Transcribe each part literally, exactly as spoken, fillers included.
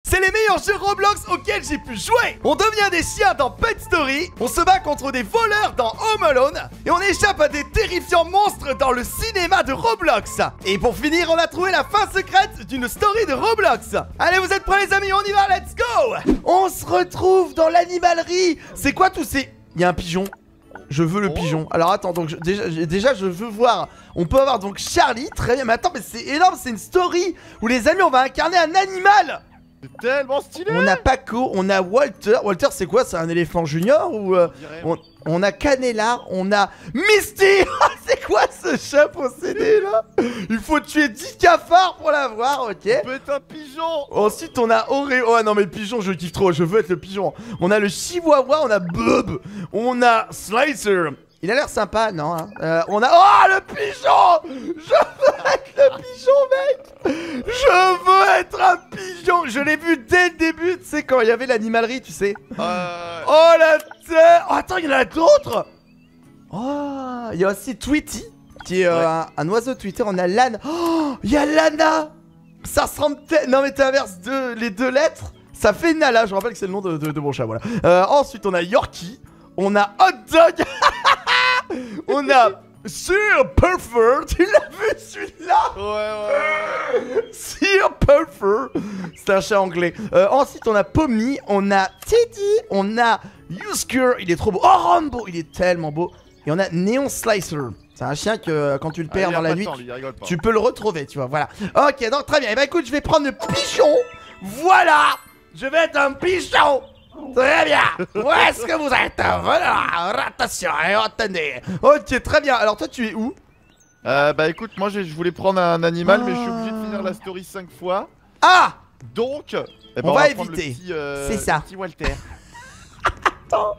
c'est les meilleurs jeux Roblox auxquels j'ai pu jouer. On devient des chiens dans Pet Story, on se bat contre des voleurs dans Home Alone, et on échappe à des terrifiants monstres dans le cinéma de Roblox. Et pour finir, on a trouvé la fin secrète d'une story de Roblox. Allez, vous êtes prêts les amis, on y va, let's go. On se retrouve dans l'animalerie. C'est quoi tous ces... Il y a un pigeon. Je veux le oh. pigeon. Alors attends, donc je, déjà, déjà je veux voir. On peut avoir donc Charlie, très bien. Mais attends, mais c'est énorme, c'est une story où les amis, on va incarner un animal. C'est tellement stylé. On a Paco, on a Walter. Walter, c'est quoi? C'est un éléphant junior ou euh, on, on a Canella, on a Misty. C'est quoi ce chat possédé là? Il faut tuer dix cafards pour l'avoir, ok. On peut être un pigeon. Ensuite, on a Oreo. Oh non, mais pigeon, je kiffe trop. Je veux être le pigeon. On a le Chihuahua, on a Bob, on a Slicer. Il a l'air sympa, non hein euh, on a... Oh, le pigeon. Je veux être le pigeon, mec. Je veux être un pigeon. Je l'ai vu dès le début, tu sais, quand il y avait l'animalerie, tu sais. euh... Oh, la tête. Oh, attends, il y en a d'autres. Oh, il y a aussi Tweety, qui est euh, ouais. un, un oiseau Twitter. On a Lana. Oh, il y a Lana. Ça ressemble... Non, mais t'inverses deux, les deux lettres. Ça fait Nala, je rappelle que c'est le nom de, de, de mon chat, voilà. Euh, ensuite, on a Yorkie. On a Hot Dog. On a Sir Puffer. Tu l'as vu celui-là? Ouais, ouais, ouais. Sir Puffer. C'est un chat anglais. euh, Ensuite on a Pommy. On a Teddy. On a Yusker. Il est trop beau. Oh, Rambo. Il est tellement beau. Et on a Neon Slicer. C'est un chien que quand tu le perds ah, dans la nuit, tu, tu peux le retrouver, tu vois, voilà. Ok, donc très bien. Et bah écoute, je vais prendre le pigeon. Voilà. Je vais être un pigeon. Très bien. Où est-ce que vous êtes? Voilà. Attention, attendez. Ok, très bien. Alors toi, tu es où? Euh, bah écoute, moi je, je voulais prendre un animal, ah. mais je suis obligé de finir la story cinq fois. Ah. Donc, eh ben, on, on va, va éviter. Euh, C'est ça. Petit Walter. Attends.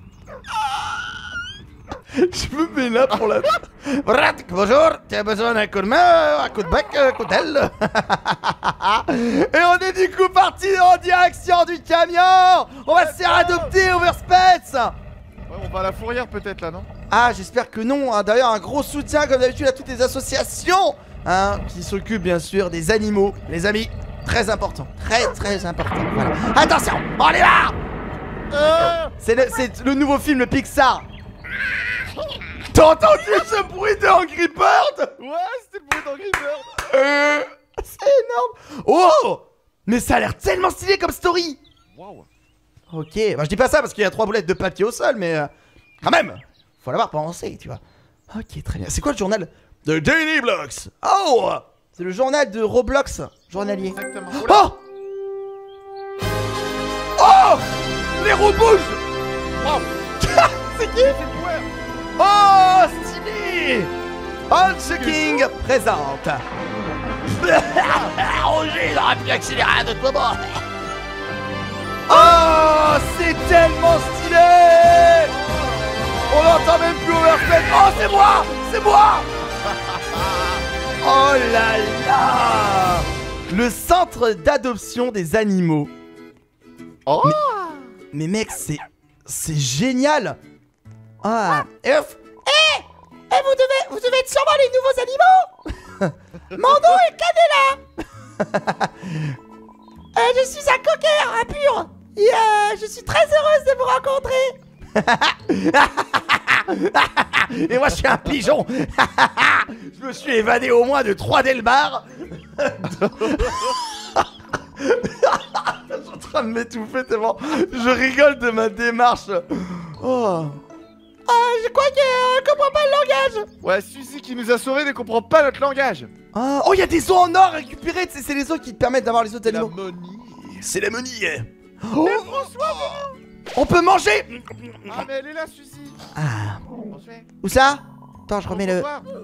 Je me mets là pour la... Bonjour, tu as besoin d'un coup de main, un coup de bec, un coup d'aile. Et on est du coup parti en direction du camion. On va se faire adopter, Overspets. Ouais, on va à la fourrière peut-être là, non? Ah, j'espère que non, hein. D'ailleurs, un gros soutien comme d'habitude à toutes les associations hein, qui s'occupent bien sûr des animaux, les amis. Très important, très très important, voilà. Attention, on y va. euh C'est le, le nouveau film, le Pixar. T'as entendu ce bruit de Angry Bird? Ouais, c'était le bruit d'Angry Bird. euh, C'est énorme. Oh, mais ça a l'air tellement stylé comme story. Wow. Ok, bah je dis pas ça parce qu'il y a trois boulettes de papier au sol, mais euh, quand même, faut l'avoir pensé, tu vois. Ok, très bien. C'est quoi le journal? The Daily Blocks. Oh, c'est le journal de Roblox, journalier. Exactement. Oh, oh, les roues bougent. Wow. C'est qui? Oh, stylé! Punch King présente. Roger, il aurait pu accélérer de toi bord. Oh, c'est tellement stylé! On n'entend même plus Overspets. Oh, c'est moi! C'est moi! Oh là là! Le centre d'adoption des animaux. Oh! Mais, mais mec, c'est... C'est génial! Ah, et ouf. Eh, eh, vous devez, vous devez être sûrement les nouveaux animaux. Mon nom est Canella. euh, je suis un cocker impur. Et euh, je suis très heureuse de vous rencontrer. Et moi, je suis un pigeon. Je me suis évadé au moins de trois Delbar. Je suis en train de m'étouffer tellement je rigole de ma démarche. Oh. Euh, je crois qu'elle euh, comprend pas le langage. Ouais, Suzy qui nous a sauvés ne comprend pas notre langage. Ah, oh, il y a des os en or récupérés. C'est les os qui te permettent d'avoir les autres animaux. La money. C'est la money. Oh. François, on peut manger. Ah, mais elle est là, Suzy. Ah. Où ça? Attends, je remets le...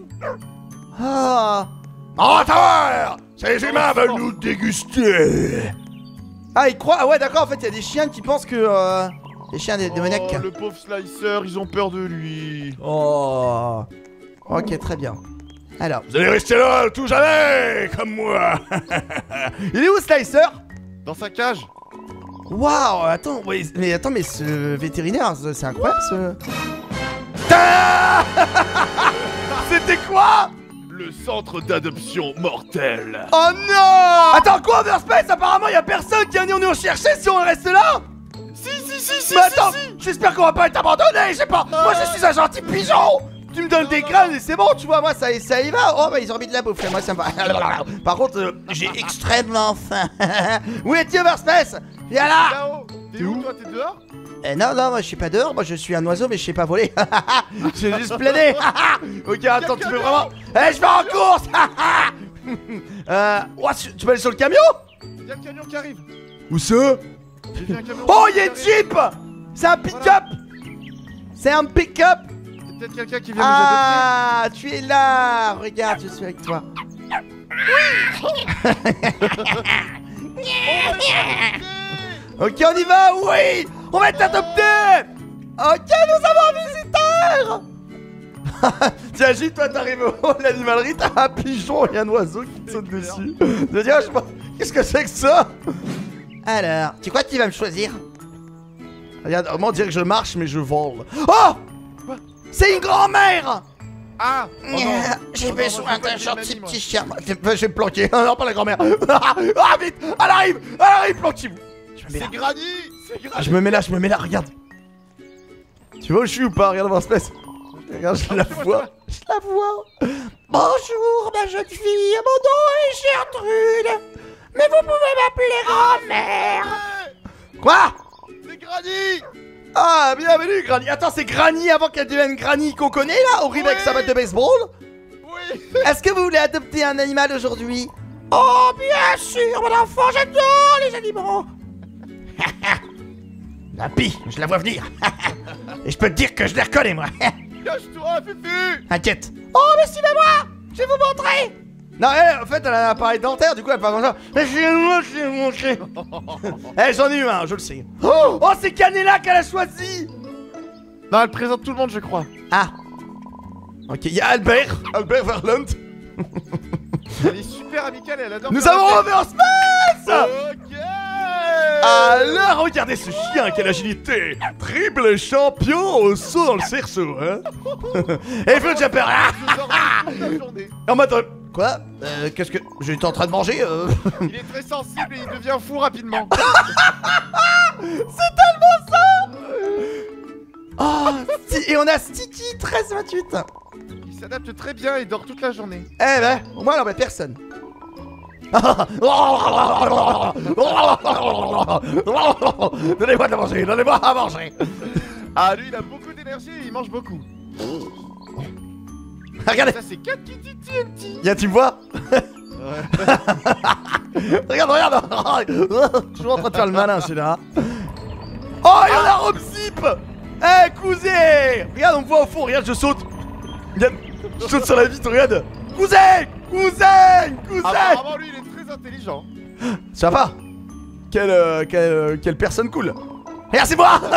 Ah. En terre. Ces humains veulent nous déguster. Ah, ils croient... Ah ouais, d'accord, en fait, il y a des chiens qui pensent que... Euh... Les chiens des démoniaques. Oh, le pauvre Slicer, ils ont peur de lui. Oh. Ok, très bien. Alors. Vous allez rester là tout jamais, comme moi. Il est où, Slicer? Dans sa cage. Waouh, attends, mais attends, mais ce vétérinaire, c'est incroyable ce... C'était quoi? Le centre d'adoption mortel. Oh non! Attends, quoi, Overspace? Apparemment, y'a personne qui va venir nous chercher si on reste là! Si, si, si, si, Mais attends, si, si. j'espère qu'on va pas être abandonné, je sais pas! Moi, je suis un gentil pigeon! Tu me donnes Non, des non, graines et c'est bon, tu vois, moi, ça, ça y va! Oh, bah, ils ont mis de la bouffe, moi, ça me va. Par contre, euh, j'ai extrêmement faim. Où es-tu, Overspace? Viens là! Là-haut. T'es où, toi? T'es dehors? Eh non, non, moi je suis pas dehors, moi je suis un oiseau mais je sais pas voler. J'ai juste plané. Ok, attends, tu veux vraiment. Eh, je vais en course. euh. Oh, tu tu peux aller sur le camion? Y'a le camion qui arrive. Où ça? J'ai vu un camion. Oh, qui y'a une arrive. Jeep. C'est un pick-up. C'est un pick-up. C'est peut-être quelqu'un qui vient Ah, tu es là. Regarde, je suis avec toi. Ok, on y va, oui. On va être adoptés. Ok, nous avons un visiteur. T'imagines, toi t'arrives au haut de l'animalerie, t'as un pigeon et un oiseau qui te saute dessus. Je veux dire, je sais pas, qu'est-ce que c'est que ça? Alors, tu crois qu'il va me choisir? Regarde, moi on dirait que je marche mais je vole. Oh! C'est une grand-mère! Ah oh non. J'ai Oh non, besoin moi, je veux d'un pas gentil des petit chien. Je vais me planquer. Non, pas la grand-mère. Ah, vite! Elle arrive! Elle arrive, planquez-vous! Je me mets là. C'est Granny. C'est Ah, Granny. je me mets là, je me mets là, regarde. Tu vois où je suis ou pas? Regarde mon espèce. Regarde, je la vois. Je la vois. Bonjour, ma jeune fille. Mon nom est Gertrude. Mais vous pouvez m'appeler grand-mère. Quoi? C'est Granny. Ah, bienvenue, Granny. Attends, c'est Granny avant qu'elle devienne Granny qu'on connaît là, horrible avec sa batte de baseball? Oui. Est-ce que vous voulez adopter un animal aujourd'hui? Oh, bien sûr, mon enfant, j'adore les animaux. La pie, je la vois venir. Et je peux te dire que je les reconnais, moi. Cache-toi, Fufu. Inquiète. Oh, mais suivez-moi. Je vais vous montrer. Non, elle, en fait, elle a un appareil dentaire, du coup, elle parle comme ça. Mais c'est moi, c'est mon chien. Eh, j'en ai eu un, je le sais. Oh, oh c'est Canella qu'elle a choisi. Non, elle présente tout le monde, je crois. Ah. Ok, il y a Albert, Albert Verland. Elle est super amicale et elle adore. Nous faire avons la Overspace. Ok. Alors, regardez ce chien, quelle agilité. Triple champion au saut dans le cerceau, hein. Et Flo Japper. Ah, Je dors toute la journée. en mode... Quoi? Euh, qu'est-ce que... J'étais en train de manger, euh... Il est très sensible et il devient fou rapidement. C'est tellement ça. Oh, Sti- et on a Sticky treize vingt-huit. Il s'adapte très bien et dort toute la journée. Eh ben, au moins, elle embête personne. Donnez-moi de manger, donnez-moi à manger. Ah, lui, il a beaucoup d'énergie et il mange beaucoup. Regardez, Ça, c'est quatre Kitty T N T. y'a, tu me vois? Regarde, regarde. Toujours en train de faire le malin, celui-là. Oh, il y en a Robzip. Eh, cousin. Regarde, on me voit au fond, regarde, je saute. Regarde, je saute sur la vitre, regarde. Cousin, cousin, cousin. Apparemment, lui, il est très intelligent. Ça va pas? Quelle, euh, quelle, euh, quelle personne cool. Regarde, c'est moi.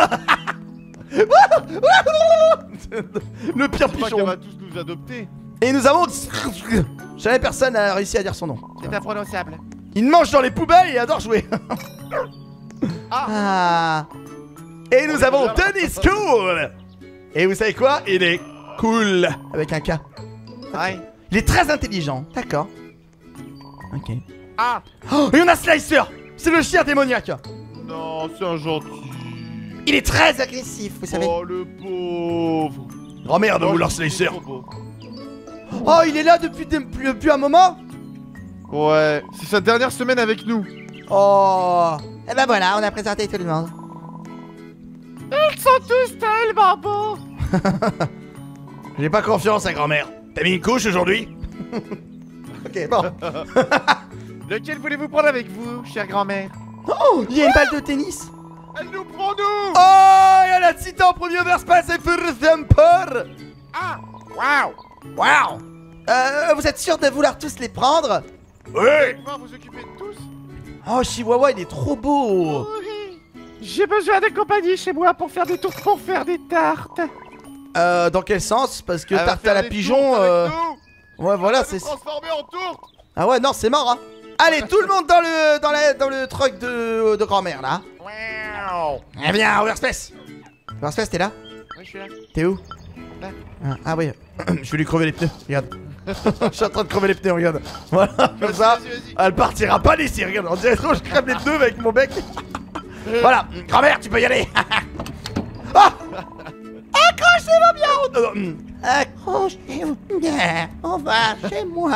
Le pire Je crois qu'elle pigeon. va tous nous adopter. Et nous avons... Jamais personne n'a réussi à dire son nom. C'est imprononçable. Il mange dans les poubelles et il adore jouer. Ah. Ah. Et nous On est avons déjà là. Denis Cool. Et vous savez quoi? Il est cool. Avec un K. Ouais. Il est très intelligent. D'accord. Ok. Ah. Oh, et on a Slicer. C'est le chien démoniaque. Non, c'est un gentil. Il est très agressif, vous savez. Oh, le pauvre. Oh merde, Oh, vous leur il est Slicer. trop beau. Oh, il est là depuis, depuis, depuis un moment. Ouais, c'est sa dernière semaine avec nous. Oh. Et ben voilà, on a présenté tout le monde. Ils sont tous tellement beaux. J'ai pas confiance à grand-mère. T'as mis une couche aujourd'hui? Ok, bon. Lequel voulez-vous prendre avec vous, chère grand-mère? Oh, il y a une balle de tennis. Elle nous prend nous. Oh, il y a la cité en premier Overspace et Furthamper. Ah. Waouh. Waouh. Euh, vous êtes sûr de vouloir tous les prendre? Vous allez pouvoir vous occuper de tous. Oh, Chihuahua, il est trop beau. Oui. J'ai besoin de compagnie chez moi pour faire des tours, pour faire des tartes. Euh, dans quel sens? Parce que Elle va tarte faire à la des pigeon, tourtes avec euh... nous. ouais, voilà, Elle va c'est... nous transformer en tourte. Ah ouais, non, c'est mort, hein. Allez, tout le monde dans le, dans la, dans le truck de, de grand-mère, là. Wow. Eh bien, Overspace. Overspace, t'es là? Oui, je suis là. T'es où? Là. Ah, ah oui, je vais lui crever les pneus, regarde. Je suis en train de crever les pneus, regarde. Voilà, comme ça, Vas-y, vas-y. elle partira pas d'ici, regarde. On dirait trop, je crève les pneus avec mon bec. Voilà, grand-mère, tu peux y aller. Ah, accrochez-vous bien. Euh, hum. Accrochez-vous bien, on va chez moi.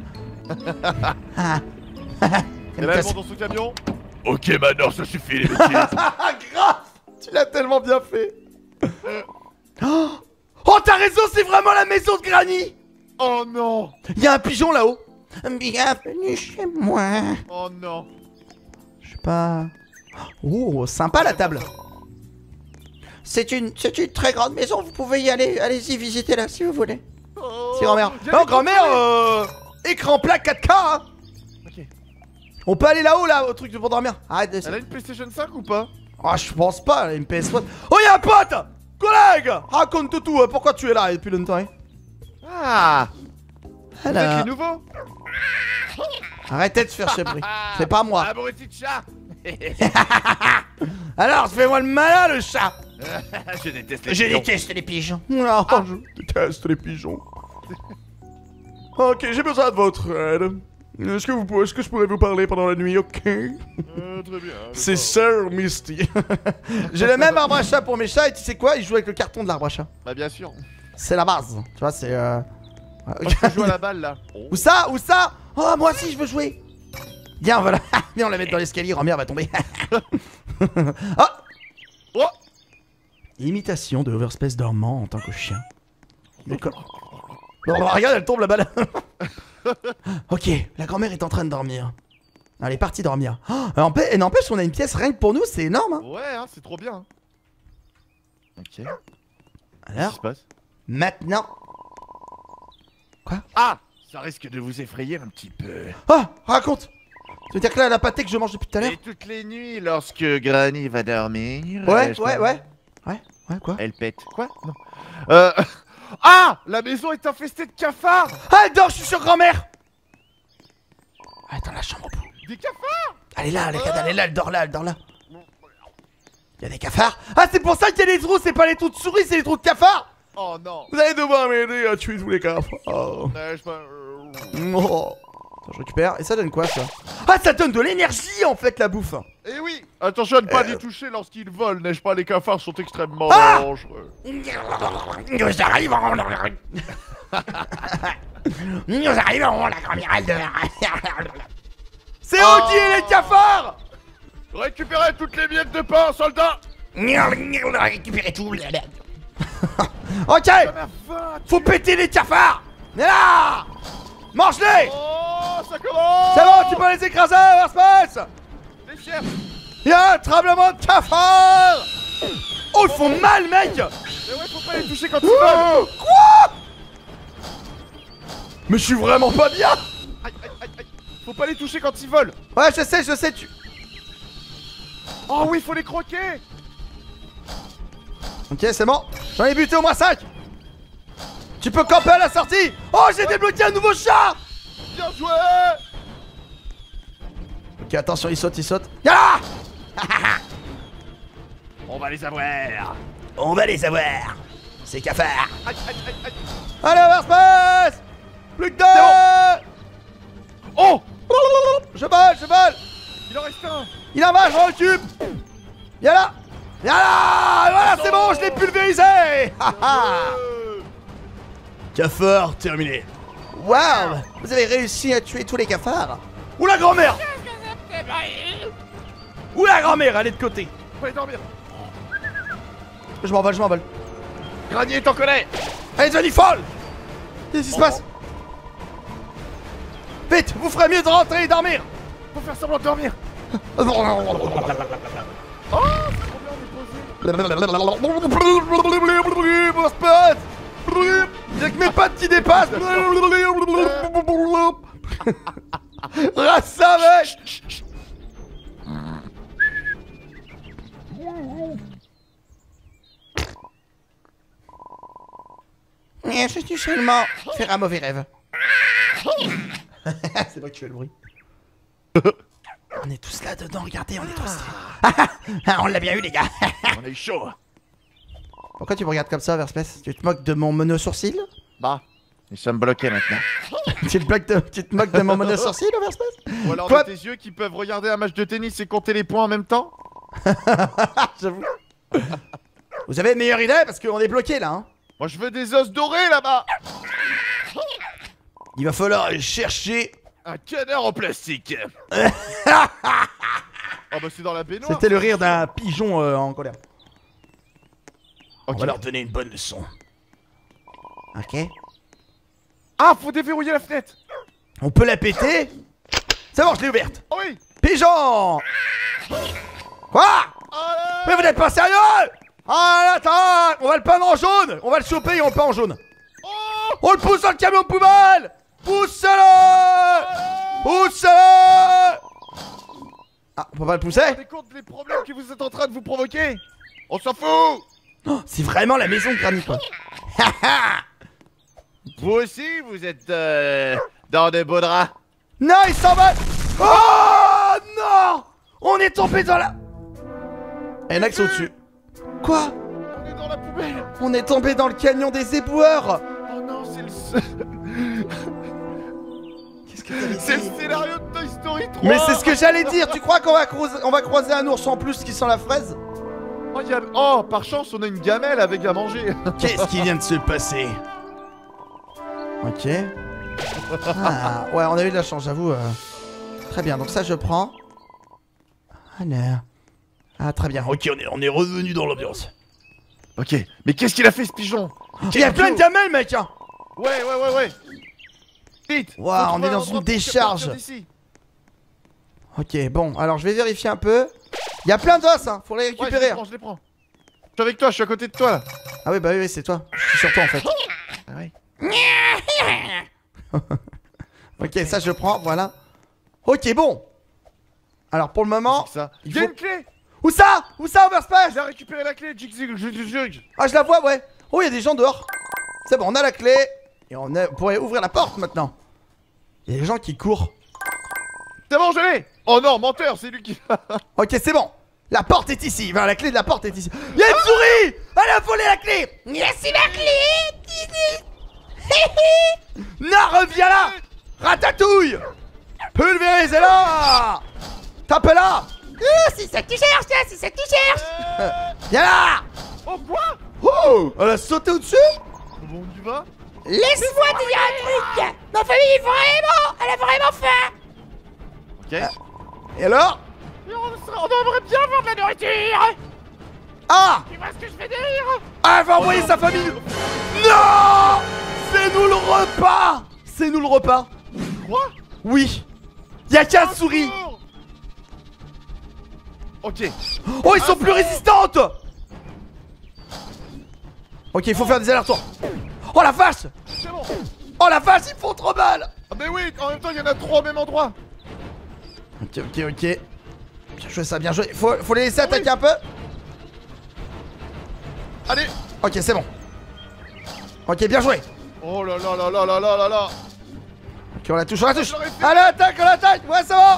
Et là, elle monte dans son camion. Ok, maintenant, ça suffit, les bêtises. Ah, grave. Tu l'as tellement bien fait. Oh, oh, t'as raison, c'est vraiment la maison de Granny. Oh non. Il y a un pigeon là-haut. Bienvenue chez moi. Oh non. Je sais pas. Oh, sympa la table. C'est une, c'est une très grande maison. Vous pouvez y aller. Allez-y, visitez-la si vous voulez. Oh, C'est grand-mère. il y a Non, des grand-mère, contrées. euh, écran plat quatre K. Hein. Ok. On peut aller là-haut, là, au truc de pour dormir. Arrête de. Elle a une PlayStation cinq ou pas? Ah, je pense pas. Elle a une P S quatre. Oh, y'a un pote. Collègue, raconte tout. Pourquoi tu es là depuis longtemps, hein? Ah. Vous êtes Alors, les nouveaux? arrêtez de faire ce bruit. C'est pas moi. Abruti de chat. Alors, fais-moi le malin, le chat. Je déteste les Je pigeons. déteste les pigeons. Non, je déteste les pigeons. Ok, j'ai besoin de votre aide. Est-ce que, vous pouvez- est-ce que je pourrais vous parler pendant la nuit, ok? Euh, très bien. C'est Sir Misty. J'ai le même arbre à chat pour mes chats et tu sais quoi? Ils jouent avec le carton de l'arbre à chat. Bah bien sûr. C'est la base. Tu vois, c'est... Euh... Moi je peux jouer à la balle là. Oh. Où ça? Où ça? Oh, moi aussi, je veux jouer. Viens, voilà. Viens, on la met dans l'escalier. Grand-mère va tomber. Oh! Oh. Imitation de Overspace dormant en tant que chien. D'accord. Bon, bah, regarde, elle tombe la balle. Ok, la grand-mère est en train de dormir. Elle est partie dormir. Oh, et n'empêche, on a une pièce rien que pour nous, c'est énorme. Hein. Ouais, hein, c'est trop bien. Ok. Qu'est-ce qui Alors, se passe? maintenant. Ah, ça risque de vous effrayer un petit peu. Oh, raconte. Tu veux dire que là, la pâté que je mange depuis tout à l'heure? Et toutes les nuits, lorsque Granny va dormir. Ouais, euh, je ouais, sais ouais. Ouais, ouais, quoi? Elle pète. Quoi? Non. Euh. Ah, la maison est infestée de cafards. Ah, elle dort, je suis sur grand-mère. Ah, dans la chambre. Des cafards. Elle est là, elle est, elle est là, elle dort là, elle dort là. Il y a des cafards. Ah, c'est pour ça qu'il y a des trous, c'est pas les trous de souris, c'est les trous de cafards. Oh non. Vous allez devoir m'aider à tuer tous les cafards. Oh. Euh, je peux- Oh. Attends, je récupère. Et ça donne quoi, ça? Ah, ça donne de l'énergie, en fait, la bouffe. Eh oui. Attention à ne pas Euh. les toucher lorsqu'ils volent, n'est-ce pas? Les cafards sont extrêmement Ah. dangereux. Nous arrivons, nous arrivons, la grand-mère de... C'est Oh. Audi et les cafards. Récupérez toutes les miettes de pain, soldats. On a récupéré tout. Ok, On a vingt. faut péter les cafards. Mais là, mange-les. Oh, ça commence. C'est bon, tu peux les écraser, Overspace. Les chefs. Il y a un tremblement de cafards. Oh, ils font mal, mec. Mais ouais, faut pas les toucher quand ils volent. Quoi? Mais je suis vraiment pas bien. Aïe, aïe, aïe, aïe. Faut pas les toucher quand ils volent. Ouais, je sais, je sais, tu... Oh oui, faut les croquer. Ok, c'est bon. J'en ai buté au moins cinq. Tu peux camper à la sortie. Oh, j'ai débloqué un nouveau chat. Bien joué. Ok, attention, il saute, il saute. Y'a. On va les avoir. On va les avoir. Ces cafards. Aïe, aïe, aïe, aïe. Allez, Overspace. Plus que deux. Oh, Je vole, je vole. il en reste un. Il en va, je recule. Viens là. Viens là. Voilà, c'est bon, je l'ai pulvérisé. Euh. Cafard terminé. Waouh, vous avez réussi à tuer tous les cafards. Ou la grand-mère. Ou la grand-mère, elle est de côté. Faut aller dormir. Je m'envole, je m'envole. Granier, t'en connais. Allez, devenez folle. Qu'est-ce qui se passe? Vite, vous ferez mieux de rentrer et dormir. Faut faire semblant de dormir. Oh, Oh, c'est trop bien, on est posé. Y'a que mes pattes qui dépassent. Reste ça, mec. Je suis seulement faire un mauvais rêve. C'est moi qui fais le bruit. On est tous là dedans, regardez, on est tous là. On l'a bien eu, les gars. On a eu chaud. Pourquoi tu me regardes comme ça, Overspace? Tu te moques de mon mono sourcil? Bah, Et ça me bloquait maintenant. Petite blague de, petite moque de mon modèle sorcier, l'Overspace. Ou alors Quoi de tes yeux qui peuvent regarder un match de tennis et compter les points en même temps. J'avoue. Vous avez une meilleure idée parce qu'on est bloqué là, hein. Moi je veux des os dorés là-bas. Il va falloir aller chercher. Un canard en plastique. Oh bah c'est dans la baignoire. C'était le rire d'un pigeon euh, en colère. Ok. On va leur donner une bonne leçon. Ok. Ah, faut déverrouiller la fenêtre. On peut la péter. C'est bon, je l'ai ouverte. Oh oui. Pigeon. Quoi? Allez. Mais vous n'êtes pas sérieux? Ah, attends. On va le peindre en jaune. On va le choper et on le peint en jaune. Oh. On le pousse dans le camion de poubelle. Pousse-le. Pousse-le. Ah, on peut pas le pousser? Vous vous rendez compte des problèmes que vous êtes en train de vous provoquer? On s'en fout. Oh, c'est vraiment la maison de Granny, quoi. Vous aussi, vous êtes euh, dans des beaux draps. Non, il s'en va. Oh non. On est tombé dans la... Et Nax au-dessus. Quoi? On est dans la poubelle. On est tombé dans le canyon des éboueurs. Oh non, c'est le seul. Qu'est-ce que t'avais C'est le dit? scénario de Toy Story trois. Mais c'est ce que j'allais dire. Tu crois qu'on va croiser, on va croiser un ours en plus qui sent la fraise? Oh, y a... oh, par chance, on a une gamelle avec à manger. Qu'est-ce qui vient de se passer? Ok. Ah, ouais, on a eu de la chance, j'avoue. euh. Très bien, donc ça je prends. Alors. Ah, très bien. Ok, on est, on est revenu dans l'ambiance. Ok, mais qu'est-ce qu'il a fait ce pigeon? Il y a plein de gamelles, mec, hein. Ouais, ouais, ouais, ouais. Vite. Waouh, faut on trouver est dans un une endroit pour décharge. sortir d'ici. Ok, bon, alors je vais vérifier un peu. Il y a plein d'os, hein. Faut les Ouais, je récupérer. les hein. prends, je les prends. Je suis avec toi, je suis à côté de toi là. Ah oui, bah oui, oui, c'est toi. Je suis sur toi en fait. Ah ouais. Ok, ça je prends, voilà. Ok, bon. Alors pour le moment. C'est ça. il Il y a faut- une clé. Où ça? Où ça, Overspace? J'ai récupéré la clé, Jig Zig, Jig Zig. Ah, je la vois, ouais. Oh, il y a des gens dehors. C'est bon, on a la clé. Et on, a... on pourrait ouvrir la porte maintenant. Il y a des gens qui courent. C'est bon, je l'ai. Oh non, menteur, c'est lui qui. Ok, c'est bon. La porte est ici. Enfin, la clé de la porte est ici. Il y a une souris. Elle a volé la clé. Merci la clé. Non, reviens là. Ratatouille. Pulvérisez-la. Tapez-la. Oh, c'est ça que tu cherches, là, c'est ça que tu cherches. Euh, Viens là. Oh quoi? Oh, elle a sauté au-dessus. Comment on y va? Laisse-moi te dire un truc. Ma famille, vraiment, elle a vraiment faim. Ok. Et alors? On, on aimerait bien avoir de la nourriture. Ah. Tu vois ce que je veux dire? Ah, elle va envoyer sa famille. Non. C'est nous le repas. C'est nous le repas. Quoi? Oui. Y'a quinze souris. Ok. Oh, ils sont plus résistantes. Ok, il faut faire des allers-retours. Oh la vache. C'est bon. Oh la vache, ils font trop mal. Ah mais oui, en même temps, il y en a trois au même endroit. Ok, ok, ok. Bien joué ça, bien joué. Faut, faut les laisser attaquer un peu. Allez. Ok, c'est bon. Ok, bien joué. Oh là là là là là là là là. Ok, on la touche, on la touche. Je l'aurais fait. Allez, attaque, on l'attaque. Ouais, c'est bon.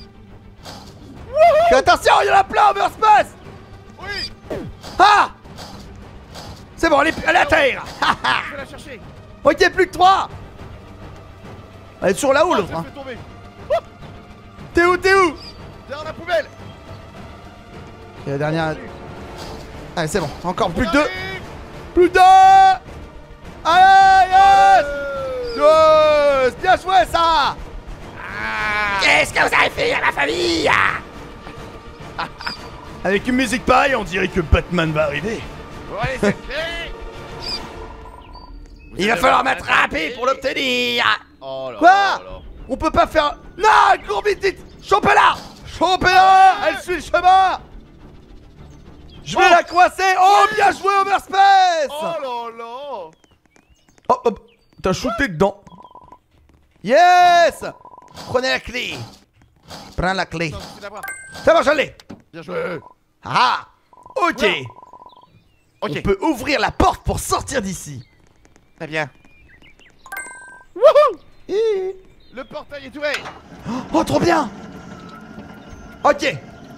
Ok, attention, il y en a plein, Overspace. Oui. Ah. C'est bon, elle est, elle est à terre. Je vais la chercher. Ok, plus que trois. Elle est toujours là-haut, Oh, l'autre. je hein. l'ai fait tomber. T'es où, t'es où? Derrière la poubelle. Ok, la dernière. Allez, c'est bon. Encore plus que deux. Allez. Plus deux. Allez, yes. Yes. Bien joué, ça. Qu'est-ce que vous avez fait à ma famille? Avec une musique pareille, on dirait que Batman va arriver. Bon, allez, cette clé. Il va falloir m'attraper pour l'obtenir. Oh là Quoi? là là. On peut pas faire... Non, courbite vite. Chopez-la. Chopez-la. Elle suit le chemin. Je vais Oh. la coincer. Oh, bien joué, Overspace. Oh là là. Oh, hop. T'as shooté dedans. Yes. Prenez la clé. Prends la clé. Non, c'est d'avoir. Ça va, je l'ai. Bien joué. Ah. Ok. Ouais. Ok. On peut ouvrir la porte pour sortir d'ici. Très bien. Hi. Le portail est ouvert. Oh, trop bien. Ok.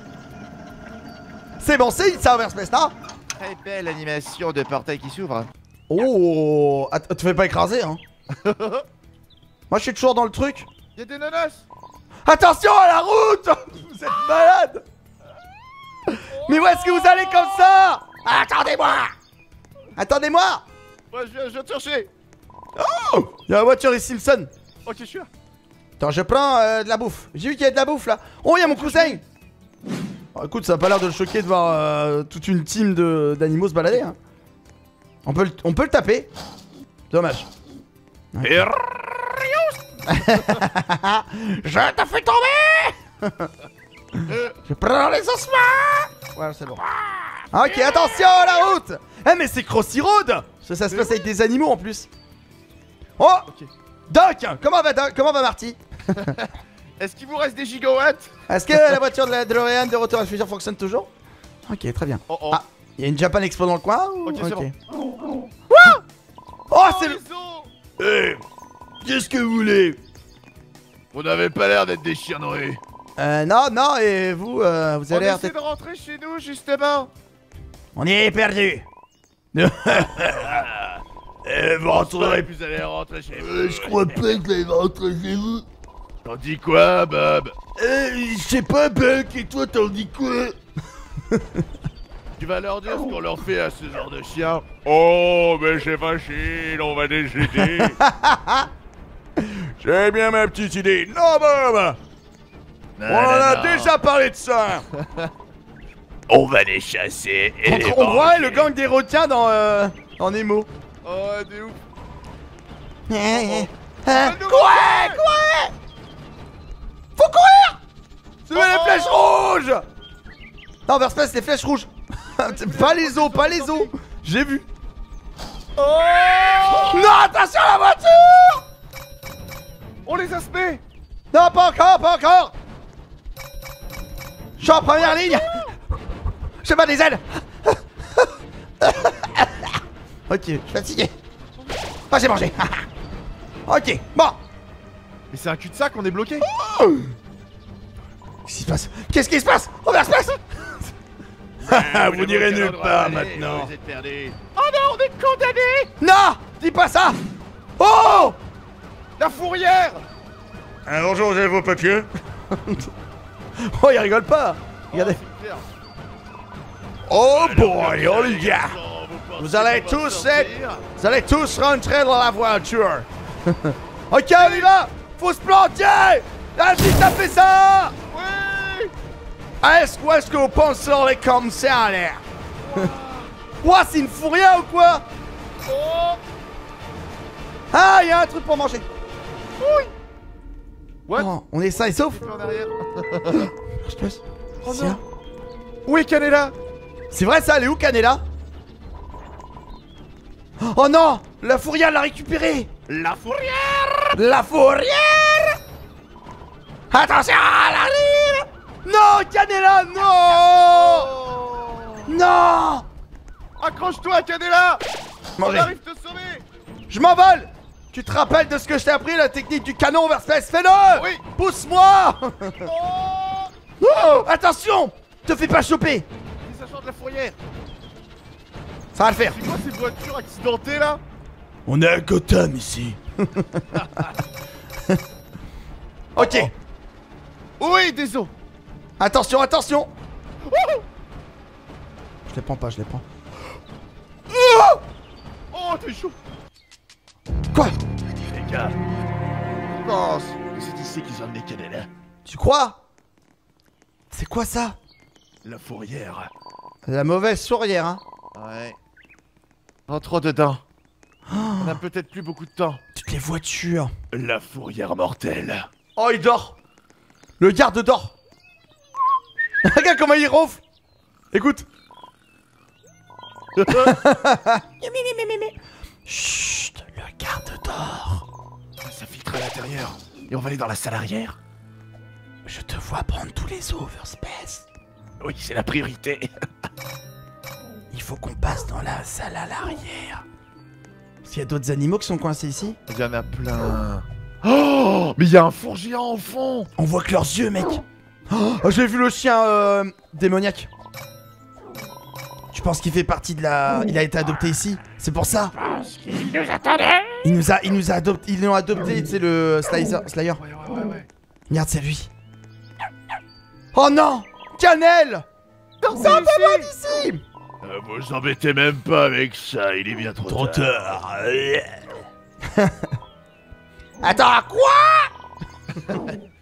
C'est bon, c'est une Overspace, non? Très belle animation de portail qui s'ouvre. Oh. Att- te fais pas écraser, hein. Moi je suis toujours dans le truc. Y'a des nanas. Attention à la route. Vous êtes malade. Mais où est-ce que vous allez comme ça? Attendez-moi. Attendez-moi. Ouais, je viens, je viens te chercher. Oh, il y a la voiture ici, Simpson. Ok, je suis là. Attends, je prends euh, de la bouffe. J'ai vu qu'il y a de la bouffe là. Oh, il y a mon cousin. Oh, écoute, ça a pas l'air de le choquer de voir euh, toute une team de d'animaux se balader. Hein. On peut, le, on peut le taper. Dommage. Et... Je te fais tomber. Je prends les ossements. Voilà, c'est bon. Ok, attention à la route. Eh, mais c'est Crossy Road. Ça, ça se passe avec des animaux en plus. Oh, Ok. Doc, comment va Doc, comment va Marty? Est-ce qu'il vous reste des gigawatts? Est-ce que la voiture de la DeLorean de Retour à la Future fonctionne toujours? Ok, très bien. Oh oh. Ah, il y a une Japan Expo dans le coin ou... Ok, c'est bon. Oh, c'est le... les os. Eh, qu'est-ce que vous voulez? Vous n'avez pas l'air d'être des chiens nourris. Euh, non, non, et vous, euh, vous On avez l'air essaie d'être... de rentrer chez nous, justement. On y est perdu. Eh, vous rentrerez, puis vous allez rentrer chez vous. Euh, je crois pas que vous allez rentrer chez vous. T'en dis quoi, Bob? Euh, je sais pas, Buck, et toi, t'en dis quoi? Tu vas leur dire ce qu'on leur fait à ce genre de chien. Oh, mais c'est facile, on va les aider. J'ai bien ma petite idée. Non, Bob! On en a déjà parlé de ça. On va les chasser et les On voit manger. le gang des requins dans, euh, dans Nemo. Oh, des ouf. Hein, Un nouveau Courir, courir! Faut courir! C'est Oh, les oh. flèches rouges! Non, Verspace, les flèches rouges. Pas les os, pas les os. J'ai vu. Oh. Non, attention à la voiture! On les a semés. Non, pas encore, pas encore. Je suis en première ligne. Je bats des ailes. Ok, je suis fatigué. Ah, j'ai mangé. Ok, bon. Mais c'est un cul-de-sac, on est bloqué. Qu'est-ce qui se passe? Qu'est-ce qui se passe? Oh, Verspace! Ah, vous n'irez quel nulle endroit part aller, maintenant. Vous êtes perdus. Oh non, on est condamnés. Non! Dis pas ça! Oh! La fourrière. Ah, bonjour, vous avez vos papiers? Oh, il rigole pas! Regardez. C'est clair. Oh boy, oh les gars! Vous allez tous être... Vous allez tous rentrer dans la voiture. Ok, on y va! Faut se planter! La vie, t'as fait ça! Oui. Est-ce que, est-ce que vous pensez on est comme ça, en l'air? Quoi, c'est une fourrière ou quoi? Oh. Ah, il y a un truc pour manger. What? Oh, on est sain et sauf. En arrière. Je passe. Oh C'est non. là. Où est Canela? C'est vrai ça, elle est où Canela? Oh non! La fourrière l'a récupérée! La fourrière! La fourrière! Attention, elle arrive! Non, Canela, non! Oh. Non! Accroche-toi, Canela. On Mangez. arrive te sauver. Je m'envole! Tu te rappelles de ce que je t'ai appris, la technique du canon Verspace? Fais-le! Oui. Pousse-moi! Oh. Oh, attention! Te fais pas choper! Les agents de la fourrière. Ça va le faire. C'est quoi ces voitures accidentées là? On est à Gotham ici. Ok. Oui, des os. Attention, attention! Je les prends pas, je les prends. Oh, t'es chaud. Quoi? Les gars, Je pense. c'est ici qu'ils ont emmené Canela. Tu crois? C'est quoi ça? La fourrière. La mauvaise sourrière, hein? Ouais. Rentre dedans. On a peut-être plus beaucoup de temps. Toutes les voitures. La fourrière mortelle. Oh, il dort. Le garde dort. Regarde comment il ronfle. Écoute. Chut, le garde dort. Ça filtre à l'intérieur. Et on va aller dans la salle arrière. Je te vois prendre tous les overspace. Oui, c'est la priorité. Il faut qu'on passe dans la salle à l'arrière. S'il y a d'autres animaux qui sont coincés ici? Il y en a plein. Oh, mais il y a un four géant au fond. On voit que leurs yeux, mec. Oh, j'ai vu le chien euh, démoniaque. Je pense qu'il fait partie de la... Il a été adopté ici, c'est pour ça. Il nous attendait. Il nous a, il nous a adopté, ils l'ont adopté, tu sais, le Slayer. Slayer. Ouais, ouais, ouais, ouais. Regarde, c'est lui. Oh non, Cannelle. Sortez-moi d'ici. Euh, vous embêtez même pas avec ça, il est bien trop, Trop tard. tard. Attends, quoi?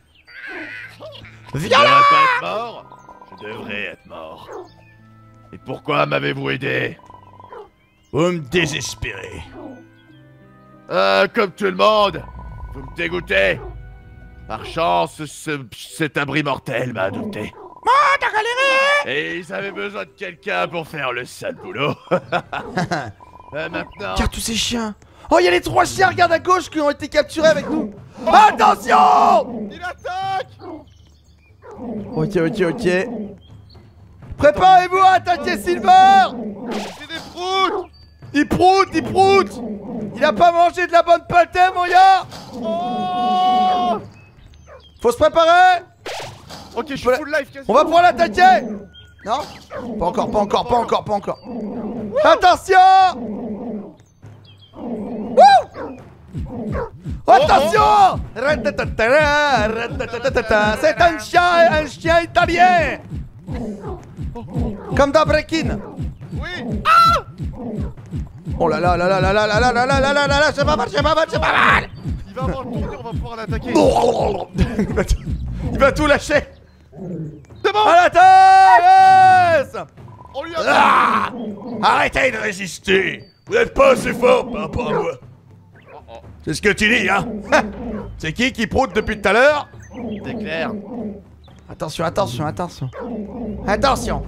Je Viens devrais là. pas être mort. Je devrais être mort. Et pourquoi m'avez-vous aidé? Vous me désespérez. Ah, comme tout le monde. Vous me dégoûtez. Par chance, ce, cet abri mortel m'a adopté. Oh, t'as galéré. Et ils avaient besoin de quelqu'un pour faire le sale boulot. Euh, maintenant... Regarde tous ces chiens. Oh, il y a les trois chiens, regarde à gauche, qui ont été capturés avec nous. Attention. Il attaque. Ok, ok, ok. Préparez-vous à attaquer Silver. C'est des proutes. Il proute, il proute. Il a pas mangé de la bonne pâtée, mon gars. Oh. Faut se préparer. Ok, je suis Voilà. full life quasi. On va pouvoir l'attaquer. Non? Pas encore, pas encore, pas encore, pas encore. Attention. Wouh. Attention. Ratatatara, ratatatata. C'est un chien, un chien italien. Comme dans Breaking. Oui. Oh là là là là là là là là là là là là là là, c'est pas mal, c'est pas mal, c'est pas mal. Il va avoir le tourné, on va pouvoir l'attaquer. Il va tout, il va tout lâcher. C'est bon. À la tête. Yes. On lui a... Ah. Arrêtez de résister. Vous n'êtes pas assez fort par rapport à moi. C'est ce que tu dis, hein. C'est qui qui proute depuis tout à l'heure? C'est clair. Attention, attention, attention. Attention.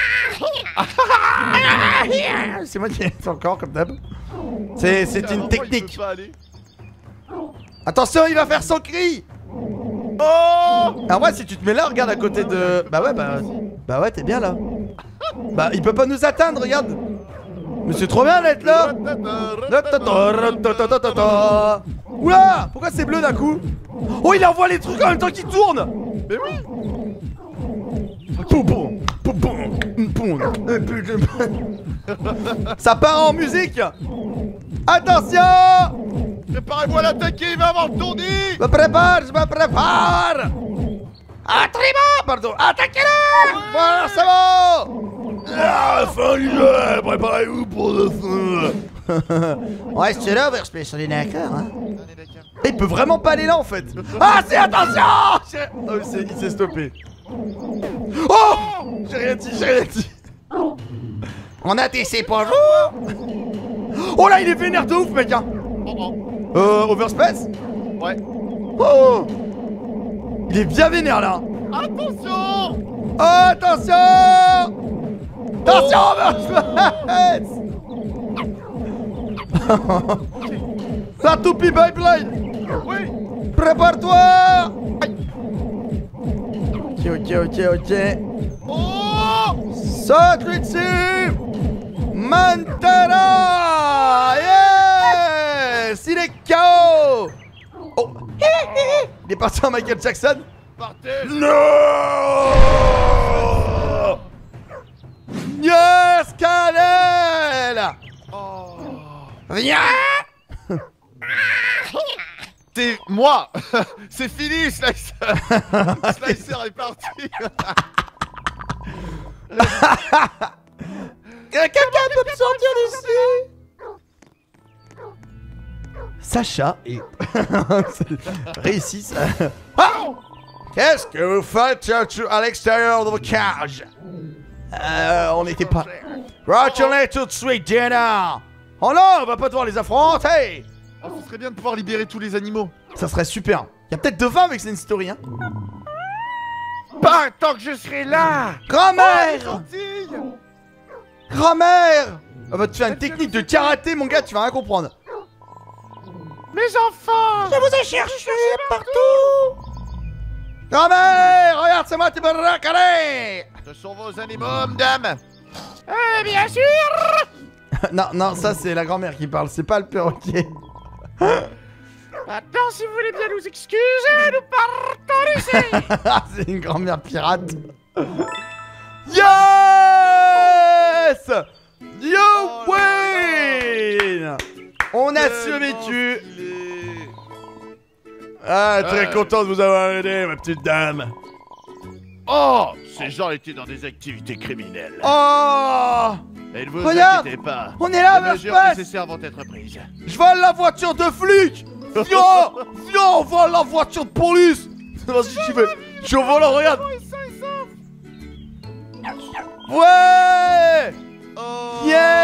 C'est moi qui ai encore comme d'hab. C'est c'est Putain, une vraiment, technique. il peut pas aller. Attention, il va faire son cri. Oh. En vrai, si tu te mets là, regarde à côté de... Bah ouais, bah... Bah ouais, t'es bien là. Bah, il peut pas nous atteindre, regarde. Mais c'est trop bien d'être là. Oula. Pourquoi c'est bleu d'un coup? Oh, il envoie les trucs en même temps qu'il tourne. Mais oui. Poum, poum, poum, poum, poum. Ça part en musique. Attention. Préparez-vous à l'attaquer, il va avoir le tourné. Je me prépare, je me prépare. Attribord, pardon. Attaquez-le. Voilà, c'est bon. Ah, fin du jeu. Préparez-vous pour le feu. On reste là, vers Space, on est d'accord, hein. Il peut vraiment pas aller là en fait. Ah, c'est attention. Oh, il s'est- il s'est stoppé. Oh. J'ai rien dit, j'ai rien dit. On a T C, bonjour. Oh là, il est vénère de ouf, mec, hein. Euh, Overspace. Ouais. Oh. Il est bien vénère là. Attention. Oh, attention. Attention, Overspace. La toupie Beyblade. Oui. Prépare-toi. Ok, ok, ok, ok. Oh. Saute lui dessus. Mantara. Yes. Il est K O. Oh. Il est parti en Michael Jackson. Partez. Non. Yes, Canel. Oh. Viens. C'est moi. C'est fini, Slicer. Slicer est parti. Quelqu'un peut me sortir d'ici. Sacha et réussi ça. Ah. Qu'est-ce que vous faites à l'extérieur de vos cages? Euh, on n'était pas... Retournez tout de suite, Jenna. Oh non, on va pas devoir les affronter. Oh, ce serait bien de pouvoir libérer tous les animaux. Ça serait super. Il y a peut-être de vin avec cette story, hein. Pas tant que je serai là. Grand-mère. Gentille. Grand-mère. On va te faire une technique de karaté, mon gars, tu vas rien comprendre. Mes enfants. Je vous ai cherché partout. Grand-mère, regarde, c'est moi, tu me reconnais. Ce sont vos animaux, madame. Eh bien sûr. Non, non, ça c'est la grand-mère qui parle, c'est pas le perroquet. Maintenant, si vous voulez bien nous excuser, nous partons d'ici. C'est une grand-mère pirate. Yes. a survécu. Stylé. Ah, très Ouais. content de vous avoir aidé, ma petite dame. Oh, ces gens étaient dans des activités criminelles. Oh, Et ne vous Regarde, inquiétez pas. on est là, Les mesures Verspes. nécessaires vont être prises. Je vole la voiture de flic. Viens, viens, on vole la voiture de police. Vas-y, tu veux. Je suis au volant, regarde. Ouais. Oh.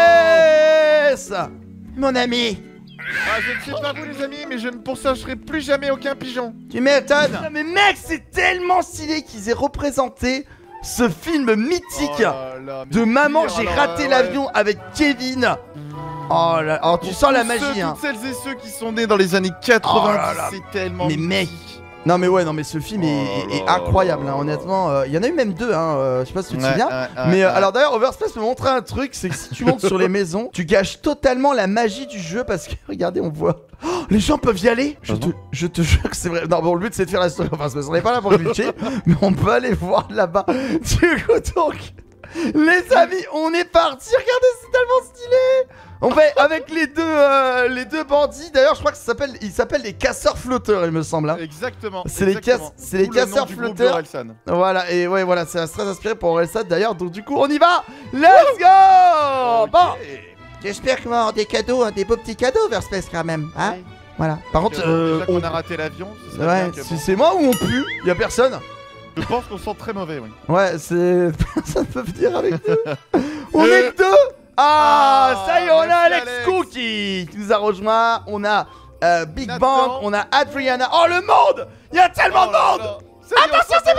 Yes. Mon ami. Ah, je ne sais pas vous les amis, mais je ne poursuivrai plus jamais aucun pigeon. Tu m'étonnes. Mais mec, c'est tellement stylé qu'ils aient représenté ce film mythique Oh là là, mais de Maman, pire, j'ai alors, raté euh, l'avion avec Kevin. Oh là, alors tu Pour sens la tous ceux, magie, hein. Toutes celles et ceux qui sont nés dans les années quatre-vingt-dix, Oh là là. c'est tellement Mais mec. mythique. Non mais ouais, non mais ce film est, Oh est- est là incroyable, là hein, là honnêtement. euh, Il y en a eu même deux, hein. euh, je sais pas si tu te Ouais, souviens. ouais, ouais, Mais euh, ouais. alors d'ailleurs, Overspace me montrait un truc, c'est que si tu montes sur les maisons, tu gâches totalement la magie du jeu parce que regardez, on voit. Oh, les gens peuvent y aller. Je te, je te jure que c'est vrai. Non bon, le but c'est de faire la story Overspace. On n'est pas là pour glitcher, mais on peut aller voir là-bas. Du coup donc, les amis, on est parti. Regardez, c'est tellement stylé. On va avec les deux, euh, les deux bandits. D'ailleurs, je crois que ça s'appelle, ils s'appellent les casseurs flotteurs, il me semble. Hein. Exactement. C'est les exactement. casse- c'est les D'où le nom casseurs du groupe flotteurs. d'Orelsan. Voilà, et ouais, voilà, c'est très inspiré pour Orelsan d'ailleurs. Donc, du coup, on y va. Let's go. Ok. Bon, j'espère qu'on va avoir des cadeaux, hein, des beaux petits cadeaux vers Space quand même. Hein Ouais. Voilà. Par contre, Déjà euh, qu'on on- a raté l'avion, ce serait ouais, bien que si bon. c'est moi ou on pue, y a personne. Je pense qu'on sent très mauvais, oui. Ouais, c'est. Personne peut venir avec nous. On Euh. est que deux. Ah, Ah, ça y est, on a merci, Alex, Alex. Cookie qui nous a rejoint. On a euh, Big Nathan. Bang, on a Adriana. Oh, le monde. Y a tellement Oh de là monde. là. Ça y est, on Attention, s'en c'est va.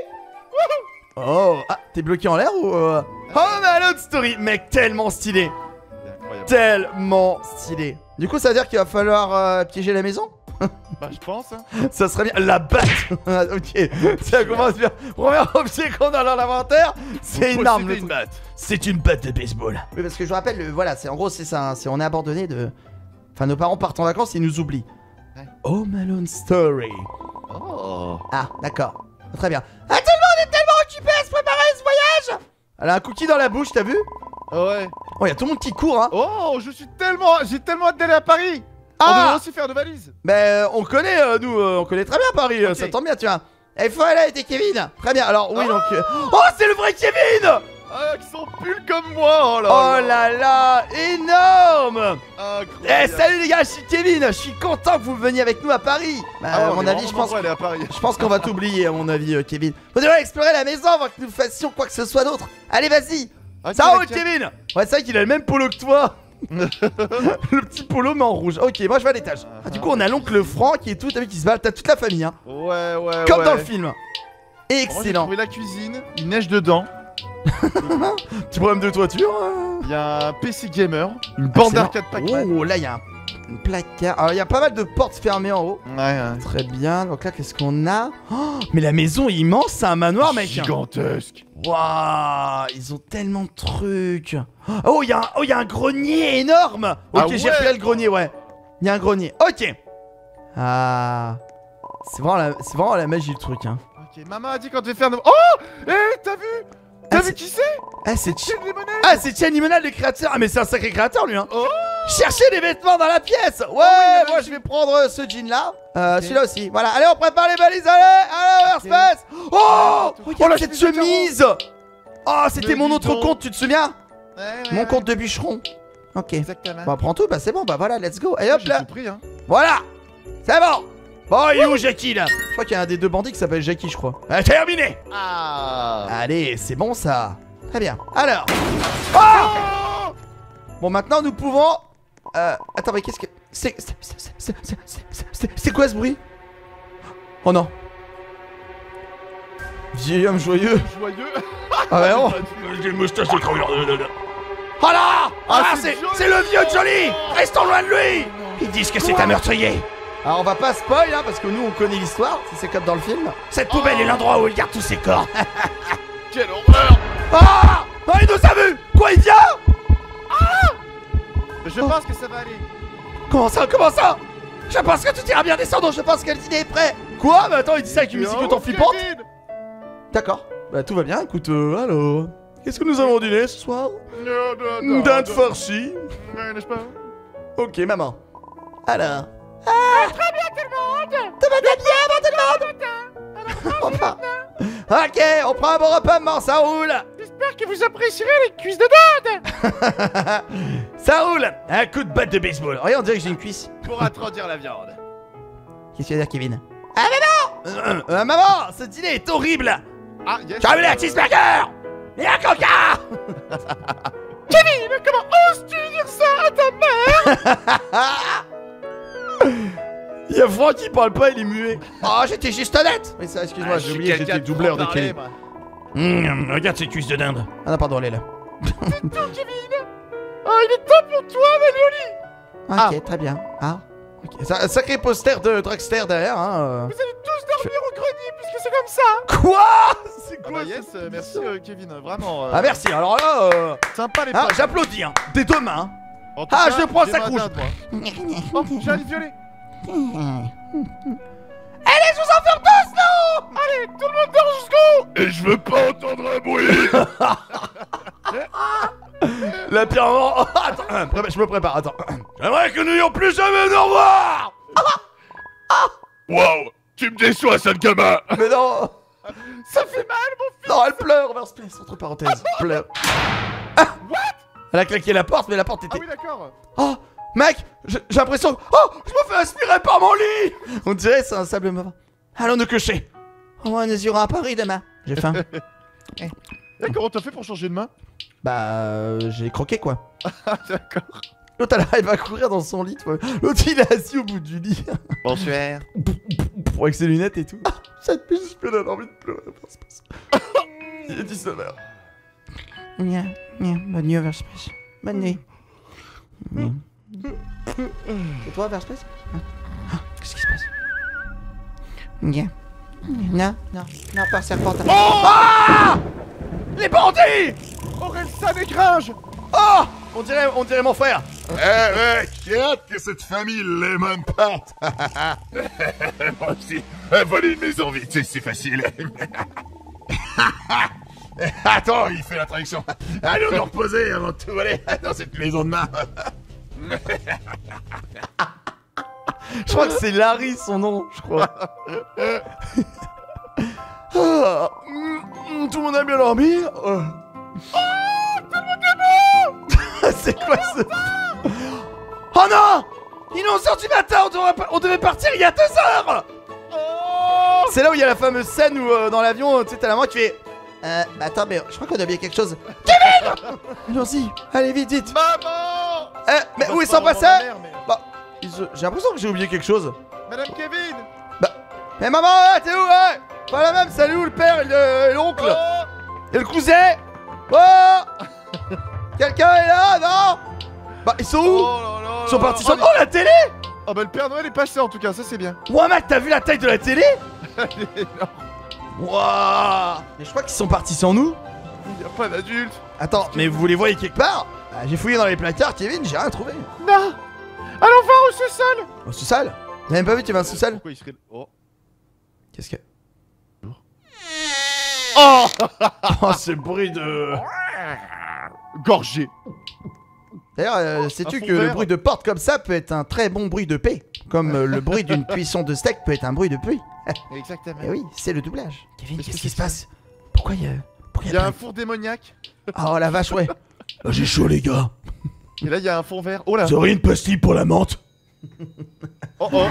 parti. Oh, ah, t'es bloqué en l'air ou euh... Oh, mais à l'autre story, mec, tellement stylé. C'est incroyable. Tellement stylé. Du coup, ça veut dire qu'il va falloir euh, piéger la maison. Bah, je pense. Hein. Ça serait bien. La batte. Ok, ça commence bien. Premier objet qu'on a dans l'inventaire, c'est Faut une arme. posséder le une truc. batte. C'est une batte de baseball. Oui, parce que je vous rappelle, le- voilà, c'est en gros, c'est ça. hein, c'est on est abandonné de. Enfin, nos parents partent en vacances, ils nous oublient. Ouais. Home Alone Story. Oh. Ah, d'accord. Très bien. Ah, tellement, on est tellement occupés à se préparer à ce voyage. Elle a un cookie dans la bouche, t'as vu? Ouais. Oh, y a tout le monde qui court, hein. Oh, je suis tellement. J'ai tellement hâte d'aller à Paris. On Ah, devrait aussi faire de valises. ben, on connaît, euh, nous, euh, on connaît très bien Paris, euh, Ok. ça tombe bien, tu vois. Et il faut aller avec Kevin. Très bien, alors, oui, Ah. donc. euh, Oh, c'est le vrai Kevin. Ah, qui sont pull comme moi. Oh là Oh là là, énorme. Eh, Incroyable. salut les gars, je suis Kevin. Je suis content que vous veniez avec nous à Paris. Bah, Ah, à on mon est avis, vraiment je pense. nombreux à aller à Paris. Je pense qu'on va t'oublier, à mon avis, euh, Kevin. Vous devrez explorer la maison avant que nous fassions quoi que ce soit d'autre. Allez, vas-y. Ok, Ça roule, ok. Kevin. Ouais, c'est vrai qu'il a le même polo que toi. Le petit polo, mais en rouge. Ok, moi je vais à l'étage. Ah, du coup, on a l'oncle Franck qui est tout, t'as vu, qui se balade. T'as toute la famille, hein. Ouais, ouais, Comme ouais. dans le film. Moi, j'ai Excellent. trouvé la cuisine, il neige dedans, Petit problème de toiture. euh. il y a un P C gamer, une bande Excellent. d'arcade Pac-Man. Oh, là, il y a un, une placard. Alors, il y a pas mal de portes fermées en haut. Ouais, ouais. Très bien. Donc là, qu'est-ce qu'on a? Oh, mais la maison est immense, c'est un manoir, mec. Gigantesque. Waouh, ils ont tellement de trucs. Oh, il y a un, oh, il y a un grenier énorme. Ok, Ah j'ai ouais. repéré le grenier, ouais. Il y a un grenier. Ok. Ah, c'est vraiment la, c'est vraiment la magie le truc, hein. Ok, maman a dit qu'on devait faire nos... Oh. Eh, t'as vu? T'as Ah, vu c'est- qui c'est? Ah, c'est Ch- Chen Lemonade. ah, c'est Chen Limonade le créateur. Ah, mais c'est un sacré créateur lui, hein. Oh. Cherchez des vêtements dans la pièce. Ouais, il y en a moi aussi. je vais prendre euh, ce jean là. Euh, Ok. Celui-là aussi. Voilà. Allez, on prépare les valises. Allez, allez, Ok. Verspes. Oh, Oh, oh là, il y a cette la chemise de chemise. Oh, c'était Mais mon dis autre donc. compte, tu te souviens? Ouais, ouais, Mon ouais. compte de bûcheron. Ok. Exactement. Bon, prends tout, bah c'est bon, bah voilà, let's go. Et hop J'ai là. tout pris, hein. Voilà. C'est bon. Bon, il est où Jackie là? Je crois qu'il y a un des deux bandits qui s'appelle Jackie, je crois. Ah, terminé. Ah. Allez, c'est bon ça. Très bien. Alors. Oh, Oh. bon, maintenant nous pouvons. Euh. Attends, mais qu'est-ce que. C'est. c'est- c'est- c'est- c'est- c'est- c'est- c'est- C'est quoi ce bruit? Oh non. Vieil homme joyeux. Joyeux. Ah ouais, non. J'ai une moustache de creveur. Oh là. Ah, Ah, c'est c'est Johnny. c'est le vieux Johnny. Restons loin de lui. Ils disent que c'est un meurtrier. Alors on va pas spoil hein, parce que nous on connaît l'histoire, si c'est comme dans le film. Cette poubelle est l'endroit où il garde tous ses corps. Quelle horreur. Ah, ah, il nous a vu. Quoi, il vient? Je pense que ça va aller. Comment ça, comment ça? Je pense que tout ira bien descendre, je pense que le dîner est prêt. Quoi? Mais attends, il dit ça avec une musique autant flippante. Kevin. D'accord, bah tout va bien, écoute, euh, alors... Qu'est-ce que nous avons dîné ce soir? Non, non, non, Dinde non. farcie. Ouais, n'est-ce pas? Ok, maman. Alors. Ah, très bien tout le monde. Tout le monde est bien, bon, tout le monde. On prend... Ok, on prend un bon repas, maman, ça roule. J'espère que vous apprécierez les cuisses de dinde. Ça roule. Un coup de batte de baseball. Regarde, on dirait que j'ai une cuisse. Pour agrandir la viande. Qu'est-ce que tu veux dire, Kevin? Ah, maman euh, euh, Maman, ce dîner est horrible. Ah, yes. J'ai ramené un cheeseburger et un coca. Kevin, comment oses-tu dire ça à ta mère? Il y a Franck qui parle pas, il est muet. Oh, j'étais juste honnête. Mais ça, excuse-moi, Ah, j'ai je suis oublié que quelqu'un j'étais de doubleur de trop parler, Kelly. moi. Mmh, regarde ces cuisses de dinde. Ah non, pardon, elle est là. Tout, Kevin. Oh, il est temps pour toi d'aller au lit. Ok, ah. Très bien. Ah, ok. Ça, sacré poster de drugster derrière, hein. Vous allez tous dormir au grenier puisque c'est comme ça. Quoi? C'est Ah quoi bah yes, euh, merci euh, Kevin, vraiment. euh, Ah, merci, alors là, euh... Sympa les ah, potes. j'applaudis, hein. Dès demain. En tout Ah, cas, je prends j'ai sa ma couche. dinde, moi. Oh, j'ai un lit violet. Allez, je vous enferme tous, non? Allez, tout le monde dort jusqu'au. Et je veux pas entendre un bruit. La pire moment. Oh, attends, euh, pré- je me prépare, attends. J'aimerais que nous n'ayons plus jamais de revoir. Wow, tu me déçois, sale gamin. Mais non. Ça fait mal, mon fils. Non, elle pleure, vers space, entre parenthèses. Pleure. Ah, what? Elle a claqué la porte, mais la porte Ah était... oui, d'accord. Oh, mec, j'ai j'ai l'impression... Oh, je me fais aspirer par mon lit. On dirait c'est un sable marin. Allons nous coucher. Au moins, nous irons à Paris demain. J'ai faim. Et comment t'as fait pour changer de main? Bah, euh, j'ai croqué, quoi. Ah, d'accord. L'autre, elle arrive à courir dans son lit, tu vois. L'autre, il est assis au bout du lit. Bonsoir. Avec ses lunettes et tout. Ah, cette musique me donne envie de pleurer. Il a dit sa mère. Nya, nya, bonne nuit, Verspace. Bonne nuit. Nya. C'est toi, Verspace? Ah, qu'est-ce qui se passe? Nya. Non, non, non, pas serpentin. Oh, ah, les bandits! Orelsan et Gringe. Oh, on dirait, on dirait mon frère. Eh mec, j'ai hâte que cette famille Lemon parte. Moi aussi, voler une maison vite, c'est c'est facile. Attends, il fait la traduction. Allons nous reposer avant de tout voler dans cette maison de main. Je crois que c'est Larry son nom, je crois. Ah, mm, tout le monde a bien dormi. Oh, tout le monde est mort. C'est quoi ce... Oh non, ils nous ont sorti matin, on devait, on devait partir il y a deux heures. Oh. C'est là où il y a la fameuse scène où euh, dans l'avion, tu sais, t'as la main qui fait... Euh, bah attends, mais je crois qu'on a oublié quelque chose. Kevin. Allons-y, allez vite, vite. Maman. Eh, mais Bah, où ils c'est pas sont vraiment passés? ma mère, mais- Bah, ils se- j'ai l'impression que j'ai oublié quelque chose. Madame Kevin. Mais maman, ouais, t'es où, ouais? Pas la même, salut, le père et le- et l'oncle. Oh. Et le cousin. Oh. Quelqu'un est là, non? Bah, ils sont où? Oh là là Ils sont là partis là. sur... Oh, la télé. Oh bah le Père Noël est passé en tout cas, ça c'est bien. Ouais, mec, t'as vu la taille de la télé? Il est énorme. Wouah. Mais je crois qu'ils sont partis sans nous. Il y a pas d'adulte. Attends, mais vous les voyez quelque part? Bah, j'ai fouillé dans les placards, Kevin, j'ai rien trouvé. Non. Allons voir au sous-sol. Au sous-sol? T'as même pas vu qu'il y avait un sous-sol? Pourquoi il serait... Oh. Qu'est-ce que... Oh. Oh, ce bruit de... Gorgé. D'ailleurs, euh, sais-tu Un fond que le vert. bruit de porte comme ça peut être un très bon bruit de paix? Comme euh, le bruit d'une cuisson de steak peut être un bruit de pluie. Exactement. Eh oui, c'est le doublage. Kevin, Qu'est-ce qu'est-ce que qui se c'est passe? Pourquoi il y a... Pourquoi Il y a un four démoniaque. Oh la vache, ouais. Ah, j'ai chaud les gars. Et là il y a un fond vert. Oh là. Vous auriez une pastille pour la menthe? Oh oh.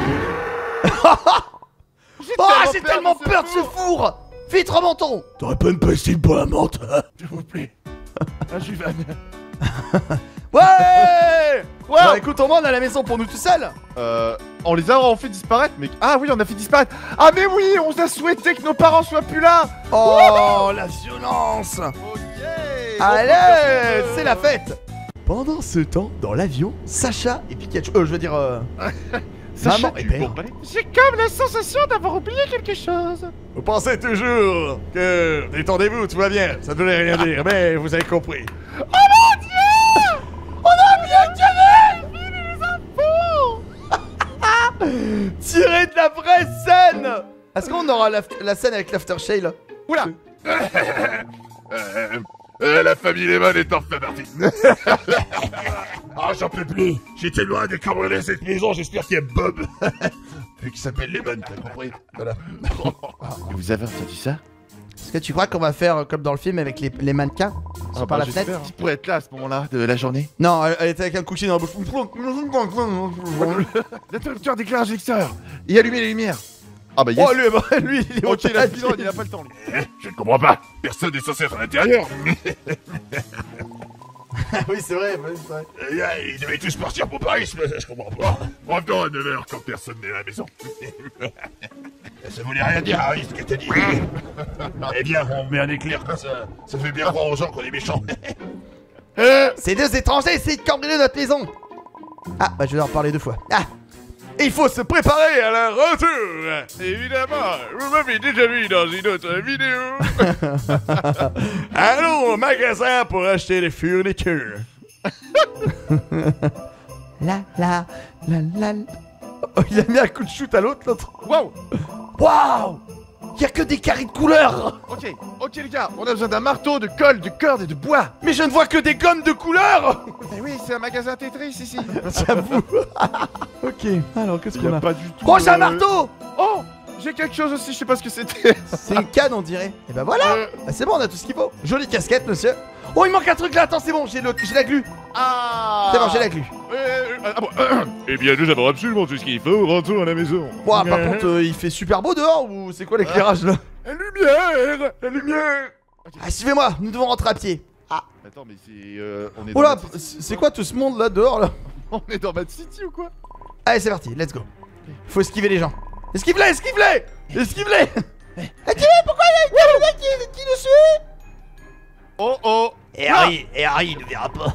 Oh, j'ai tellement peur de ce four. Vite, remontons. T'aurais pas une pastille pour la menthe? S'il vous plaît. Un Juvan. Ouais. Ouais. Bon, écoute, au moins on a la maison pour nous tout seuls. Euh... On les a fait disparaître, mais... Ah oui, on a fait disparaître. Ah mais oui, on a souhaité que nos parents soient plus là. Oh, la violence. Oh yeah. Allez, c'est la fête. Pendant ce temps, dans l'avion, Sacha et Pikachu... Euh, je veux dire... Euh... Sacha, Maman et tu père. bon, allez. J'ai comme la sensation d'avoir oublié quelque chose. Vous pensez toujours que... Détendez-vous, tout va bien. Ça ne voulait rien dire, mais vous avez compris. Tiré de la vraie scène. Est-ce qu'on aura la, la scène avec l'aftershave? Oula. Euh, euh, la famille Lehman est en fait partie. Ah, j'en peux plus. J'étais loin de cambrioler cette maison, j'espère qu'il y a Bob. Vu qu'il s'appelle Lemon, t'as compris? Voilà. Et vous avez entendu ça? Est-ce que tu crois qu'on va faire euh, comme dans le film avec les, les mannequins Ah par bah, la fenêtre? Qui pourrait être là à ce moment-là de la journée? Non, elle, elle était avec un cookie dans la bouche. L'interrupteur d'éclairage extérieur. Et allumer les lumières. Ah bah yes. Oh, lui, bah, lui, il est Ok, au il a taquet. speedrun, il a pas le temps lui. Eh, je ne comprends pas. Personne n'est censé être à l'intérieur. Oui, c'est vrai, oui, c'est vrai. Eh, eh, Ils devaient tous partir pour Paris, mais je comprends pas. Revenons à neuf heures quand personne n'est à la maison. Ça voulait rien dire, Harry, ce que t'as dit. Eh bien, on met un éclair comme ça. Ça fait bien croire aux gens qu'on est méchants. Eh, Ces deux étrangers essayent de cambrioler notre maison. Ah, bah je vais leur parler deux fois. Ah. Il faut se préparer à leur retour. Évidemment, vous m'avez déjà vu dans une autre vidéo. Allons au magasin pour acheter des fournitures. La la la la. Oh, il a mis un coup de shoot à l'autre, l'autre. Waouh. Waouh. Il y a que des carrés de couleur. Ok, ok les gars, on a besoin d'un marteau, de colle, de corde et de bois. Mais je ne vois que des gommes de couleur. Eh oui, c'est un magasin Tetris ici. J'avoue. Ok, alors qu'est-ce Il y qu'on a a? pas du tout. Oh, j'ai un euh, marteau. Oh, j'ai quelque chose aussi, je sais pas ce que c'était. C'est une canne, on dirait. Et bah voilà. Euh, Ah, c'est bon, on a tout ce qu'il faut. Jolie casquette, monsieur. Oh, il manque un truc là. Attends, c'est bon, j'ai le... j'ai la glu. Ah. C'est bon, j'ai la glu. Euh, ah bon. Eh bien, nous avons absolument tout ce qu'il faut. Rentrons à la maison. Ouah, par contre, euh, il fait super beau dehors ou c'est quoi l'éclairage là? La lumière, la lumière. Ah, suivez-moi, nous devons rentrer à pied. Attends, mais c'est. Euh, on est Oh dans là, Mad City. c'est c'est quoi tout ce monde là dehors là? On est dans Mad City ou quoi? Allez, c'est parti, let's go. Faut esquiver les gens. Esquive-les, esquive-les. Esquive-les. Eh, Timmy, pourquoi il y a une camionnette qui, qui nous suit? Oh oh. Et Harry, et Harry, il ne verra pas.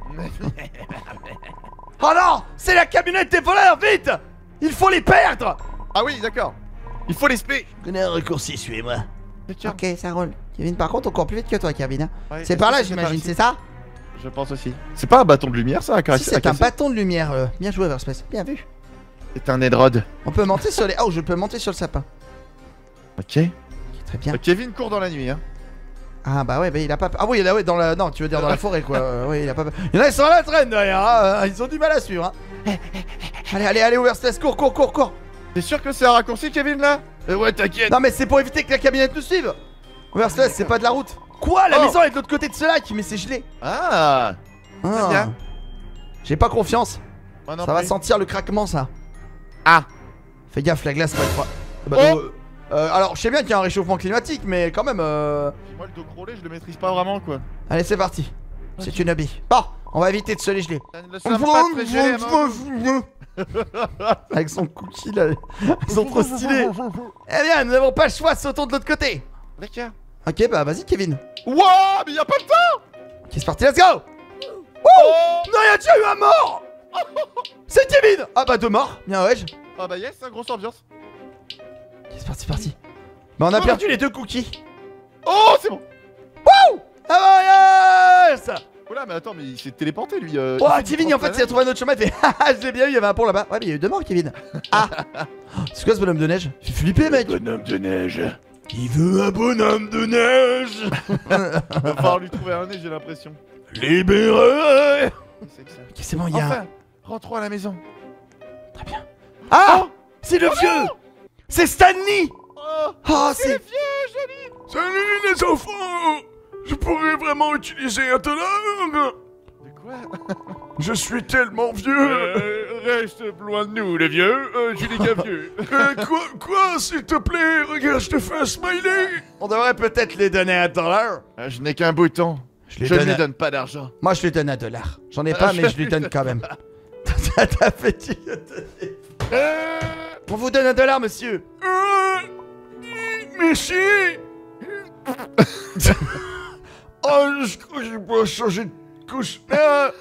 Oh non, c'est la camionnette des voleurs, vite. Il faut les perdre. Ah oui, d'accord. Il faut les spé. Je connais un raccourci, suivez-moi. D'accord. Ok, ça roule. Kevin, par contre, on court plus vite que toi, Kevin. Hein. Ouais, C'est par là, c'est j'imagine, ici. c'est ça? Je pense aussi. C'est pas un bâton de lumière ça, à Si, casser. c'est un bâton de lumière. euh, Bien joué, Verspace. Bien vu. C'est un Edrod. On peut monter sur les. Oh, je peux monter sur le sapin. Ok. Ok, très bien. Kevin court dans la nuit, hein. Ah bah ouais, bah il a pas. Ah oui, il a ouais dans la. Non, tu veux dire dans la forêt quoi. Euh, oui, il a pas. Il y en a, ils sont à la traîne derrière. Hein. Ils ont du mal à suivre. Hein. Allez, allez, allez, Overspace, cours, cours, cours, cours. T'es sûr que c'est un raccourci, Kevin là? Euh, ouais, t'inquiète. Non, mais c'est pour éviter que la camionnette nous suive. Overspace, c'est pas de la route. Quoi? La Oh. maison est de l'autre côté de ce lac, mais c'est gelé. Ah. Ah. bien. J'ai pas confiance. Moi non Ça va plus. sentir le craquement, ça. Ah. Fais gaffe, la glace va être froide. Bah, Oh. donc, euh, alors, je sais bien qu'il y a un réchauffement climatique, mais quand même. Euh... Moi le dos crawlé, je le maîtrise pas vraiment quoi. Allez, c'est parti. C'est une hobby. Bon, on va éviter de se les geler. Le sol pas très gelé, hein. Avec son cookie là, ils sont trop stylés. Eh bien, nous n'avons pas le choix, sautons de l'autre côté. D'accord. Ok, bah vas-y, Kevin. Wouah, mais y a pas le temps. Ok, c'est parti, let's go. Wouh. Non, il y a déjà eu un mort. C'est Kevin. Ah bah deux morts. Bien ouais. Ok, Ah bah yes, un grosse ambiance. c'est parti, c'est parti. Bah on a perdu les deux cookies. Oh, c'est bon. Ah bah yes. Oula, mais attends, mais il s'est téléporté lui. Euh, Oh, il fait du Kevin, en fait, il a transplanète. trouvé un autre chemin. Il fait haha, je l'ai bien eu, il y avait un pont là-bas. Ouais, mais il y a eu deux morts, Kevin. Ah. C'est quoi ce bonhomme de neige? J'ai flippé, mec. Bonhomme de neige. Qui veut un bonhomme de neige? Va falloir lui trouver un nez, j'ai l'impression. Libéré. C'est que ça. Ok, c'est bon, il y a. Enfin, rentrons à la maison. Très bien. Ah. Oh. C'est le vieux. C'est Stanley. Oh, Oh, c'est. vieux, joli. Salut les enfants. Je pourrais vraiment utiliser un dollar. De quoi? Je suis tellement vieux. Euh, reste loin de nous, les vieux. Euh, tu n'es qu'un vieux. Euh, quoi, quoi, s'il te plaît? Regarde, je te fais un smiley. On devrait peut-être les donner un dollar. Ah, je n'ai qu'un bouton. Je, Je ne lui donne pas d'argent. Moi, je lui donne un dollar. J'en ai pas, mais je lui donne quand même. T'as t'as fait tu lui as donné. Euh, On vous donne un dollar, monsieur. Euh, merci. Oh, je crois que j'ai pas changé de couche. Euh,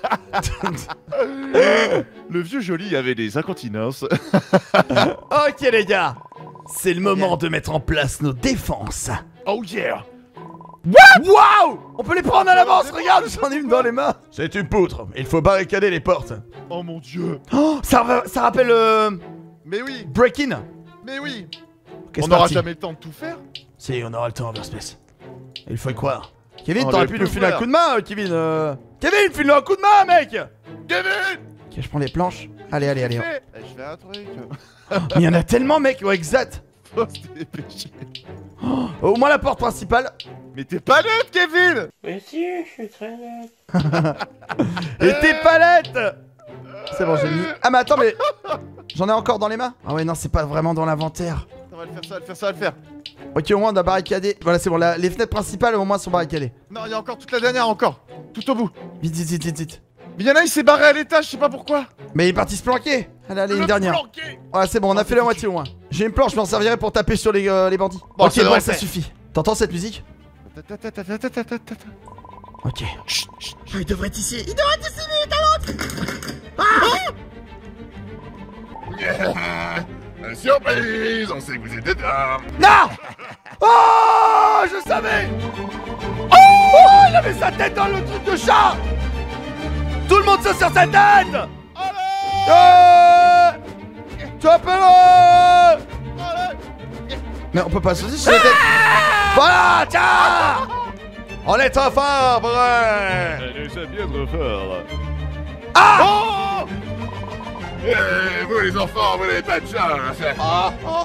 Le vieux joli avait des incontinences. Ok, les gars. C'est le moment de mettre en place nos défenses. oh yeah. Waouh! On peut les prendre à l'avance, regarde, j'en ai une dans les mains. C'est une poutre, il faut barricader les portes. Oh mon dieu. Oh, ça, va- ça rappelle euh, Mais oui, Break-in. mais oui. Ok, On c'est n'aura parti. jamais le temps de tout faire. Si, on aura le temps, Overspace. Il faut y croire. Kevin, On t'aurais le pu peut nous filer un faire. coup de main, euh, Kevin. euh. Kevin, file-nous un coup de main, mec. Kevin! Ok, je prends les planches. Allez, allez, allez. Eh, je fais un truc. Mais il y en a tellement, mec. Ouais, exact. Oh, c'était péché. Oh, au moins la porte principale. Mais t'es pas net, Kevin! Mais si, je suis très net. Et tes palettes. C'est bon, j'ai mis. Ah, mais attends, mais. J'en ai encore dans les mains. Ah, ouais, non, c'est pas vraiment dans l'inventaire. On va le faire, ça va le faire, ça va le faire. Ok, au moins on a barricadé. Voilà, c'est bon. La... Les fenêtres principales, au moins, sont barricadées. Non, il y a encore toute la dernière, encore. Tout au bout. Vite, vite, vite, vite, vite. Mais y'en a, il s'est barré à l'étage, je sais pas pourquoi. Mais il est parti se planquer. Allez, allez, une Le dernière. planqué. Ouais, c'est bon, on a Oh, fait c'est la foutu. moitié au moins. J'ai une planche, je m'en servirai pour taper sur les, euh, les bandits. Bon, ok, ça bon, devrait ça faire. suffit. T'entends cette musique? Ok. Chut, chut. Il devrait être ici. Il Euh, Surprise! On sait que vous êtes dedans! Non. Oh, je savais. Oh, il avait sa tête dans le truc de chat. Tout le monde saute sur sa tête. Euh, Chope-le. Mais on peut pas sauter sur la tête. Voilà, tiens. On est trop fort, vrai. Allez, c'est bien trop fort. Ah. Oh! Eh, vous les enfants, vous n'avez pas de chance! Ah! Oh!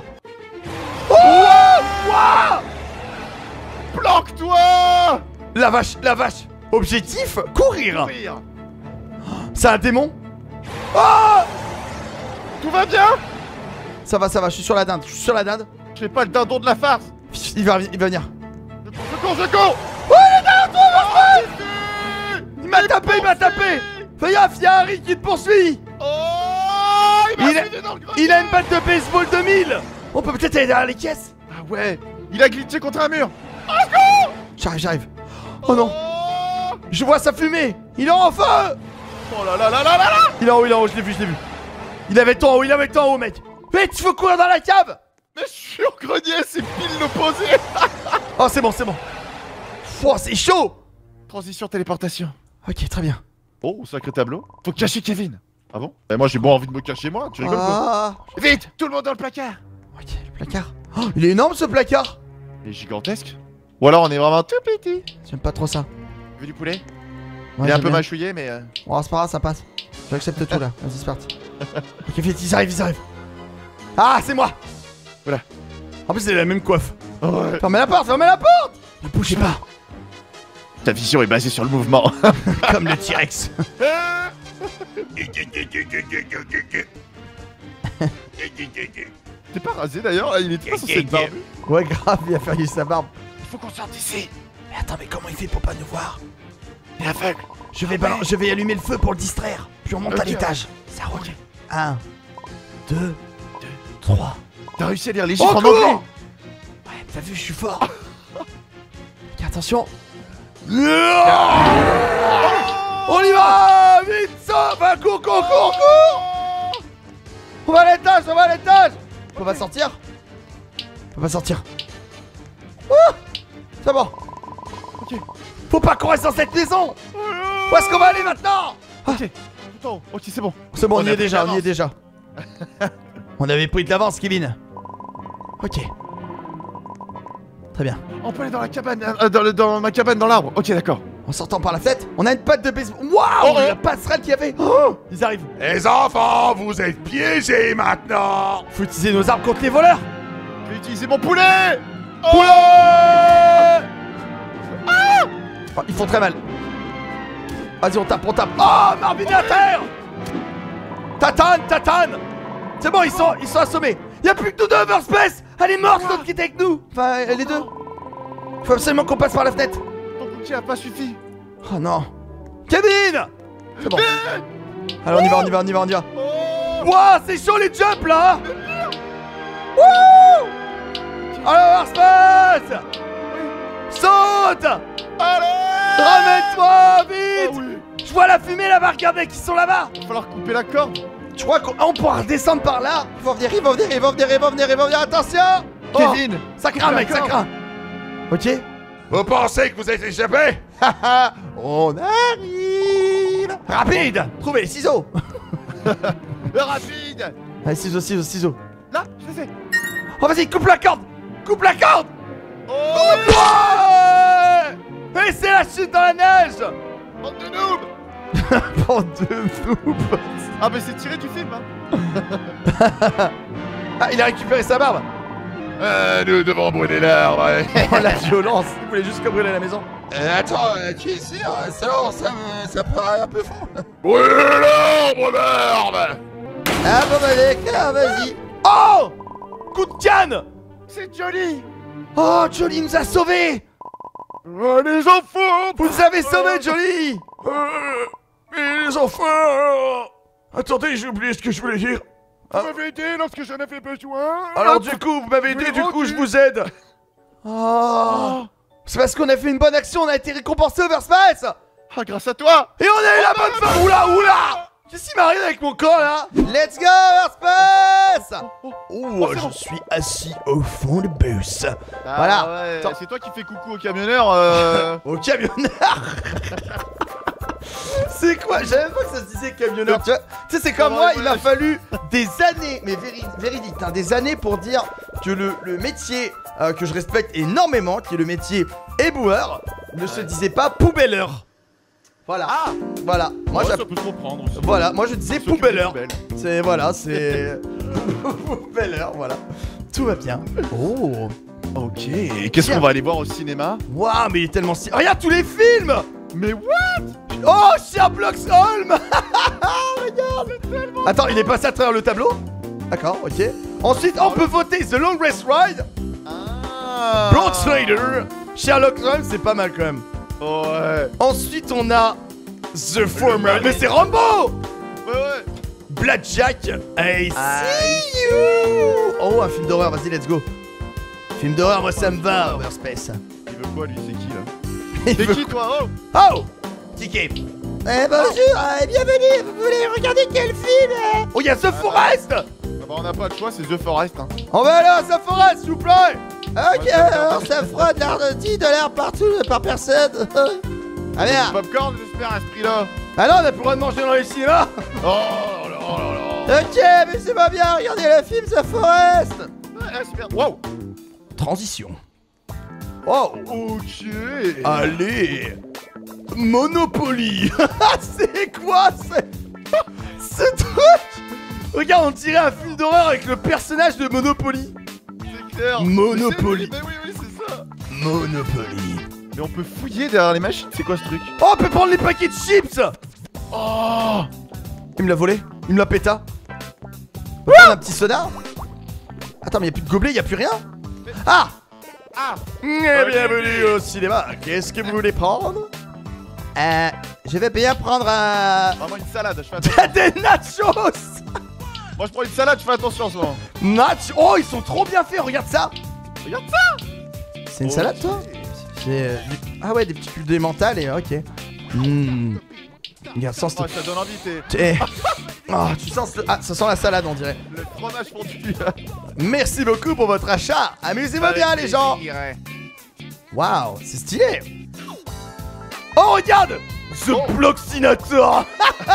Oh, wow. Planque-toi! La vache, la vache. Objectif, courir. Courir. C'est un démon. Oh. Tout va bien? Ça va, ça va, je suis sur la dinde, je suis sur la dinde. Je fais pas le dindon de la farce. Il va, il va venir. Je cours, je cours! Oh, il est derrière toi, mon frère. Il m'a tapé, il m'a tapé. Fais gaffe, y'a Harry qui te poursuit. Oh! Il m'a Il a- fini dans le grenier. Il a une batte de baseball deux mille. On peut peut-être aller derrière les caisses. Ah ouais! Il a glitché contre un mur! J'arrive, j'arrive. Oh non, Oh! je vois sa fumée. Il est en feu. Oh là là là là là là! Il est en haut, il est en haut, je l'ai vu, je l'ai vu. Il avait tout en haut, il avait tout en haut, mec. Vite, tu veux courir dans la cave. Mais je suis au grenier, c'est pile l'opposé! Oh, c'est bon, c'est bon. Oh, c'est chaud. Transition téléportation. Ok, très bien. Oh, sacré tableau. Faut cacher Kevin. Ah bon? Et moi j'ai bon envie de me cacher moi, tu rigoles quoi? Ah. Vite! Tout le monde dans le placard! Ok, le placard. Oh, il est énorme ce placard. Il est gigantesque. Ou alors on est vraiment tout petit. J'aime pas trop ça. Tu veux du poulet? Ouais, il est un j'aime peu bien. mâchouillé mais... Euh... Oh, c'est pas grave, ça passe. J'accepte tout là. Vas-y, c'est parti. Ok, vite, ils arrivent, ils arrivent. Ah, c'est moi. Voilà. En plus, c'est la même coiffe. Oh, ouais. Fermez la porte, fermez la porte. Ne bougez pas. Ta vision est basée sur le mouvement. Comme le T-Rex. T'es pas rasé d'ailleurs, il est pas censé être barbu. Ouais, grave, il a fait sa barbe. Il faut qu'on sorte d'ici. Mais attends, mais comment il fait pour pas nous voir? Il est aveugle. Je vais, Ah ouais. balan- je vais allumer le feu pour le distraire. Puis on monte à Ok. l'étage. Ça roule. Ok. Un, deux, trois. T'as réussi à lire les Au chiffres en cours. anglais. Ouais, t'as vu, je suis fort. Ok, attention. On y va. Vite, ça va, cours, cours, cours, cours. On va à l'étage, on va à l'étage. On va sortir. On va sortir. Oh, c'est bon. Ok. Faut pas qu'on reste dans cette maison. Où est-ce qu'on va aller maintenant? Ok. Attends, ok c'est bon. C'est bon, on, On y a est pris déjà, on y l'avance. est déjà. On avait pris de l'avance, Kevin. Ok. Très bien. On peut aller dans la cabane, euh, dans, le- dans ma cabane dans l'arbre. Ok d'accord. En sortant par la fenêtre, on a une patte de baseball. Waouh, Oh, oh. la passerelle qu'il y avait. Oh, ils arrivent. Les enfants, vous êtes piégés maintenant! Faut utiliser nos armes contre les voleurs. Je vais utiliser mon poulet. Poulet. Oh, ils font très mal. Vas-y, on tape, on tape. Oh, Marvin est à terre. Tatane, tatane. C'est bon, ils sont, ils sont assommés. Y'a plus que nous deux, Overspace. Elle est morte, l'autre qui était avec nous. Enfin, elle est deux. Faut absolument qu'on passe par la fenêtre. Ton bouquet a pas suffi. Oh non. Kevin. C'est bon. Allez, on y va, on y va, on y va, on y va. Oh. Wouah, c'est chaud les jumps là. Wouh. Alors, Overspace. Saute. Allez. Ramène-toi, vite. Oh oui. Je vois la fumée là-bas, regardez qui sont là-bas. Il va falloir couper la corde. Je crois qu'on on pourra redescendre par là. Ils vont venir, ils vont venir, ils vont venir, ils vont venir, ils vont venir. Attention. Oh, Kevin. ça craint, mec, ça craint. Ok. Vous pensez que vous êtes échappé? On arrive. Rapide. Trouvez les ciseaux. Le rapide. Allez, ciseaux, ciseaux, ciseaux. Là, je le sais. Oh, vas-y, coupe la corde. Coupe la corde. Oh. Ouais. Et c'est la chute dans la neige. Bande de noobs. Bande de noobs. Ah mais c'est tiré du film hein. Ah, il a récupéré sa barbe. Euh, nous devons brûler l'arbre. Ouais. Oh la violence. Vous voulez juste que brûler la maison? Euh, attends, euh, tu es sûr? Ça, ça, me- ça paraît un peu fou. Brûler l'arbre, merde. Ah bon bah d'accord, vas-y. Oh, coup de canne. C'est Johnny. Oh, Johnny nous a sauvés. Oh les enfants. Vous nous avez sauvés, Johnny. Euh, mais les enfants... Attendez, j'ai oublié ce que je voulais dire. Vous m'avez aidé lorsque j'en avais besoin. Alors du coup, vous m'avez aidé, Mais du coup, rendu. je vous aide. Oh, c'est parce qu'on a fait une bonne action, on a été récompensé Overspace. Ah grâce à toi. Et on a eu la bonne fin. Oula, oula. Qu'est-ce qui m'arrive avec mon corps là? Let's go Overspace. Oh, je suis assis au fond de bus. Ah, Voilà. ouais, Attends. c'est toi qui fais coucou au camionneur. Euh... Au camionneur. C'est quoi? J'avais pas que ça se disait camionneur. Tu vois, tu sais, c'est comme Ouais, moi, ouais. il m'a fallu des années, mais véri véridique, hein, des années pour dire que le, le métier euh, que je respecte énormément, qui est le métier éboueur, ne se disait pas poubelleur. Voilà. Ah. Voilà. Moi, Ouais, j'app- ça peut se comprendre aussi. voilà. Moi, je disais S'occuper des poubelleur. poubelles. C'est voilà, c'est poubelleur. Voilà. Tout va bien. Oh. Ok. Et qu'est-ce Tiens. qu'on va aller voir au cinéma? Waouh, mais il est tellement si. Regarde tous les films. Mais what? Oh, Sherlock Holmes. Regarde. Attends, il est passé à travers le tableau. D'accord, ok. Ensuite, on peut voter The Longest Ride, Ah. Broad Slider, Sherlock Holmes, c'est pas mal quand même. Ouais. Ensuite, on a The Former. Mais c'est Rambo. Ouais ouais. Blackjack. I see you. Oh, un film d'horreur, vas-y, let's go. Film d'horreur, moi ça me va, Overspace. Il veut quoi lui? C'est qui là? Il C'est veut- qui toi? Oh. Oh, ticket. Eh bonjour, et bienvenue. Vous voulez regarder quel film? Oh, il y a The Forest. Ah bah on n'a pas de choix, c'est The Forest hein. On va aller à The Forest, s'il vous plaît. Ok, Ouais, ça me alors fait ça fera de l'art de dix dollars partout par personne. Ah merde. Popcorn j'espère à ce prix là. Ah non, on a plus le droit de manger dans les cinémas. Oh là là là là. Ok, mais c'est pas bien, regardez le film The Forest. Ouais, super. Wow. Transition. Oh, Ok. allez. Monopoly. C'est quoi ce... ce truc? Regarde, on dirait un film d'horreur avec le personnage de Monopoly. C'est clair. Monopoly. Mais oui, oui, c'est ça. Monopoly. Mais on peut fouiller derrière les machines, c'est quoi ce truc? Oh, on peut prendre les paquets de chips. Oh. Il me l'a volé, il me l'a péta. On peut prendre un petit soda. Attends, mais y'a plus de gobelet, y'a plus rien. Ah. Ah. Et bienvenue au cinéma. Qu'est-ce que vous voulez prendre? Euh, je vais bien prendre un... Vraiment une salade, je fais attention. des nachos. Moi je prends une salade, je fais attention en ce moment. Nachos. Oh, ils sont trop bien faits, regarde ça. Regarde ça. C'est une salade, toi? C'est... euh, du- Ah ouais, des petits cubes d'émental et ok. Mmh. Regarde, sens... Oh, ça donne envie, t'es... Eh. Oh, tu sens... le- Ah, ça sent la salade, on dirait. Le fromage fondu. Merci beaucoup pour votre achat. Amusez-vous bien, les gens. Waouh, c'est stylé. Oh, regarde, The Oh. Blockinator.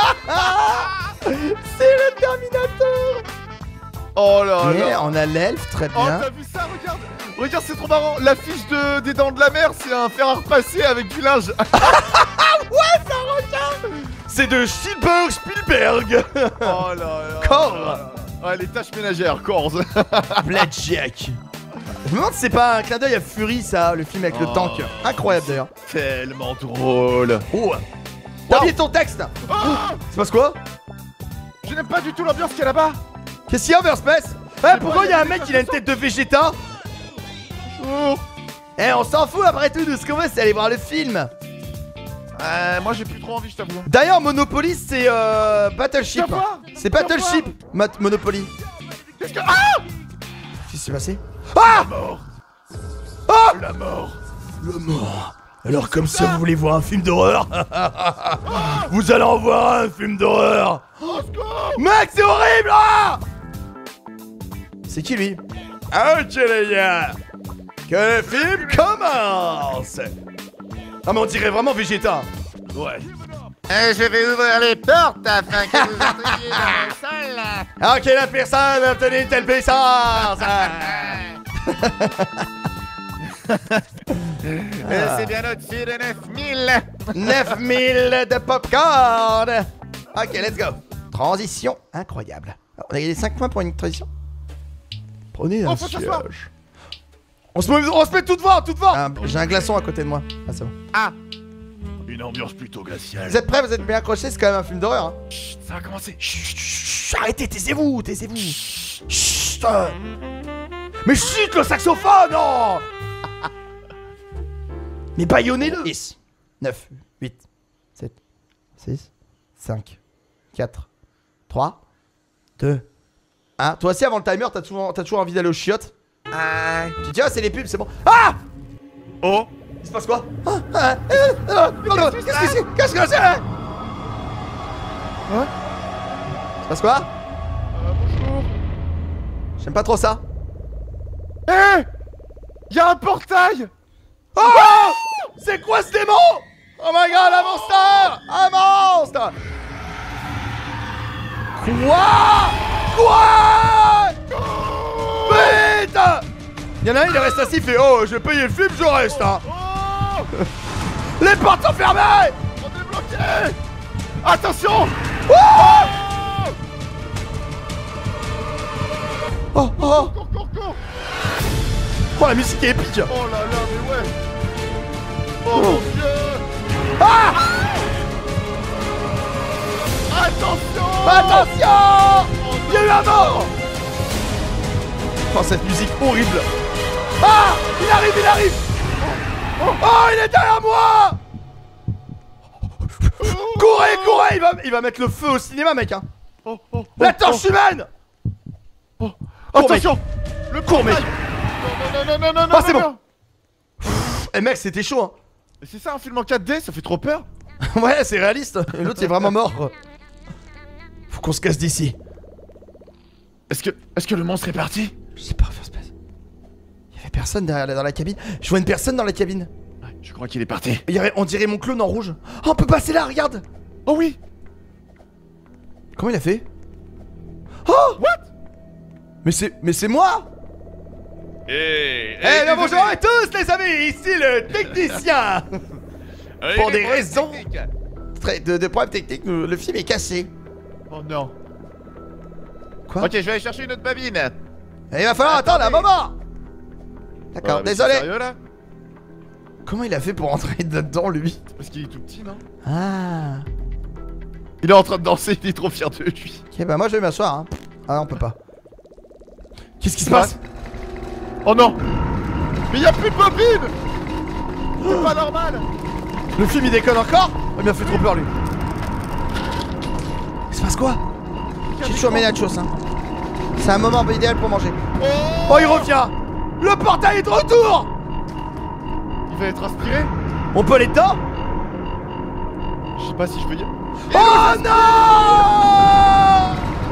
C'est le Terminator. Oh là Et là. on a l'elfe, très Oh bien. t'as vu ça? Regarde. Regarde, c'est trop marrant. L'affiche de... des Dents de la Mer, c'est un fer à repasser avec du linge. C'est de Spielberg Spielberg. Oh là là. Corps. Ouais, les tâches ménagères, Corps. Blackjack. Je me demande si c'est pas un clin d'œil à Fury, ça, le film avec le Oh. tank. Incroyable d'ailleurs. Tellement drôle. Oh. T'as oublié ton texte. Ah. C'est parce quoi? Je n'aime pas du tout l'ambiance qu'il y a là-bas. Qu'est-ce qu'il y a, Overspace? Eh, pourquoi il y a un mec qui a une tête de Vegeta? Oh. Eh, on s'en fout après tout, de ce qu'on veut, c'est aller voir le film. Euh, moi j'ai plus trop envie, je t'avoue. D'ailleurs, Monopoly, c'est euh, Battleship. Tiens, quoi? C'est Tiens, Battleship, Mat- Monopoly. Qu'est-ce que... Ah. Qu'est-ce qui s'est passé? Ah! Ah! La mort. La mort. Alors comme ça, vous voulez voir un film d'horreur? Vous allez en voir un film d'horreur. Mec, c'est horrible! Ah! C'est qui lui? Ok les gars, que le film commence. Ah, mais on dirait vraiment Vegeta. Ouais. Euh, je vais ouvrir les portes afin que vous entriez dans la salle. Ah, ok, la personne a obtenu une telle puissance. Euh, C'est bien au-dessus de neuf mille. neuf mille de popcorn. Ok, let's go. Transition incroyable. On a gagné cinq points pour une transition. Prenez un Oh, faut s'asseoir. siège. On se, met, on se met tout devant, tout devant. Ah, j'ai un glaçon à côté de moi. Ah, c'est bon. Ah, Une ambiance plutôt glaciale. Vous êtes prêts? Vous êtes bien accrochés? C'est quand même un film d'horreur. Hein. Chut, ça va commencer. Chut, chut, Chut, arrêtez, taisez-vous, taisez-vous. Chut. euh. Mais chut, le saxophone, non. Mais baillonnez-le. dix, neuf, huit, sept, six, cinq, quatre, trois, deux, un. Toi aussi, avant le timer, t'as toujours, t'as toujours envie d'aller aux chiottes? ah, Tu dis, ah, c'est les pubs, c'est bon. Ah! Oh. Il se passe quoi? Ah, ah, ah, ah, Qu'est-ce que c'est? Qu'est-ce que c'est? Hein? Il se passe quoi? Euh, bonjour. J'aime pas trop ça. Eh, y'a un portail. Oh! C'est quoi ce démon? Oh my god, un monstre! Un monstre! Quoi? Quoi? Putain! Y'en a un, il reste assis, il fait oh, je vais payer le film, je reste, hein! Oh, Les portes sont fermées! on est bloqué. Attention. Oh, oh, Cours, cours, cours. oh, la musique est épique! Oh là là, mais ouais. Oh mon dieu. Ah! Attention. Attention! Il y a eu un mort! Oh, cette musique horrible! Ah! Il arrive, il arrive! Oh, il est derrière moi! Courez, courez! Il va, il va mettre le feu au cinéma, mec! Hein. Oh, oh, oh, La torche humaine! oh. Cours, Attention. Le Cours, mec! portail. Non, non, non, non, non, Ah, c'est non, bon. non. Eh, mec, c'était chaud, hein! Mais c'est ça un film en quatre D, ça fait trop peur. Ouais, c'est réaliste! Et l'autre, il est vraiment mort! Faut qu'on se casse d'ici! Est-ce que, est-ce que le monstre est parti? Je sais pas, first place. Il y avait personne derrière, dans la cabine. Je vois une personne dans la cabine. Ouais, je crois qu'il est parti. Il y aurait- on dirait mon clone en rouge. Oh, on peut passer là, regarde! Oh oui. Comment il a fait? Oh! What? Mais c'est, mais c'est moi! Eh, Eh bien bonjour à tous les amis, ici le technicien. Pour des raisons très- de, de problèmes techniques, le, le film est cassé. Oh non. Quoi? ok, je vais aller chercher une autre babine. Et il va falloir attendre un moment. D'accord, Ouais, mais désolé. c'est sérieux là? Comment il a fait pour entrer dedans lui? Parce qu'il est tout petit, non? Ah. Il est en train de danser, il est trop fier de lui. Ok, bah moi je vais m'asseoir. Hein. Ah, on peut pas. Qu'est-ce qui se Quoi? passe? Oh non. Mais y'a plus de bobine. C'est pas normal. Le film il déconne encore? Il m'a fait trop peur lui. Il se passe quoi? J'ai toujours mes nachos, hein. C'est un moment idéal pour manger. Oh, Oh, il revient! Le portail est de retour! il va être inspiré. On peut aller dedans? Je sais pas si je veux y... Oh non!